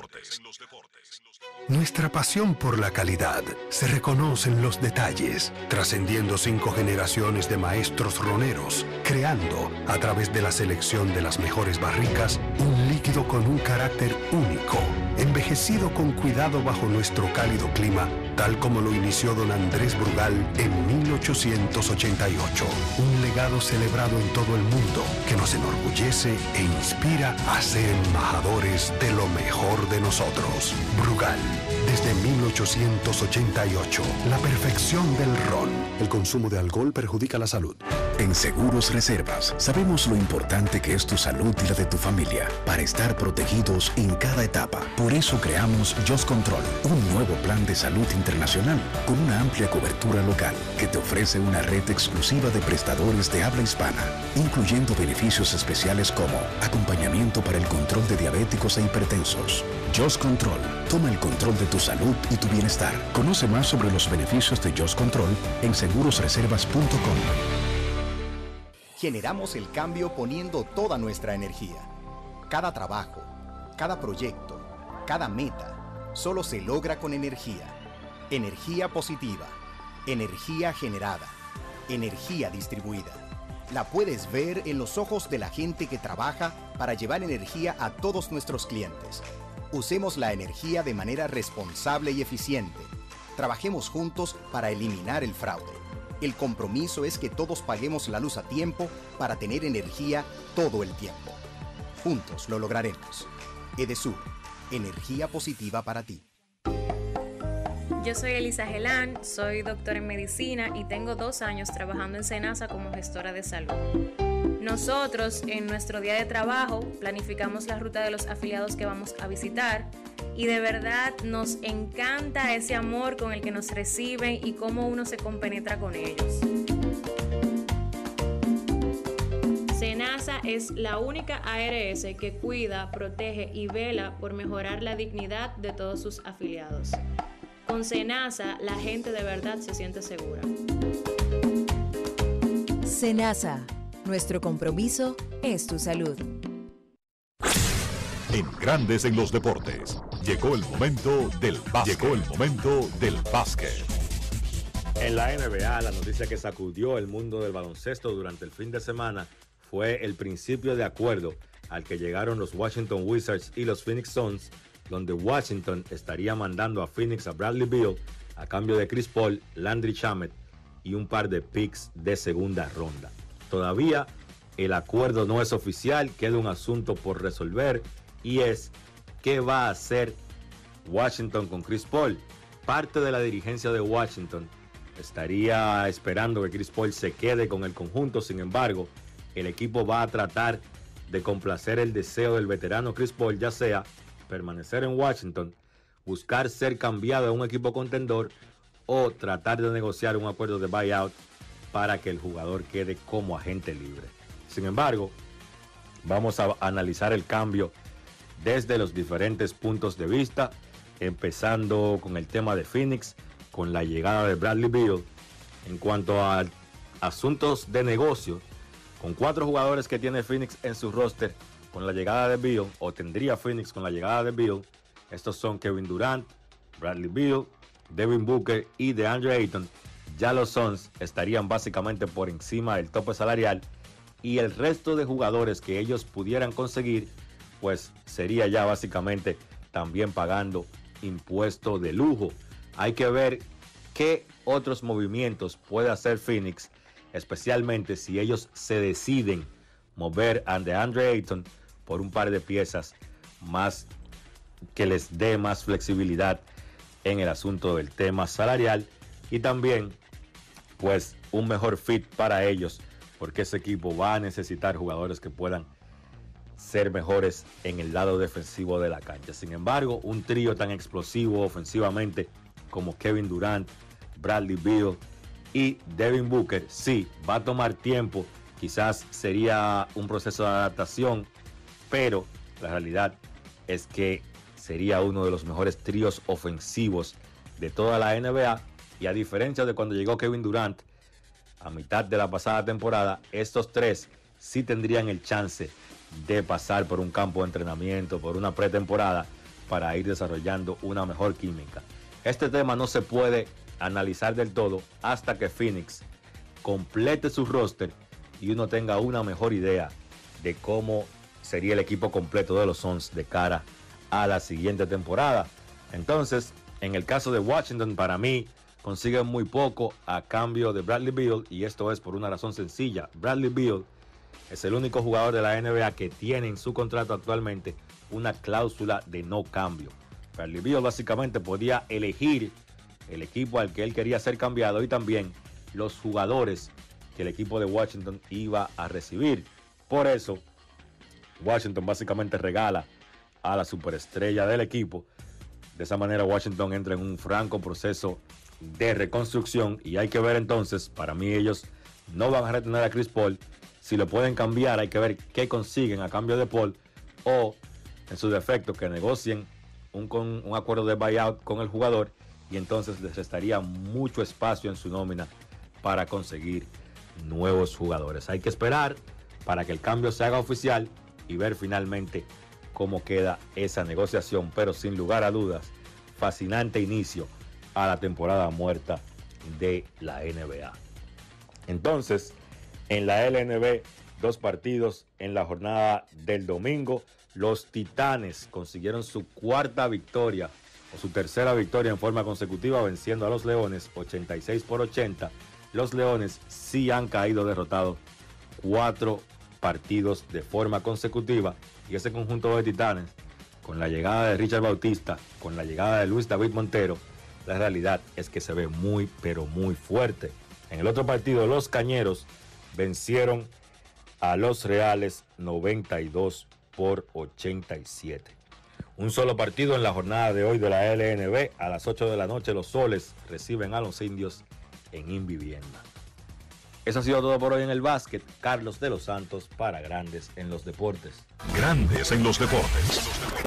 Nuestra pasión por la calidad se reconoce en los detalles, trascendiendo cinco generaciones de maestros roneros, creando, a través de la selección de las mejores barricas, un líquido con un carácter único, envejecido con cuidado bajo nuestro cálido clima, tal como lo inició don Andrés Brugal en mil ochocientos ochenta y ocho. Un legado celebrado en todo el mundo que nos enorgullece e inspira a ser embajadores de lo mejor de nosotros. Brugal, desde mil ochocientos ochenta y ocho, la perfección del ron. El consumo de alcohol perjudica la salud. En Seguros Reservas sabemos lo importante que es tu salud y la de tu familia para estar protegidos en cada etapa. Por eso creamos Just Control, un nuevo plan de salud internacional con una amplia cobertura local que te ofrece una red exclusiva de prestadores de habla hispana, incluyendo beneficios especiales como acompañamiento para el control de diabéticos e hipertensos. Just Control, toma el control de tu salud y tu bienestar. Conoce más sobre los beneficios de Just Control en seguros reservas punto com. Generamos el cambio poniendo toda nuestra energía. Cada trabajo, cada proyecto, cada meta, solo se logra con energía. Energía positiva, energía generada, energía distribuida. La puedes ver en los ojos de la gente que trabaja para llevar energía a todos nuestros clientes. Usemos la energía de manera responsable y eficiente. Trabajemos juntos para eliminar el fraude. El compromiso es que todos paguemos la luz a tiempo para tener energía todo el tiempo. Juntos lo lograremos. Edesur, energía positiva para ti. Yo soy Elisa Gelán, soy doctora en medicina y tengo dos años trabajando en Senasa como gestora de salud. Nosotros, en nuestro día de trabajo, planificamos la ruta de los afiliados que vamos a visitar y de verdad nos encanta ese amor con el que nos reciben y cómo uno se compenetra con ellos. Senasa es la única A R S que cuida, protege y vela por mejorar la dignidad de todos sus afiliados. Con Senasa, la gente de verdad se siente segura. Senasa, nuestro compromiso es tu salud. En Grandes en los deportes, llegó el momento del básquet. Llegó el momento del básquet. En la N B A, la noticia que sacudió el mundo del baloncesto durante el fin de semana fue el principio de acuerdo al que llegaron los Washington Wizards y los Phoenix Suns, donde Washington estaría mandando a Phoenix a Bradley Beal a cambio de Chris Paul, Landry Shamet y un par de picks de segunda ronda. Todavía el acuerdo no es oficial, queda un asunto por resolver y es qué va a hacer Washington con Chris Paul. Parte de la dirigencia de Washington estaría esperando que Chris Paul se quede con el conjunto, sin embargo, el equipo va a tratar de complacer el deseo del veterano Chris Paul, ya sea permanecer en Washington, buscar ser cambiado a un equipo contendor o tratar de negociar un acuerdo de buyout para que el jugador quede como agente libre. Sin embargo, vamos a analizar el cambio desde los diferentes puntos de vista, empezando con el tema de Phoenix, con la llegada de Bradley Beal. En cuanto a asuntos de negocio, con cuatro jugadores que tiene Phoenix en su roster, con la llegada de Beal, o tendría Phoenix con la llegada de Beal, estos son Kevin Durant, Bradley Beal, Devin Booker y DeAndre Ayton. Ya los Suns estarían básicamente por encima del tope salarial y el resto de jugadores que ellos pudieran conseguir pues sería ya básicamente también pagando impuesto de lujo. Hay que ver qué otros movimientos puede hacer Phoenix, especialmente si ellos se deciden mover a DeAndre Ayton por un par de piezas más que les dé más flexibilidad en el asunto del tema salarial y también pues un mejor fit para ellos, porque ese equipo va a necesitar jugadores que puedan ser mejores en el lado defensivo de la cancha. Sin embargo, un trío tan explosivo ofensivamente como Kevin Durant, Bradley Beal y Devin Booker, sí, va a tomar tiempo, quizás sería un proceso de adaptación, pero la realidad es que sería uno de los mejores tríos ofensivos de toda la N B A, y a diferencia de cuando llegó Kevin Durant a mitad de la pasada temporada, estos tres sí tendrían el chance de pasar por un campo de entrenamiento, por una pretemporada, para ir desarrollando una mejor química. Este tema no se puede analizar del todo hasta que Phoenix complete su roster y uno tenga una mejor idea de cómo sería el equipo completo de los Suns de cara a la siguiente temporada. Entonces, en el caso de Washington, para mí, consiguen muy poco a cambio de Bradley Beal, y esto es por una razón sencilla. Bradley Beal es el único jugador de la N B A que tiene en su contrato actualmente una cláusula de no cambio. Bradley Beal básicamente podía elegir el equipo al que él quería ser cambiado y también los jugadores que el equipo de Washington iba a recibir. Por eso, Washington básicamente regala a la superestrella del equipo. De esa manera Washington entra en un franco proceso de reconstrucción y hay que ver entonces, para mí ellos no van a retener a Chris Paul. Si lo pueden cambiar, hay que ver qué consiguen a cambio de Paul, o en su defecto que negocien un, con, un acuerdo de buyout con el jugador, y entonces les restaría mucho espacio en su nómina para conseguir nuevos jugadores. Hay que esperar para que el cambio se haga oficial y ver finalmente cómo queda esa negociación, pero sin lugar a dudas, fascinante inicio a la temporada muerta de la N B A. Entonces, en la L N B, dos partidos en la jornada del domingo. Los Titanes consiguieron su cuarta victoria o su tercera victoria en forma consecutiva, venciendo a los Leones ochenta y seis por ochenta. Los Leones sí han caído derrotados cuatro partidos de forma consecutiva, y ese conjunto de Titanes, con la llegada de Richard Bautista, con la llegada de Luis David Montero, la realidad es que se ve muy, pero muy fuerte. En el otro partido, los Cañeros vencieron a los Reales noventa y dos por ochenta y siete. Un solo partido en la jornada de hoy de la L N B. A las ocho de la noche los Soles reciben a los Indios en Invivienda. Eso ha sido todo por hoy en el básquet. Carlos de los Santos para Grandes en los Deportes. Grandes en los Deportes.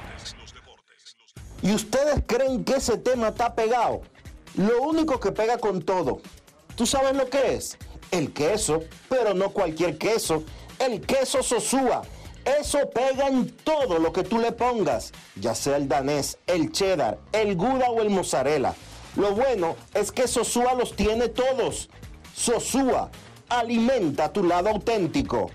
¿Y ustedes creen que ese tema está pegado? Lo único que pega con todo, ¿tú sabes lo que es? El queso, pero no cualquier queso. El queso Sosúa. Eso pega en todo lo que tú le pongas, ya sea el danés, el cheddar, el gouda o el mozzarella. Lo bueno es que Sosúa los tiene todos. Sosúa, alimenta tu lado auténtico.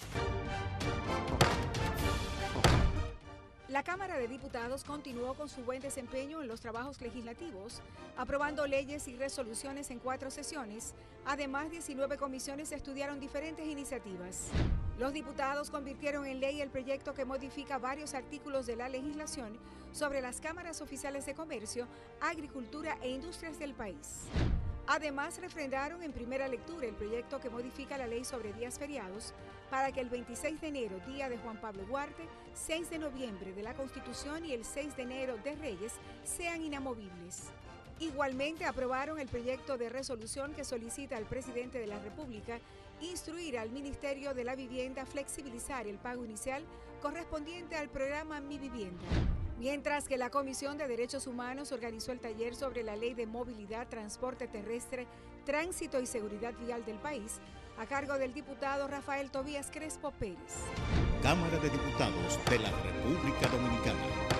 La Cámara de Diputados continuó con su buen desempeño en los trabajos legislativos, aprobando leyes y resoluciones en cuatro sesiones. Además, diecinueve comisiones estudiaron diferentes iniciativas. Los diputados convirtieron en ley el proyecto que modifica varios artículos de la legislación sobre las cámaras oficiales de comercio, agricultura e industrias del país. Además, refrendaron en primera lectura el proyecto que modifica la ley sobre días feriados para que el veintiséis de enero, día de Juan Pablo Duarte, seis de noviembre de la Constitución y el seis de enero de Reyes sean inamovibles. Igualmente aprobaron el proyecto de resolución que solicita al presidente de la República instruir al Ministerio de la Vivienda a flexibilizar el pago inicial correspondiente al programa Mi Vivienda. Mientras que la Comisión de Derechos Humanos organizó el taller sobre la Ley de Movilidad, Transporte Terrestre, Tránsito y Seguridad Vial del país, a cargo del diputado Rafael Tobías Crespo Pérez. Cámara de Diputados de la República Dominicana.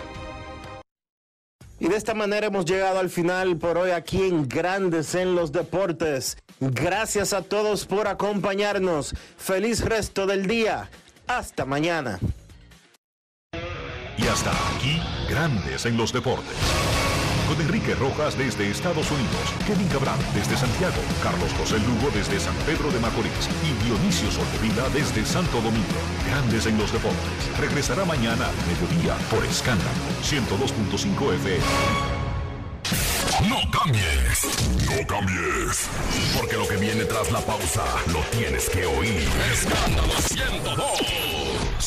Y de esta manera hemos llegado al final por hoy aquí en Grandes en los Deportes. Gracias a todos por acompañarnos. Feliz resto del día. Hasta mañana. Y hasta aquí, Grandes en los Deportes. Con Enrique Rojas desde Estados Unidos, Kevin Cabral desde Santiago, Carlos José Lugo desde San Pedro de Macorís y Dionisio Solterida desde Santo Domingo. Grandes en los Deportes. Regresará mañana a mediodía por Escándalo ciento dos punto cinco F M. No cambies, no cambies, porque lo que viene tras la pausa lo tienes que oír. Escándalo